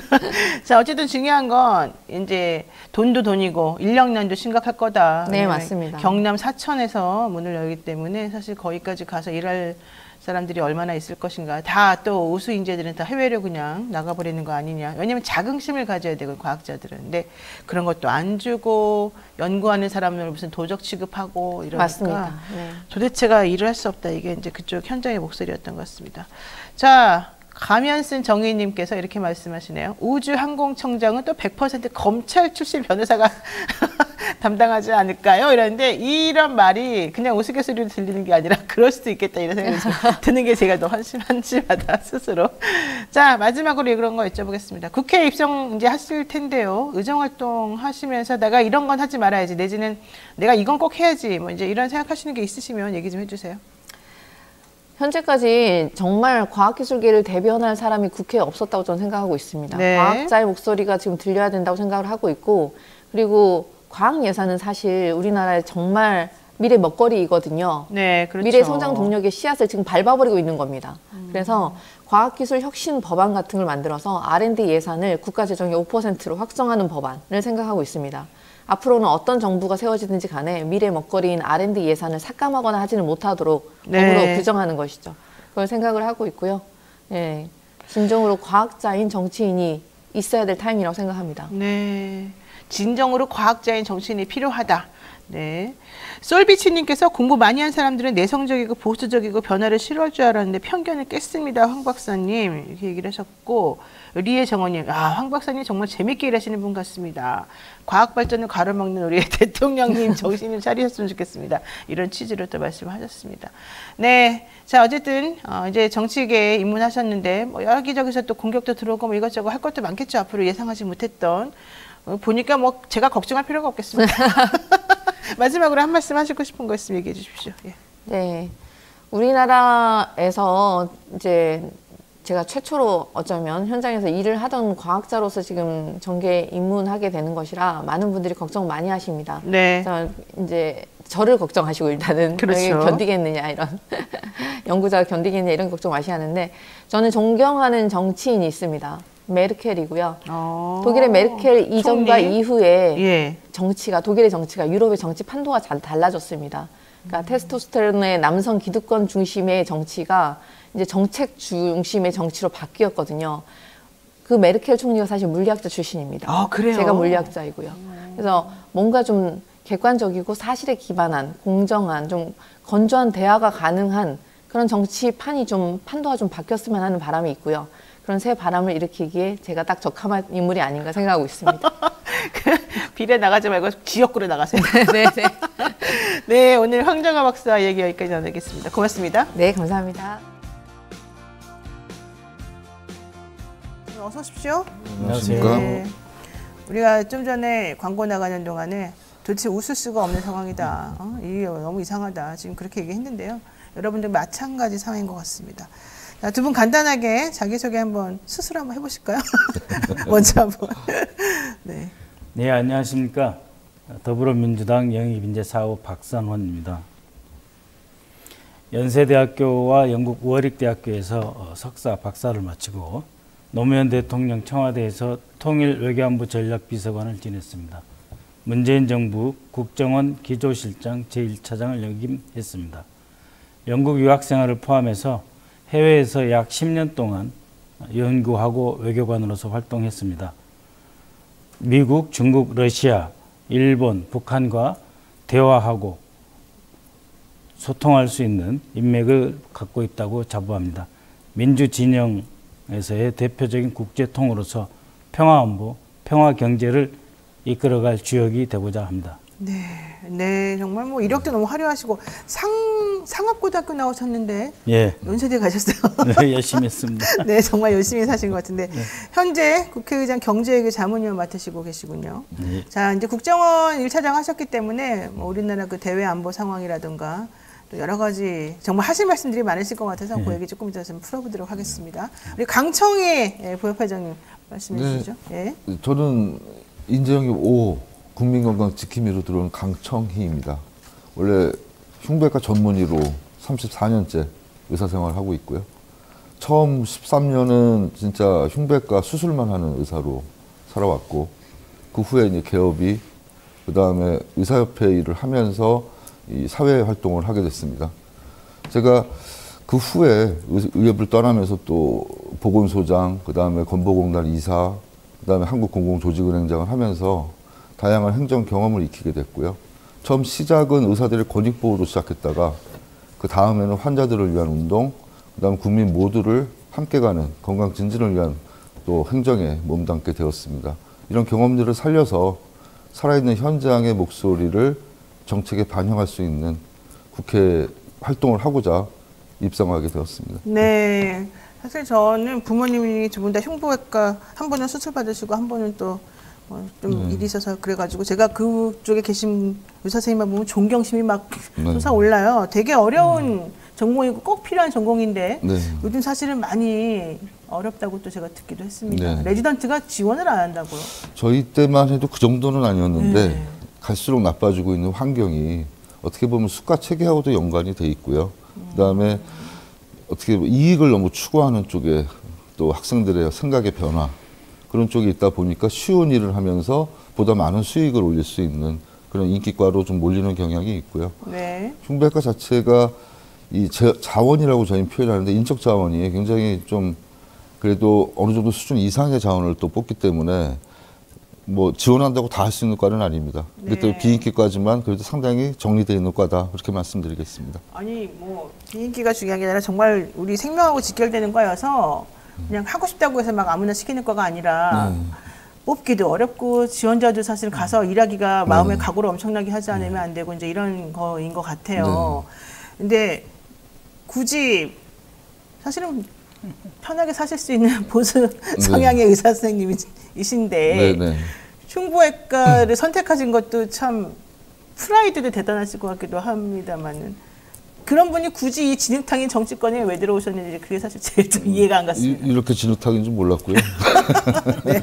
자, 어쨌든 중요한 건 이제 돈도 돈이고 인력난도 심각할 거다. 네, 맞습니다. 경남 사천에서 문을 열기 때문에 사실 거기까지 가서 일할 사람들이 얼마나 있을 것인가. 다 또 우수 인재들은 다 해외로 그냥 나가버리는 거 아니냐. 왜냐면 자긍심을 가져야 되고 과학자들은. 근데 그런 것도 안 주고 연구하는 사람을 무슨 도적 취급하고 이러니까 맞습니다. 네. 도대체가 일을 할 수 없다. 이게 이제 그쪽 현장의 목소리였던 것 같습니다. 자, 가면 쓴 정의님께서 이렇게 말씀하시네요. 우주항공청장은 또 100% 검찰 출신 변호사가 담당하지 않을까요? 이러는데 이런 말이 그냥 우스갯소리로 들리는 게 아니라 그럴 수도 있겠다 이런 생각이 드는 게 제가 더 한심하다 스스로. 자, 마지막으로 이런 거 여쭤보겠습니다. 국회 입성 이제 하실 텐데요. 의정활동 하시면서 내가 이런 건 하지 말아야지 내지는 내가 이건 꼭 해야지 뭐 이제 이런 생각하시는 게 있으시면 얘기 좀 해주세요. 현재까지 정말 과학기술계를 대변할 사람이 국회에 없었다고 저는 생각하고 있습니다. 네. 과학자의 목소리가 지금 들려야 된다고 생각을 하고 있고 그리고 과학 예산은 사실 우리나라의 정말 미래 먹거리이거든요. 네, 그렇죠. 미래 성장 동력의 씨앗을 지금 밟아버리고 있는 겁니다. 그래서 과학기술 혁신 법안 같은 걸 만들어서 R&D 예산을 국가재정의 5%로 확정하는 법안을 생각하고 있습니다. 앞으로는 어떤 정부가 세워지든지 간에 미래 먹거리인 R&D 예산을 삭감하거나 하지는 못하도록 네. 법으로 규정하는 것이죠. 그걸 생각을 하고 있고요. 예, 진정으로 과학자인 정치인이 있어야 될 타임이라고 생각합니다. 네. 진정으로 과학자인 정치인이 필요하다. 네. 솔비치님께서 공부 많이 한 사람들은 내성적이고 보수적이고 변화를 싫어할 줄 알았는데 편견을 깼습니다. 황 박사님 이렇게 얘기를 하셨고, 리에 정원님, 황 박사님 정말 재밌게 일하시는 분 같습니다. 과학 발전을 가로막는 우리의 대통령님 정신을 차리셨으면 좋겠습니다. 이런 취지로 또 말씀하셨습니다. 네, 자 어쨌든 이제 정치계에 입문하셨는데 뭐 여기저기서 또 공격도 들어오고 뭐 이것저것 할 것도 많겠죠. 앞으로 예상하지 못했던. 보니까 뭐 제가 걱정할 필요가 없겠습니다. 마지막으로 한 말씀 하시고 싶은 거 있으면 얘기해 주십시오. 예. 네, 우리나라에서 이제 제가 최초로 어쩌면 현장에서 일을 하던 과학자로서 지금 정계에 입문하게 되는 것이라 많은 분들이 걱정 많이 하십니다. 네. 그래서 이제 저를 걱정하시고 일단은 그렇죠. 견디겠느냐 이런 연구자가 견디겠느냐 이런 걱정 많이 하는데, 저는 존경하는 정치인이 있습니다. 메르켈이고요. 독일의 메르켈 이전과 총리? 이후에 예. 정치가, 독일의 정치가 유럽의 정치 판도가 잘 달라졌습니다. 그러니까 테스토스테론의 남성 기득권 중심의 정치가 이제 정책 중심의 정치로 바뀌었거든요. 그 메르켈 총리가 사실 물리학자 출신입니다. 그래요? 제가 물리학자이고요. 그래서 뭔가 좀 객관적이고 사실에 기반한 공정한 좀 건조한 대화가 가능한 그런 정치판이 좀 판도가 좀 바뀌었으면 하는 바람이 있고요. 그런 새 바람을 일으키기에 제가 딱 적합한 인물이 아닌가 생각하고 있습니다. 비례 나가지 말고 지역구로 나가세요. 네, 네. 네, 오늘 황정아 박사 얘기 여기까지 나누겠습니다. 고맙습니다. 네, 감사합니다. 어서 오십시오. 안녕하십니까. 네. 우리가 좀 전에 광고 나가는 동안에 도대체 웃을 수가 없는 상황이다. 이게 너무 이상하다. 지금 그렇게 얘기했는데요. 여러분들 마찬가지 상황인 것 같습니다. 두 분 간단하게 자기소개 한번 스스로 한번 해보실까요? 먼저 한번. 네. 네, 안녕하십니까. 더불어민주당 영입인재사업 박선원입니다. 연세대학교와 영국 워릭대학교에서 석사, 박사를 마치고 노무현 대통령 청와대에서 통일외교안보 전략비서관을 지냈습니다. 문재인 정부 국정원 기조실장 제1차장을 역임했습니다. 영국 유학생활을 포함해서 해외에서 약 10년 동안 연구하고 외교관으로서 활동했습니다. 미국, 중국, 러시아, 일본, 북한과 대화하고 소통할 수 있는 인맥을 갖고 있다고 자부합니다. 민주진영에서의 대표적인 국제통으로서 평화안보, 평화경제를 이끌어갈 주역이 되고자 합니다. 네, 정말 뭐 이력도 너무 화려하시고 상업고등학교 나오셨는데 예. 연세대 가셨어요. 네, 열심히 했습니다. 네, 정말 열심히 사신 것 같은데 현재 국회의장 경제외교 자문위원 맡으시고 계시군요. 네. 자, 이제 국정원 1차장 하셨기 때문에 뭐 우리나라 그 대외 안보 상황이라든가 또 여러 가지 정말 하실 말씀들이 많으실 것 같아서 그 얘기 조금 이따 좀 풀어보도록 하겠습니다. 우리 강청희 부협회장님 말씀해 주시죠. 예. 저는 인재영입 5 국민건강 지킴이로 들어온 강청희입니다. 원래 흉부외과 전문의로 34년째 의사생활을 하고 있고요. 처음 13년은 진짜 흉부외과 수술만 하는 의사로 살아왔고, 그 후에 이제 개업이, 그 다음에 의사협회 일을 하면서 이 사회 활동을 하게 됐습니다. 제가 그 후에 의협을 떠나면서 또 보건소장, 그 다음에 건보공단 이사, 그 다음에 한국공공조직은행장을 하면서 다양한 행정 경험을 익히게 됐고요. 처음 시작은 의사들의 권익보호로 시작했다가 그 다음에는 환자들을 위한 운동, 그 다음 국민 모두를 함께 가는 건강 증진을 위한 또 행정에 몸담게 되었습니다. 이런 경험들을 살려서 살아있는 현장의 목소리를 정책에 반영할 수 있는 국회 활동을 하고자 입성하게 되었습니다. 네. 사실 저는 부모님이 두 분 다 흉부외과 한 분은 수술 받으시고 한 분은 또 좀 일이 있어서 그래가지고 제가 그쪽에 계신 의사 선생님만 보면 존경심이 막 솟아올라요. 되게 어려운 전공이고 꼭 필요한 전공인데 요즘 사실은 많이 어렵다고 또 제가 듣기도 했습니다. 레지던트가 지원을 안 한다고요? 저희 때만 해도 그 정도는 아니었는데 갈수록 나빠지고 있는 환경이 어떻게 보면 수가 체계하고도 연관이 돼 있고요. 그다음에 어떻게 보면 이익을 너무 추구하는 쪽에 또 학생들의 생각의 변화, 그런 쪽이 있다 보니까 쉬운 일을 하면서 보다 많은 수익을 올릴 수 있는 그런 인기과로 좀 몰리는 경향이 있고요. 흉부외과 자체가 이 자원이라고 저희는 표현하는데 인적 자원이 굉장히 좀 그래도 어느 정도 수준 이상의 자원을 또 뽑기 때문에 뭐 지원한다고 다 할 수 있는 과는 아닙니다. 네. 그때 비인기과지만 그래도 상당히 정리되어 있는 과다 그렇게 말씀드리겠습니다. 아니 뭐 비인기가 중요한 게 아니라 정말 우리 생명하고 직결되는 과여서 그냥 하고 싶다고 해서 막 아무나 시키는 과가 아니라 뽑기도 어렵고 지원자도 사실 가서 일하기가 마음의 각오를 엄청나게 하지 않으면 안 되고 이제 이런 거인 것 같아요. 근데 굳이 사실은 편하게 사실 수 있는 보수 성향의 의사 선생님이신데 네. 흉부외과를 선택하신 것도 참 프라이드도 대단하실 것 같기도 합니다만은 그런 분이 굳이 이 진흙탕인 정치권에 왜 들어오셨는지 그게 사실 제일 좀 이해가 안 갔습니다. 이렇게 진흙탕인 줄 몰랐고요. 네.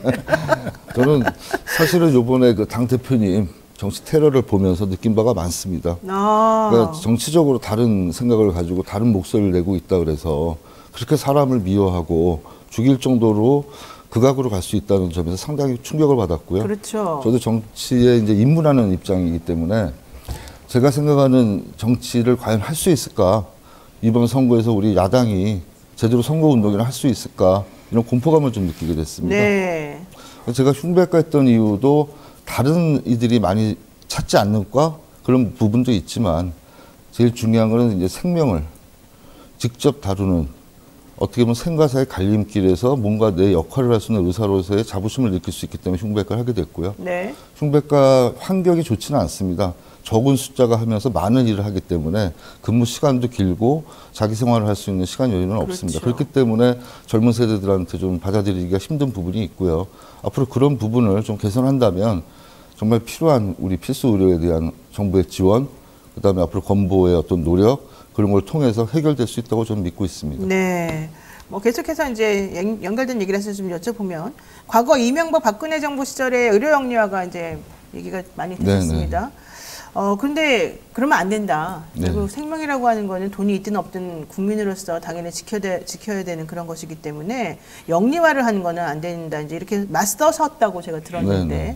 저는 사실은 요번에 그 당 대표님 정치 테러를 보면서 느낀 바가 많습니다. 그러니까 정치적으로 다른 생각을 가지고 다른 목소리를 내고 있다 그래서 그렇게 사람을 미워하고 죽일 정도로 극악으로 갈 수 있다는 점에서 상당히 충격을 받았고요. 그렇죠. 저도 정치에 이제 입문하는 입장이기 때문에 제가 생각하는 정치를 과연 할 수 있을까? 이번 선거에서 우리 야당이 제대로 선거운동이나 할 수 있을까? 이런 공포감을 좀 느끼게 됐습니다. 네. 제가 흉배과 했던 이유도 다른 이들이 많이 찾지 않는 과 그런 부분도 있지만 제일 중요한 거는 이제 생명을 직접 다루는 어떻게 보면 생과 사의 갈림길에서 뭔가 내 역할을 할 수 있는 의사로서의 자부심을 느낄 수 있기 때문에 흉배과를 하게 됐고요. 네. 흉배과 환경이 좋지는 않습니다. 적은 숫자가 하면서 많은 일을 하기 때문에 근무 시간도 길고 자기 생활을 할 수 있는 시간 여유는 없습니다. 그렇기 때문에 젊은 세대들한테 좀 받아들이기가 힘든 부분이 있고요. 앞으로 그런 부분을 좀 개선한다면 정말 필요한 우리 필수 의료에 대한 정부의 지원, 그다음에 앞으로 건보의 어떤 노력 그런 걸 통해서 해결될 수 있다고 저는 믿고 있습니다. 네. 뭐 계속해서 이제 연결된 얘기를 해서 좀 여쭤보면 과거 이명박 박근혜 정부 시절에 의료 영리화가 이제 얘기가 많이 됐었습니다. 근데 그러면 안 된다. 그리고 생명이라고 하는 거는 돈이 있든 없든 국민으로서 당연히 지켜야 되는 그런 것이기 때문에 영리화를 하는 거는 안 된다. 이제 이렇게 맞서셨다고 제가 들었는데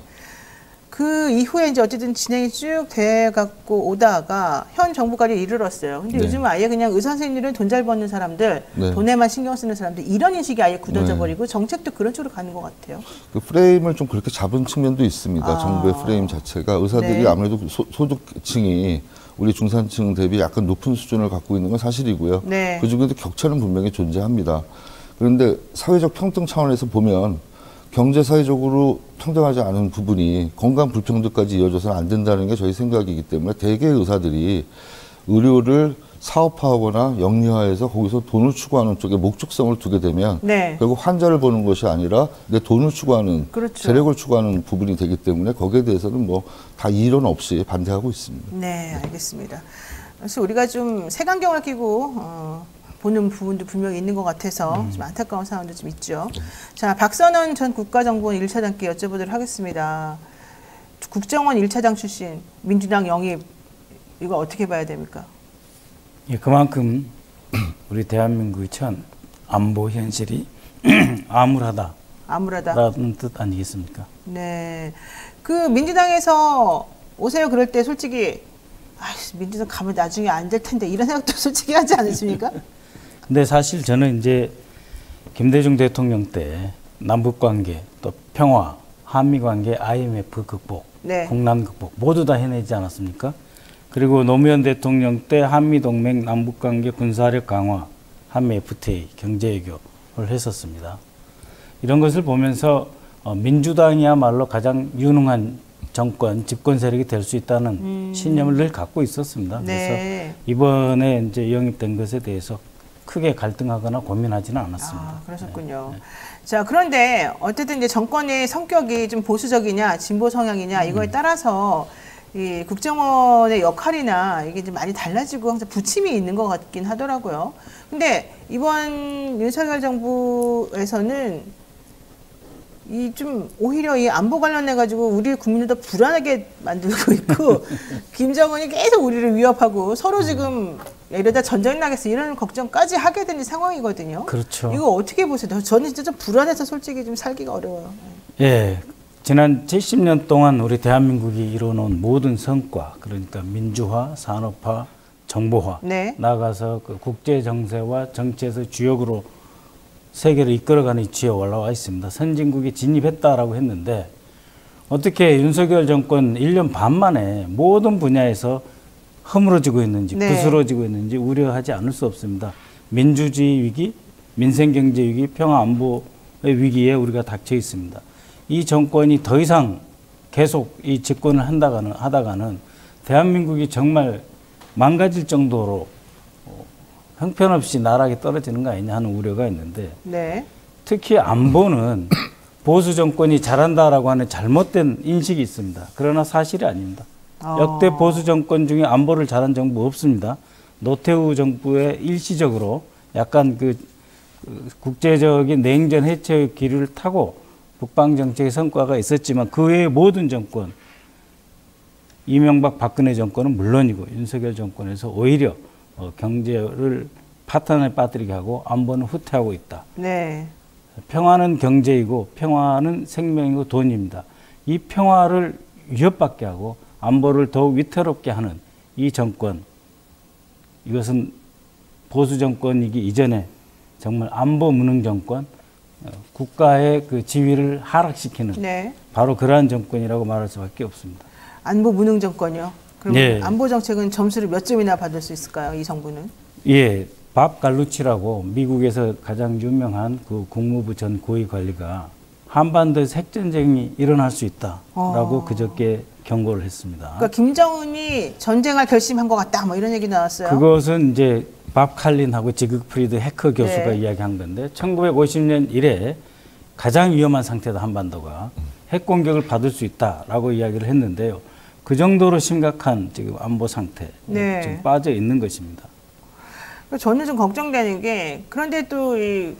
그 이후에 이제 어쨌든 진행이 쭉 돼 갖고 오다가 현 정부까지 이르렀어요. 근데 요즘은 아예 그냥 의사 선생님들은 돈 잘 버는 사람들, 돈에만 신경 쓰는 사람들 이런 인식이 아예 굳어져 버리고 정책도 그런 쪽으로 가는 것 같아요. 그 프레임을 좀 그렇게 잡은 측면도 있습니다. 정부의 프레임 자체가 의사들이 아무래도 소득층이 우리 중산층 대비 약간 높은 수준을 갖고 있는 건 사실이고요. 그 중에도 격차는 분명히 존재합니다. 그런데 사회적 평등 차원에서 보면 경제 사회적으로 평등하지 않은 부분이 건강 불평등까지 이어져서는 안 된다는 게 저희 생각이기 때문에 대개 의사들이 의료를 사업화하거나 영리화해서 거기서 돈을 추구하는 쪽에 목적성을 두게 되면 결국 환자를 보는 것이 아니라 내 돈을 추구하는 재력을 추구하는 부분이 되기 때문에 거기에 대해서는 뭐 다 이론 없이 반대하고 있습니다. 네, 알겠습니다. 그래서 우리가 좀 색안경을 끼고 보는 부분도 분명히 있는 것 같아서 좀 안타까운 상황도 좀 있죠. 자, 박선원 전 국가정보원 1차장께 여쭤보도록 하겠습니다. 국정원 1차장 출신 민주당 영입 이거 어떻게 봐야 됩니까? 예, 그만큼 우리 대한민국의 현 안보 현실이 암울하다라는 뜻 아니겠습니까? 네, 그 민주당에서 오세요 그럴 때 솔직히 민주당 가면 나중에 안 될 텐데 이런 생각도 솔직히 하지 않으십니까? 근데 사실 저는 이제 김대중 대통령 때 남북관계 또 평화, 한미관계, IMF 극복, 국난 극복 모두 다 해내지 않았습니까? 그리고 노무현 대통령 때 한미동맹, 남북관계, 군사력 강화, 한미 FTA, 경제외교를 했었습니다. 이런 것을 보면서 민주당이야말로 가장 유능한 정권, 집권 세력이 될 수 있다는 신념을 늘 갖고 있었습니다. 그래서 이번에 이제 영입된 것에 대해서 크게 갈등하거나 고민하지는 않았습니다. 그러셨군요. 네. 자, 그런데 어쨌든 이제 정권의 성격이 좀 보수적이냐, 진보 성향이냐 이거에 따라서 이 국정원의 역할이나 이게 좀 많이 달라지고 항상 부침이 있는 것 같긴 하더라고요. 근데 이번 윤석열 정부에서는 이 좀 오히려 이 안보 관련해 가지고 우리 국민을 더 불안하게 만들고 있고 김정은이 계속 우리를 위협하고 서로 지금 이러다 전쟁 나겠어 이런 걱정까지 하게 되는 상황이거든요. 그렇죠. 이거 어떻게 보세요? 저는 진짜 좀 불안해서 솔직히 좀 살기가 어려워요. 예, 지난 70년 동안 우리 대한민국이 이뤄놓은 모든 성과, 그러니까 민주화, 산업화, 정보화, 나아가서 그 국제 정세와 정치에서 주역으로 세계를 이끌어가는 위치에 올라와 있습니다. 선진국이 진입했다라고 했는데 어떻게 윤석열 정권 1년 반 만에 모든 분야에서 허물어지고 있는지 네. 부스러지고 있는지 우려하지 않을 수 없습니다. 민주주의 위기, 민생경제 위기, 평화안보의 위기에 우리가 닥쳐 있습니다. 이 정권이 더 이상 계속 이 집권을 하다가는 대한민국이 정말 망가질 정도로 형편없이 나락에 떨어지는 거 아니냐 하는 우려가 있는데 네. 특히 안보는 보수 정권이 잘한다라고 하는 잘못된 인식이 있습니다. 그러나 사실이 아닙니다. 역대 보수 정권 중에 안보를 잘한 정부 없습니다. 노태우 정부의 일시적으로 약간 그 국제적인 냉전 해체의 기류를 타고 북방 정책의 성과가 있었지만 그 외의 모든 정권, 이명박 박근혜 정권은 물론이고 윤석열 정권에서 오히려 경제를 파탄에 빠뜨리게 하고 안보는 후퇴하고 있다. 네. 평화는 경제이고 평화는 생명이고 돈입니다. 이 평화를 위협받게 하고 안보를 더욱 위태롭게 하는 이 정권, 이것은 보수 정권이기 이전에 정말 안보 무능 정권, 국가의 그 지위를 하락시키는 네. 바로 그러한 정권이라고 말할 수밖에 없습니다. 안보 무능 정권이요? 그럼 예. 안보 정책은 점수를 몇 점이나 받을 수 있을까요? 이 정부는? 예, 밥 갈루치라고 미국에서 가장 유명한 그 국무부 전 고위 관리가 한반도에서 핵전쟁이 일어날 수 있다라고 그저께 경고를 했습니다. 그러니까 김정은이 전쟁할 결심한 것 같다, 뭐 이런 얘기 나왔어요. 그것은 이제 밥 칼린하고 지그프리드 해커 교수가 네. 이야기한 건데 1950년 이래 가장 위험한 상태다 한반도가 핵 공격을 받을 수 있다라고 이야기를 했는데요. 그 정도로 심각한 지금 안보 상태에 네. 지금 빠져 있는 것입니다. 저는 좀 걱정되는 게 그런데 또 이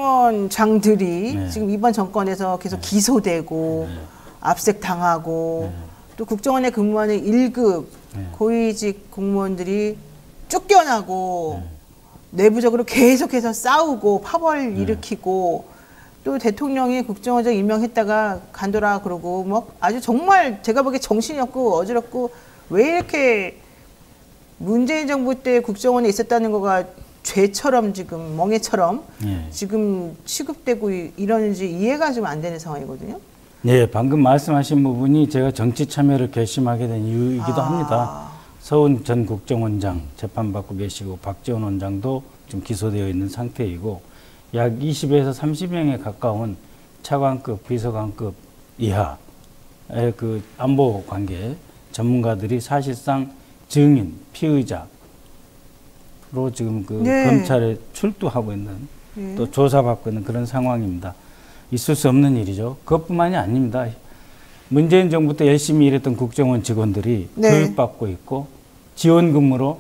국정원장들이 네. 지금 이번 정권에서 계속 기소되고 압색당하고 또 국정원에 근무하는 1급 고위직 공무원들이 쫓겨나고 내부적으로 계속해서 싸우고 파벌 일으키고 또 대통령이 국정원장 임명했다가 간도라 그러고 뭐 아주 정말 제가 보기에 정신이 없고 어지럽고 왜 이렇게 문재인 정부 때 국정원에 있었다는 거가 죄처럼 지금 멍해처럼 지금 취급되고 이러는지 이해가 좀 안 되는 상황이거든요. 네, 방금 말씀하신 부분이 제가 정치 참여를 결심하게 된 이유이기도 합니다. 서훈 전 국정원장 재판받고 계시고 박지원 원장도 좀 기소되어 있는 상태이고 약 20에서 30명에 가까운 차관급, 비서관급 이하의 그 안보 관계 전문가들이 사실상 증인, 피의자로 지금 그 네. 검찰에 출두하고 있는 또 조사받고 있는 그런 상황입니다. 있을 수 없는 일이죠. 그것뿐만이 아닙니다. 문재인 정부 때 열심히 일했던 국정원 직원들이 네. 교육받고 있고 지원 근무로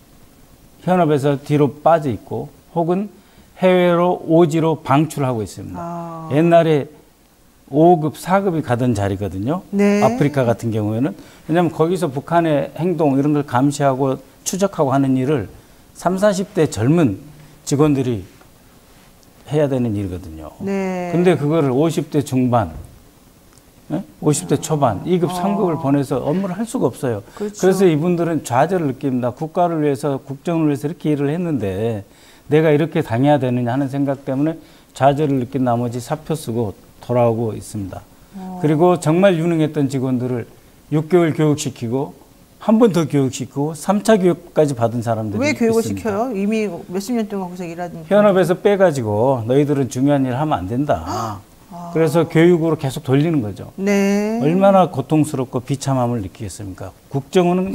현업에서 뒤로 빠져 있고 혹은 해외로 오지로 방출하고 있습니다. 옛날에 5급, 4급이 가던 자리거든요. 네. 아프리카 같은 경우에는. 왜냐하면 거기서 북한의 행동 이런 걸 감시하고 추적하고 하는 일을 30, 40대 젊은 직원들이 해야 되는 일이거든요. 네. 근데 그거를 50대 중반, 50대 초반, 2급, 3급을 보내서 업무를 할 수가 없어요. 그렇죠. 그래서 이분들은 좌절을 느낍니다. 국가를 위해서, 국정을 위해서 이렇게 일을 했는데 내가 이렇게 당해야 되느냐 하는 생각 때문에 좌절을 느낀 나머지 사표 쓰고 돌아오고 있습니다. 그리고 정말 유능했던 직원들을 6개월 교육시키고 한 번 더 교육시키고 3차 교육까지 받은 사람들이 왜 교육을 있습니다. 시켜요? 이미 몇십 년 동안 거기서 일하던 현업에서 빼가지고 너희들은 중요한 일을 하면 안 된다. 그래서 교육으로 계속 돌리는 거죠. 네. 얼마나 고통스럽고 비참함을 느끼겠습니까? 국정원은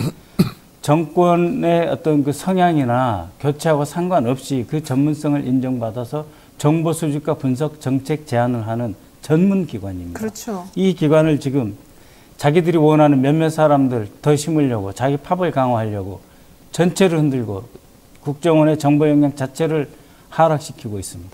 정권의 어떤 그 성향이나 교체하고 상관없이 그 전문성을 인정받아서 정보 수집과 분석, 정책 제안을 하는 전문 기관입니다. 그렇죠. 이 기관을 지금 자기들이 원하는 몇몇 사람들 더 심으려고 자기 팝을 강화하려고 전체를 흔들고 국정원의 정보 역량 자체를 하락시키고 있습니다.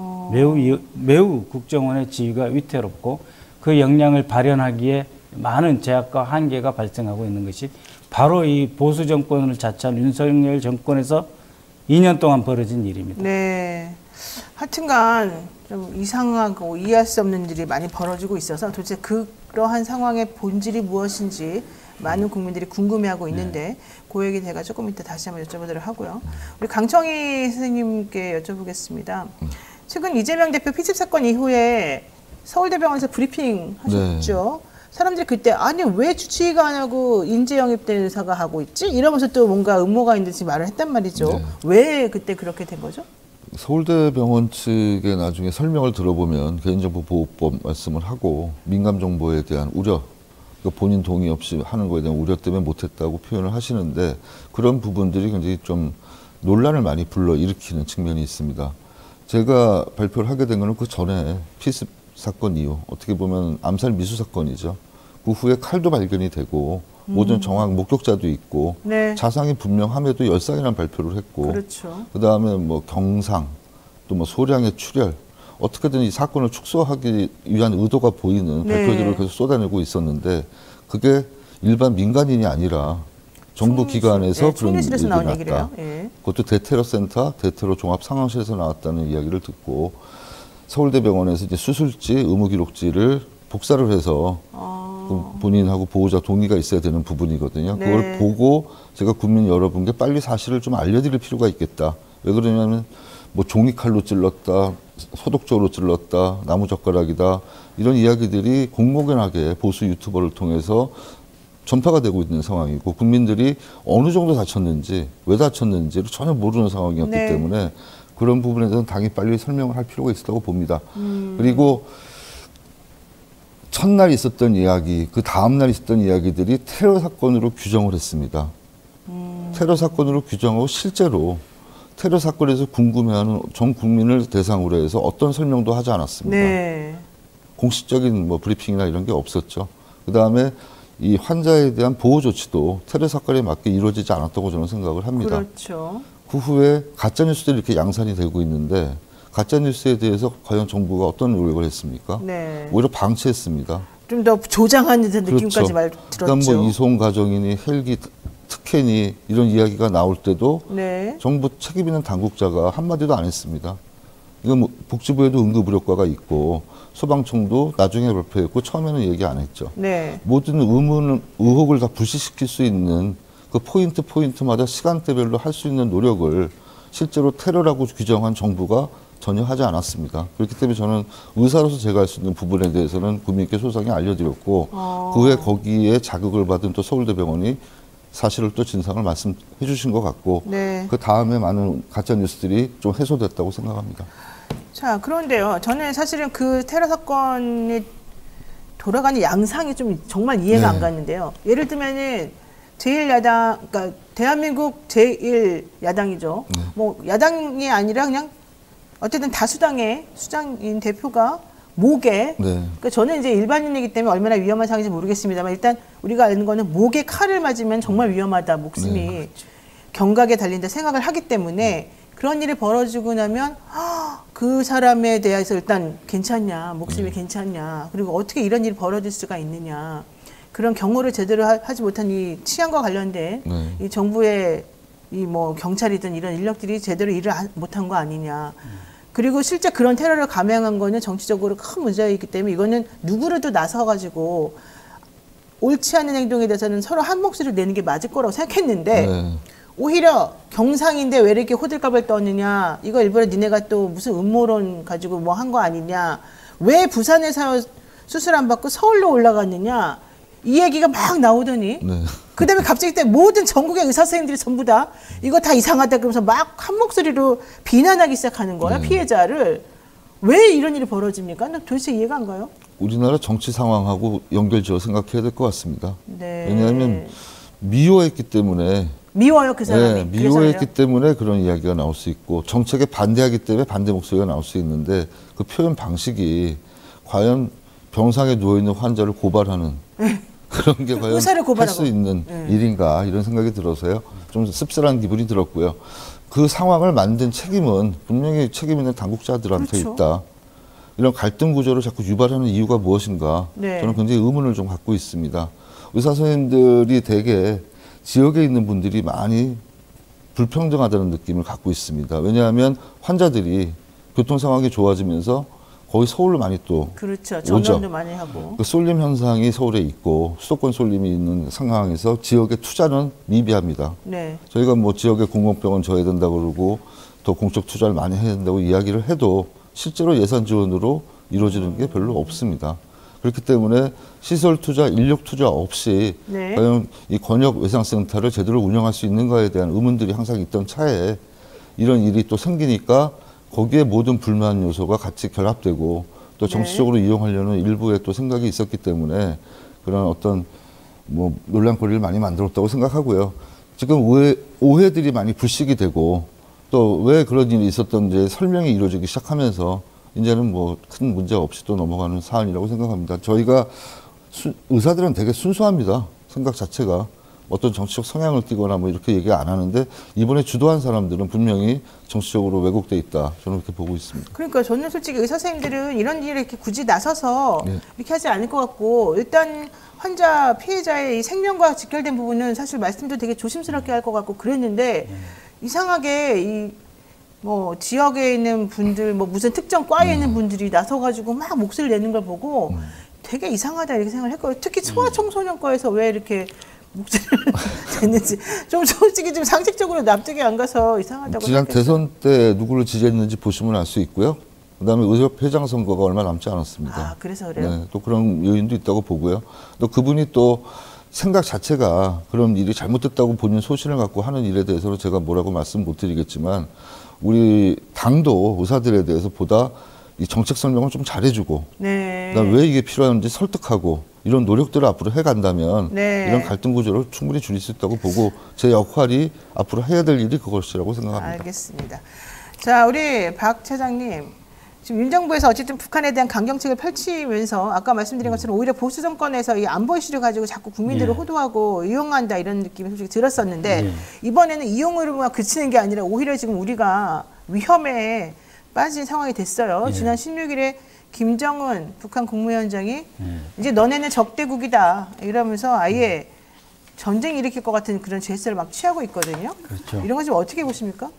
매우 국정원의 지위가 위태롭고 그 역량을 발현하기에 많은 제약과 한계가 발생하고 있는 것이 바로 이 보수 정권을 자처한 윤석열 정권에서 2년 동안 벌어진 일입니다. 네. 하여튼간 좀 이상하고 이해할 수 없는 일이 많이 벌어지고 있어서 도대체 그러한 상황의 본질이 무엇인지 많은 국민들이 궁금해하고 있는데 그 얘기 제가 조금 이따 다시 한번 여쭤보도록 하고요. 우리 강청희 선생님께 여쭤보겠습니다. 최근 이재명 대표 피습 사건 이후에 서울대병원에서 브리핑 하셨죠. 사람들이 그때 아니 왜 주치의가 안 하고 인재 영입된 의사가 하고 있지? 이러면서 또 뭔가 음모가 있는지 말을 했단 말이죠. 네. 왜 그때 그렇게 된 거죠? 서울대병원 측의 나중에 설명을 들어보면 개인정보보호법 말씀을 하고 민감정보에 대한 우려, 그러니까 본인 동의 없이 하는 거에 대한 우려 때문에 못했다고 표현을 하시는데 그런 부분들이 굉장히 좀 논란을 많이 불러일으키는 측면이 있습니다. 제가 발표를 하게 된 거는 그 전에 피습 사건 이후 어떻게 보면 암살 미수 사건이죠. 그 후에 칼도 발견이 되고 모든 정황 목격자도 있고 네. 자상이 분명함에도 열상이라는 발표를 했고 그렇죠. 그다음에 뭐 경상 또 뭐 소량의 출혈 어떻게든 이 사건을 축소하기 위한 의도가 보이는 네. 발표들을 계속 쏟아내고 있었는데 그게 일반 민간인이 아니라 정부 기관에서 네, 그런 총리실에서 일이 나온 났다. 얘기래요. 예. 그것도 대테러센터, 대테러 종합상황실에서 나왔다는 이야기를 듣고 서울대병원에서 이제 수술지, 의무기록지를 복사를 해서 그 본인하고 보호자 동의가 있어야 되는 부분이거든요. 네. 그걸 보고 제가 국민 여러분께 빨리 사실을 좀 알려드릴 필요가 있겠다. 왜 그러냐면 뭐 종이칼로 찔렀다, 소독조로 찔렀다, 나무젓가락이다 이런 이야기들이 공공연하게 보수 유튜버를 통해서 전파가 되고 있는 상황이고 국민들이 어느 정도 다쳤는지 왜 다쳤는지를 전혀 모르는 상황이었기 네. 때문에 그런 부분에 대해서는 당연히 빨리 설명을 할 필요가 있다고 봅니다. 그리고 첫날 있었던 이야기, 그 다음날 있었던 이야기들이 테러 사건으로 규정을 했습니다. 테러 사건으로 규정하고 실제로 테러 사건에서 궁금해하는 전 국민을 대상으로 해서 어떤 설명도 하지 않았습니다. 네. 공식적인 뭐 브리핑이나 이런 게 없었죠. 그 다음에 이 환자에 대한 보호 조치도 테러 사건에 맞게 이루어지지 않았다고 저는 생각을 합니다. 그렇죠. 그 후에 가짜뉴스들이 이렇게 양산이 되고 있는데 가짜뉴스에 대해서 과연 정부가 어떤 노력을 했습니까? 네. 오히려 방치했습니다. 좀 더 조장하는 듯한 느낌까지 그렇죠. 말 그다음 들었죠. 뭐 이송 가정이니 헬기 특혜니 이런 이야기가 나올 때도 네. 정부 책임 있는 당국자가 한마디도 안 했습니다. 이건 뭐 복지부에도 응급의료과가 있고 소방청도 나중에 발표했고 처음에는 얘기 안 했죠. 네. 모든 의혹을 다 불식시킬 수 있는 그 포인트마다 시간대별로 할 수 있는 노력을 실제로 테러라고 규정한 정부가 전혀 하지 않았습니다. 그렇기 때문에 저는 의사로서 제가 할 수 있는 부분에 대해서는 국민께 소상히 알려드렸고 그 후에 거기에 자극을 받은 또 서울대병원이 사실을 또 진상을 말씀해 주신 것 같고 네. 그 다음에 많은 가짜 뉴스들이 좀 해소됐다고 생각합니다. 자, 그런데요. 저는 사실은 그 테러 사건이 돌아가는 양상이 좀 정말 이해가 네. 안 갔는데요. 예를 들면은 제1야당, 그러니까 대한민국 제1야당이죠. 네. 뭐 야당이 아니라 그냥 어쨌든 다수당의 수장인 대표가 목에, 네. 그러니까 저는 이제 일반인이기 때문에 얼마나 위험한 상황인지 모르겠습니다만 일단 우리가 아는 거는 목에 칼을 맞으면 정말 위험하다, 목숨이 네, 경각에 달린다 생각을 하기 때문에 그런 일이 벌어지고 나면 그 사람에 대해서 일단 괜찮냐, 목숨이 괜찮냐, 그리고 어떻게 이런 일이 벌어질 수가 있느냐, 그런 경호를 제대로 하지 못한 이 치안과 관련된 네. 이 정부의 이 뭐 경찰이든 이런 인력들이 제대로 일을 못한 거 아니냐. 그리고 실제 그런 테러를 감행한 거는 정치적으로 큰 문제이기 때문에 이거는 누구라도 나서가지고 옳지 않은 행동에 대해서는 서로 한 목소리를 내는 게 맞을 거라고 생각했는데 네. 오히려 경상인데 왜 이렇게 호들갑을 떠느냐, 이거 일부러 니네가 또 무슨 음모론 가지고 뭐 한 거 아니냐, 왜 부산에서 수술 안 받고 서울로 올라갔느냐, 이 얘기가 막 나오더니 네. 그 다음에 갑자기 때 모든 전국의 의사 선생님들이 전부 다 이거 다 이상하다 그러면서 막 한 목소리로 비난하기 시작하는 거야. 네. 피해자를. 왜 이런 일이 벌어집니까? 나 도대체 이해가 안 가요. 우리나라 정치 상황하고 연결지어 생각해야 될 것 같습니다. 네. 왜냐하면 미워했기 때문에 미워요, 그 사람이. 네, 미워했기 때문에 그런 이야기가 나올 수 있고 정책에 반대하기 때문에 반대 목소리가 나올 수 있는데 그 표현 방식이 과연 병상에 누워있는 환자를 고발하는 그런 게 과연 의사를 할 고발하고. 수 있는 일인가 이런 생각이 들어서요. 좀 씁쓸한 기분이 들었고요. 그 상황을 만든 책임은 분명히 책임 있는 당국자들한테 그렇죠. 있다. 이런 갈등 구조를 자꾸 유발하는 이유가 무엇인가 네. 저는 굉장히 의문을 좀 갖고 있습니다. 의사 선생님들이 대개 지역에 있는 분들이 많이 불평등하다는 느낌을 갖고 있습니다. 왜냐하면 환자들이 교통 상황이 좋아지면서 거의 서울로 많이 또 그렇죠. 오죠. 전염도 많이 하고. 그 쏠림 현상이 서울에 있고 수도권 쏠림이 있는 상황에서 지역의 투자는 미비합니다. 네. 저희가 뭐 지역에 공공병원 져야 된다고 그러고 더 공적 투자를 많이 해야 된다고 이야기를 해도 실제로 예산 지원으로 이루어지는 게 별로 없습니다. 그렇기 때문에 시설 투자, 인력 투자 없이 네. 과연 이 권역 외상센터를 제대로 운영할 수 있는가에 대한 의문들이 항상 있던 차에 이런 일이 또 생기니까 거기에 모든 불만 요소가 같이 결합되고 또 정치적으로 이용하려는 일부의 또 생각이 있었기 때문에 그런 어떤 뭐 논란거리를 많이 만들었다고 생각하고요. 지금 오해들이 많이 불식이 되고 또 왜 그런 일이 있었던지 설명이 이루어지기 시작하면서 이제는 뭐 큰 문제 없이 또 넘어가는 사안이라고 생각합니다. 저희가 의사들은 되게 순수합니다. 생각 자체가 어떤 정치적 성향을 띠거나 뭐 이렇게 얘기 안 하는데 이번에 주도한 사람들은 분명히 정치적으로 왜곡돼 있다. 저는 그렇게 보고 있습니다. 그러니까 저는 솔직히 의사 선생님들은 이런 일에 이렇게 굳이 나서서 네. 이렇게 하지 않을 것 같고 일단 환자 피해자의 이 생명과 직결된 부분은 사실 말씀도 되게 조심스럽게 할 것 같고 그랬는데 이상하게 이 뭐 지역에 있는 분들 뭐 무슨 특정 과에 있는 분들이 나서가지고 막 목소리를 내는 걸 보고 되게 이상하다 이렇게 생각을 했거든요. 특히 소아청소년과에서 왜 이렇게 목소리를 냈는지 좀 솔직히 좀 상식적으로 납득이 안 가서 이상하다고 지난 생각했어요. 대선 때 누구를 지지했는지 보시면 알 수 있고요. 그다음에 의협회장 선거가 얼마 남지 않았습니다. 아 그래서 그래요? 네, 또 그런 요인도 있다고 보고요. 또 그분이 또 생각 자체가 그런 일이 잘못됐다고 본인 소신을 갖고 하는 일에 대해서는 제가 뭐라고 말씀 못 드리겠지만 우리 당도 의사들에 대해서 보다 이 정책 설명을 좀 잘해주고 네. 그다음에 왜 이게 필요한지 설득하고 이런 노력들을 앞으로 해간다면 네. 이런 갈등 구조를 충분히 줄일 수 있다고 보고 제 역할이 앞으로 해야 될 일이 그것이라고 생각합니다. 알겠습니다. 자, 우리 박 차장님. 지금 윤 정부에서 어쨌든 북한에 대한 강경책을 펼치면서 아까 말씀드린 것처럼 오히려 보수 정권에서 이 안보 이슈를 가지고 자꾸 국민들을 호도하고 이용한다 이런 느낌이 솔직히 들었었는데 이번에는 이용으로만 그치는 게 아니라 오히려 지금 우리가 위험에 빠진 상황이 됐어요. 지난 16일에 김정은 북한 국무위원장이 이제 너네는 적대국이다 이러면서 아예 전쟁 일으킬 것 같은 그런 제스처를 막 취하고 있거든요. 그렇죠. 이런 거 좀 어떻게 보십니까?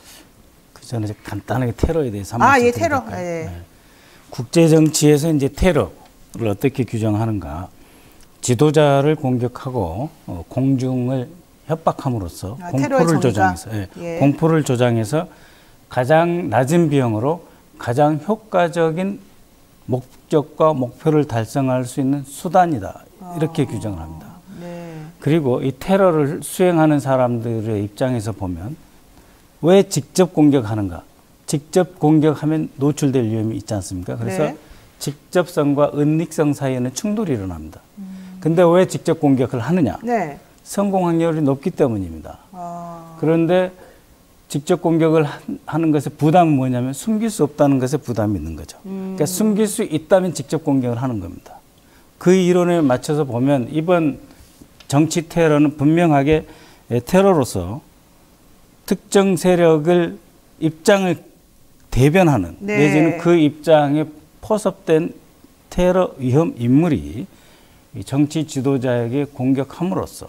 저는 이제 간단하게 테러에 대해서 한번 예, 테러. 예. 네. 국제 정치에서 이제 테러를 어떻게 규정하는가? 지도자를 공격하고 공중을 협박함으로써 공포를 조장해서 공포를 조장해서 가장 낮은 비용으로 가장 효과적인 목적과 목표를 달성할 수 있는 수단이다. 이렇게 규정을 합니다. 네. 그리고 이 테러를 수행하는 사람들의 입장에서 보면 왜 직접 공격하는가? 직접 공격하면 노출될 위험이 있지 않습니까? 그래서 네. 직접성과 은닉성 사이에는 충돌이 일어납니다. 근데 왜 직접 공격을 하느냐? 네. 성공 확률이 높기 때문입니다. 그런데 직접 공격을 하는 것의 부담은 뭐냐면 숨길 수 없다는 것에 부담이 있는 거죠. 그러니까 숨길 수 있다면 직접 공격을 하는 겁니다. 그 이론에 맞춰서 보면 이번 정치 테러는 분명하게 테러로서 특정 세력을 입장을 대변하는 내지는 그 입장에 포섭된 테러 위험 인물이 정치 지도자에게 공격함으로써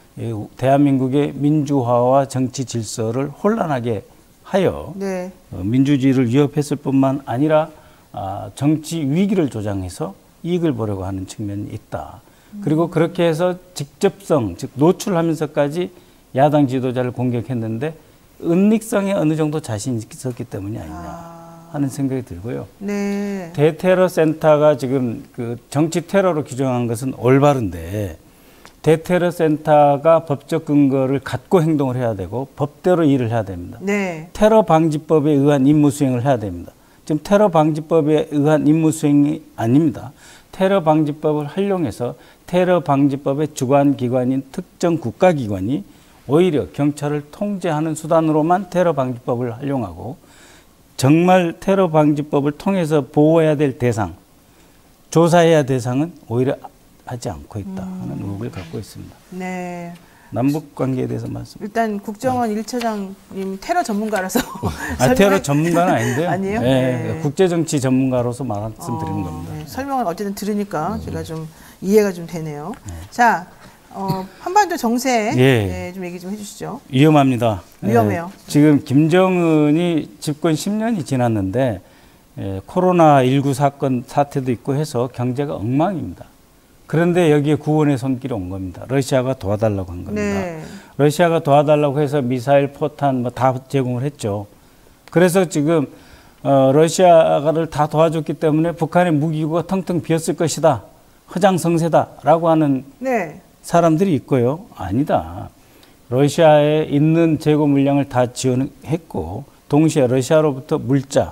대한민국의 민주화와 정치 질서를 혼란하게 하여 민주주의를 위협했을 뿐만 아니라 정치 위기를 조장해서 이익을 보려고 하는 측면이 있다. 그리고 그렇게 해서 직접성, 즉 노출하면서까지 야당 지도자를 공격했는데 은닉성에 어느 정도 자신이 있었기 때문이 아니냐 하는 생각이 들고요. 네. 대테러 센터가 지금 그 정치 테러로 규정한 것은 올바른데 대테러 센터가 법적 근거를 갖고 행동을 해야 되고 법대로 일을 해야 됩니다. 네. 테러 방지법에 의한 임무 수행을 해야 됩니다. 지금 테러 방지법에 의한 임무 수행이 아닙니다. 테러 방지법을 활용해서 테러 방지법의 주관 기관인 특정 국가기관이 오히려 경찰을 통제하는 수단으로만 테러 방지법을 활용하고 정말 테러 방지법을 통해서 보호해야 될 대상, 조사해야 대상은 오히려 하지 않고 있다 하는 의혹을 갖고 있습니다. 네. 남북 관계에 대해서 말씀. 일단 국정원 1차장님 테러 전문가라서 테러 전문가는 아닌데요. 아니에요? 네. 국제 정치 전문가로서 말씀드리는 겁니다. 네. 설명을 어쨌든 들으니까 제가 좀 이해가 좀 되네요. 자, 한반도 정세 좀 얘기 좀 해주시죠. 위험합니다. 위험해요. 지금 김정은이 집권 10년이 지났는데 코로나19 사태도 있고 해서 경제가 엉망입니다. 그런데 여기에 구원의 손길이 온 겁니다. 러시아가 도와달라고 한 겁니다. 네. 러시아가 도와달라고 해서 미사일, 포탄 뭐 다 제공을 했죠. 그래서 지금 러시아를 다 도와줬기 때문에 북한의 무기고가 텅텅 비었을 것이다. 허장성세다라고 하는 네. 사람들이 있고요. 아니다. 러시아에 있는 재고 물량을 다 지원했고 동시에 러시아로부터 물자와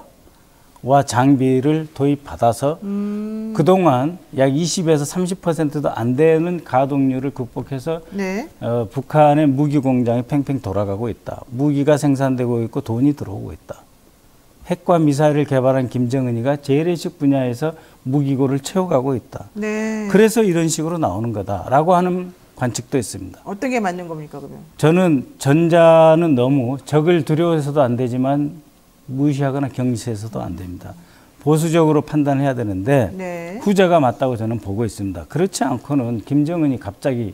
장비를 도입받아서 그동안 약 20에서 30%도 안 되는 가동률을 극복해서 네. 북한의 무기 공장이 팽팽 돌아가고 있다. 무기가 생산되고 있고 돈이 들어오고 있다. 핵과 미사일을 개발한 김정은이가 재래식 분야에서 무기고를 채워가고 있다. 네. 그래서 이런 식으로 나오는 거다라고 하는 관측도 있습니다. 어떤 게 맞는 겁니까, 그러면? 저는 전자는 너무 적을 두려워해서도 안 되지만 무시하거나 경시해서도 안 됩니다. 보수적으로 판단해야 되는데 네. 후자가 맞다고 저는 보고 있습니다. 그렇지 않고는 김정은이 갑자기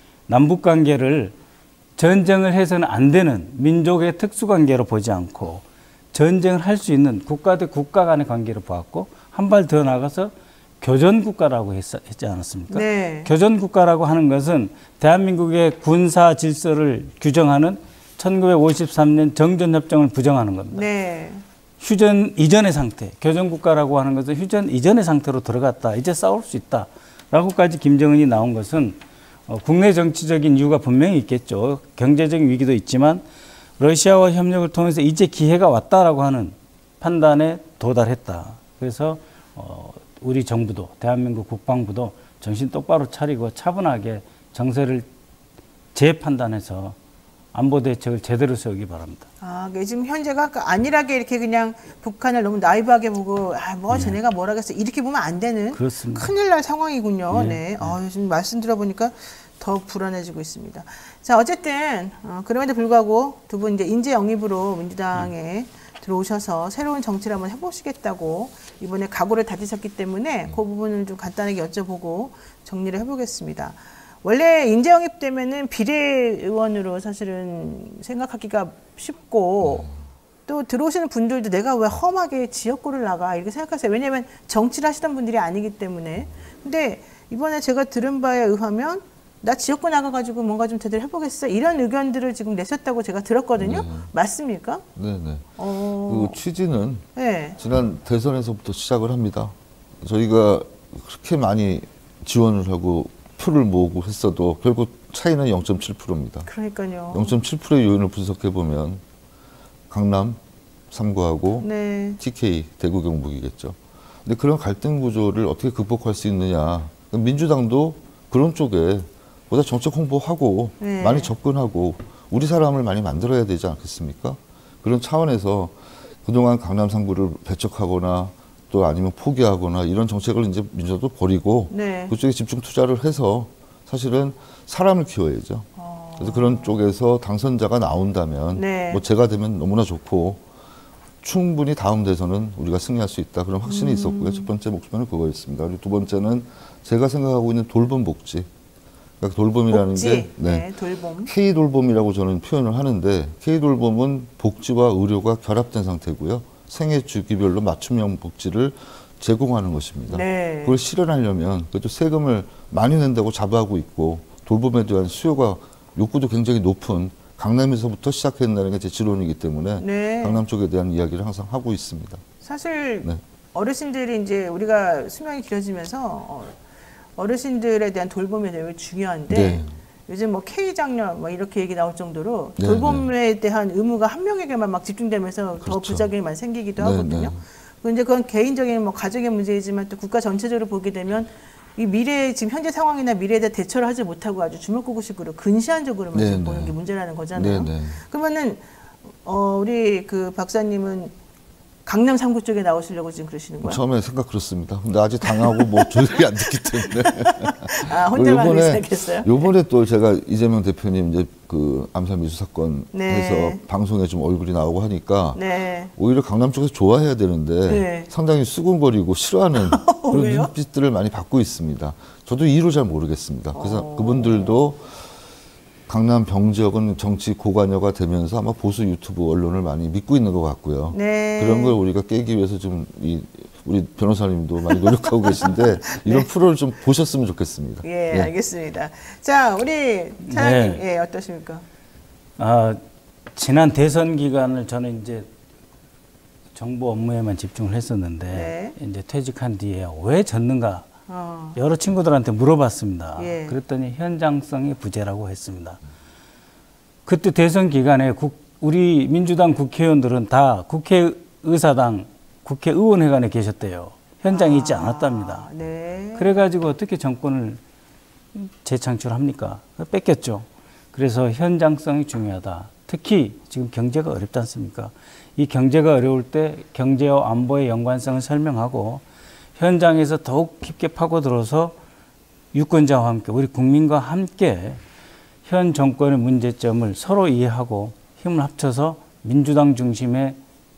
남북관계를 전쟁을 해서는 안 되는 민족의 특수관계로 보지 않고 전쟁을 할 수 있는 국가 대 국가 간의 관계로 보았고 한 발 더 나가서 교전국가라고 했지 않았습니까? 네. 교전국가라고 하는 것은 대한민국의 군사 질서를 규정하는 1953년 정전협정을 부정하는 겁니다. 네. 휴전 이전의 상태, 교전국가라고 하는 것은 휴전 이전의 상태로 들어갔다. 이제 싸울 수 있다. 라고까지 김정은이 나온 것은 국내 정치적인 이유가 분명히 있겠죠. 경제적인 위기도 있지만 러시아와 협력을 통해서 이제 기회가 왔다라고 하는 판단에 도달했다. 그래서 우리 정부도 대한민국 국방부도 정신 똑바로 차리고 차분하게 정세를 재판단해서 안보 대책을 제대로 세우기 바랍니다. 아, 지금 현재가 안일하게 이렇게 그냥 북한을 너무 나이브하게 보고 쟤네가 뭘 하겠어 이렇게 보면 안 되는 그렇습니다. 큰일 날 상황이군요. 네. 지금 말씀 들어보니까 더 불안해지고 있습니다. 자, 어쨌든 그럼에도 불구하고 두 분 이제 인재 영입으로 민주당에 들어오셔서 새로운 정치를 한번 해보시겠다고 이번에 각오를 다지셨기 때문에 그 부분을 좀 간단하게 여쭤보고 정리를 해보겠습니다. 원래 인재 영입되면은 비례의원으로 사실은 생각하기가 쉽고 또 들어오시는 분들도 내가 왜 험하게 지역구를 나가 이렇게 생각하세요. 왜냐하면 정치를 하시던 분들이 아니기 때문에. 근데 이번에 제가 들은 바에 의하면 나 지역구 나가가지고 뭔가 좀 제대로 해보겠어 이런 의견들을 지금 내셨다고 제가 들었거든요. 맞습니까? 네네. 그 취지는 네. 지난 대선에서부터 시작을 합니다. 저희가 그렇게 많이 지원을 하고 표를 모으고 했어도 결국 차이는 0.7%입니다. 그러니까요. 0.7%의 요인을 분석해 보면 강남 3구하고 네. TK 대구 경북이겠죠. 근데 그런 갈등 구조를 어떻게 극복할 수 있느냐? 민주당도 그런 쪽에 보다 정책 홍보하고 네. 많이 접근하고 우리 사람을 많이 만들어야 되지 않겠습니까? 그런 차원에서 그동안 강남 3구를 배척하거나 또 아니면 포기하거나 이런 정책을 이제 민주당도 버리고 네. 그쪽에 집중 투자를 해서 사실은 사람을 키워야죠. 그래서 그런 쪽에서 당선자가 나온다면 네. 뭐 제가 되면 너무나 좋고 충분히 다음 대선은 우리가 승리할 수 있다 그런 확신이 있었고요. 첫 번째 목표는 그거였습니다. 그리고 두 번째는 제가 생각하고 있는 돌봄 복지. 그러니까 돌봄이라는 복지. 게 네, 돌봄. K 돌봄이라고 저는 표현을 하는데 K 돌봄은 복지와 의료가 결합된 상태고요. 생애 주기별로 맞춤형 복지를 제공하는 것입니다. 네. 그걸 실현하려면 그래도 세금을 많이 낸다고 자부하고 있고 돌봄에 대한 수요가 욕구도 굉장히 높은 강남에서부터 시작했다는 게 제 지론이기 때문에 네. 강남 쪽에 대한 이야기를 항상 하고 있습니다. 사실 네. 어르신들이 이제 우리가 수명이 길어지면서 어르신들에 대한 돌봄이 되게 중요한데 네. 요즘 뭐 K장녀 뭐 이렇게 얘기 나올 정도로 네, 돌봄에 대한 의무가 한 명에게만 막 집중되면서 더 그렇죠. 부작용이 많이 생기기도 네, 하거든요. 근데 그건 개인적인 뭐 가족의 문제이지만 또 국가 전체적으로 보게 되면 이 미래 지금 현재 상황이나 미래에 대해 대처를 하지 못하고 아주 주먹구구식으로 근시안적으로만 네, 지금 네. 보는 게 문제라는 거잖아요. 네, 네. 그러면은 우리 그 박사님은 강남 3구 쪽에 나오시려고 지금 그러시는 거예요? 처음에 생각 그렇습니다. 근데 아직 당하고 뭐 조율이 안 됐기 때문에. 아, 혼자만 하기 시작했어요? 요번에 또 제가 이재명 대표님 이제 그 암살 미수 사건 네. 해서 방송에 좀 얼굴이 나오고 하니까 네. 오히려 강남 쪽에서 좋아해야 되는데 네. 상당히 수군거리고 싫어하는 그런 왜요? 눈빛들을 많이 받고 있습니다. 저도 이유를 잘 모르겠습니다. 그래서 그분들도 강남 병지역은 정치 고관여가 되면서 아마 보수 유튜브 언론을 많이 믿고 있는 것 같고요. 네. 그런 걸 우리가 깨기 위해서 좀 우리 변호사님도 많이 노력하고 계신데 이런 프로를 좀 보셨으면 좋겠습니다. 예, 네. 알겠습니다. 자, 우리 차장님, 예, 어떠십니까? 지난 대선 기간을 저는 이제 정부 업무에만 집중을 했었는데 이제 퇴직한 뒤에 왜 졌는가 여러 친구들한테 물어봤습니다. 그랬더니 현장성이 부재라고 했습니다. 그때 대선 기간에 우리 민주당 국회의원들은 다 국회의사당, 국회의원회관에 계셨대요. 현장에 있지 않았답니다. 그래가지고 어떻게 정권을 재창출합니까? 뺏겼죠. 그래서 현장성이 중요하다. 특히 지금 경제가 어렵지 않습니까? 이 경제가 어려울 때 경제와 안보의 연관성을 설명하고 현장에서 더욱 깊게 파고들어서 유권자와 함께 우리 국민과 함께 현 정권의 문제점을 서로 이해하고 힘을 합쳐서 민주당 중심의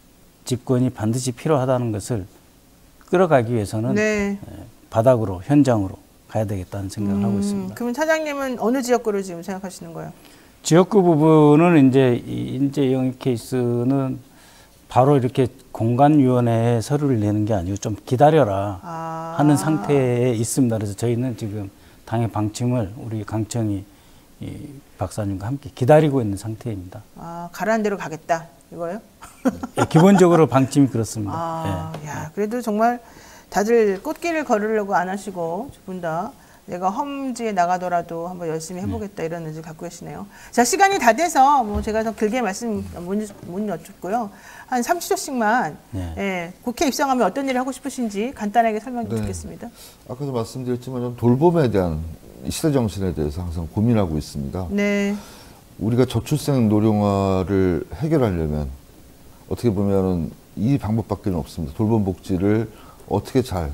집권이 반드시 필요하다는 것을 끌어가기 위해서는 바닥으로 현장으로 가야 되겠다는 생각을 하고 있습니다. 그럼 차장님은 어느 지역구를 지금 생각하시는 거예요? 지역구 부분은 이제 인재 영입 케이스는 바로 이렇게 공간위원회에 서류를 내는 게 아니고 좀 기다려라 하는 상태에 있습니다. 그래서 저희는 지금 당의 방침을 우리 강청희 박사님과 함께 기다리고 있는 상태입니다. 가라는 대로 가겠다 이거요? 기본적으로 방침이 그렇습니다. 야, 그래도 정말 다들 꽃길을 걸으려고 안 하시고 두 분 다 내가 험지에 나가더라도 한번 열심히 해보겠다 이런 의지를 갖고 계시네요. 자, 시간이 다 돼서 뭐 제가 더 길게 말씀 못 여쭙고요. 한 30초씩만 국회 입성하면 어떤 일을 하고 싶으신지 간단하게 설명 좀 듣겠습니다. 아까도 말씀드렸지만 좀 돌봄에 대한 시대 정신에 대해서 항상 고민하고 있습니다. 우리가 저출생 노령화를 해결하려면 어떻게 보면은 이 방법밖에 없습니다. 돌봄 복지를 어떻게 잘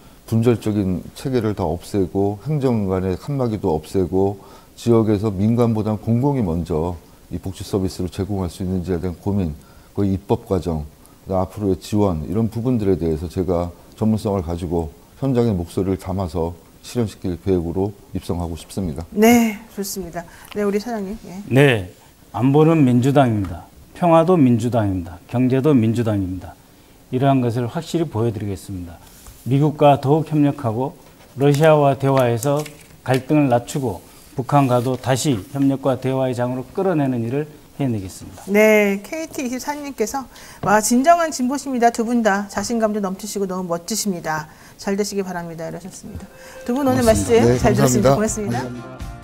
분절적인 체계를 다 없애고 행정 간의 칸막이도 없애고 지역에서 민간보다는 공공이 먼저 이 복지 서비스를 제공할 수 있는지에 대한 고민, 그 입법 과정, 앞으로의 지원 이런 부분들에 대해서 제가 전문성을 가지고 현장의 목소리를 담아서 실현시킬 계획으로 입성하고 싶습니다. 네, 좋습니다. 네, 우리 사장님. 네, 안보는 민주당입니다. 평화도 민주당입니다. 경제도 민주당입니다. 이러한 것을 확실히 보여드리겠습니다. 미국과 더욱 협력하고 러시아와 대화해서 갈등을 낮추고 북한과도 다시 협력과 대화의 장으로 끌어내는 일을 해내겠습니다. 네, KT24님께서 와 진정한 진보십니다. 두 분 다 자신감도 넘치시고 너무 멋지십니다. 잘 되시기 바랍니다. 이러셨습니다. 두 분 오늘 말씀 잘 들었습니다. 고맙습니다.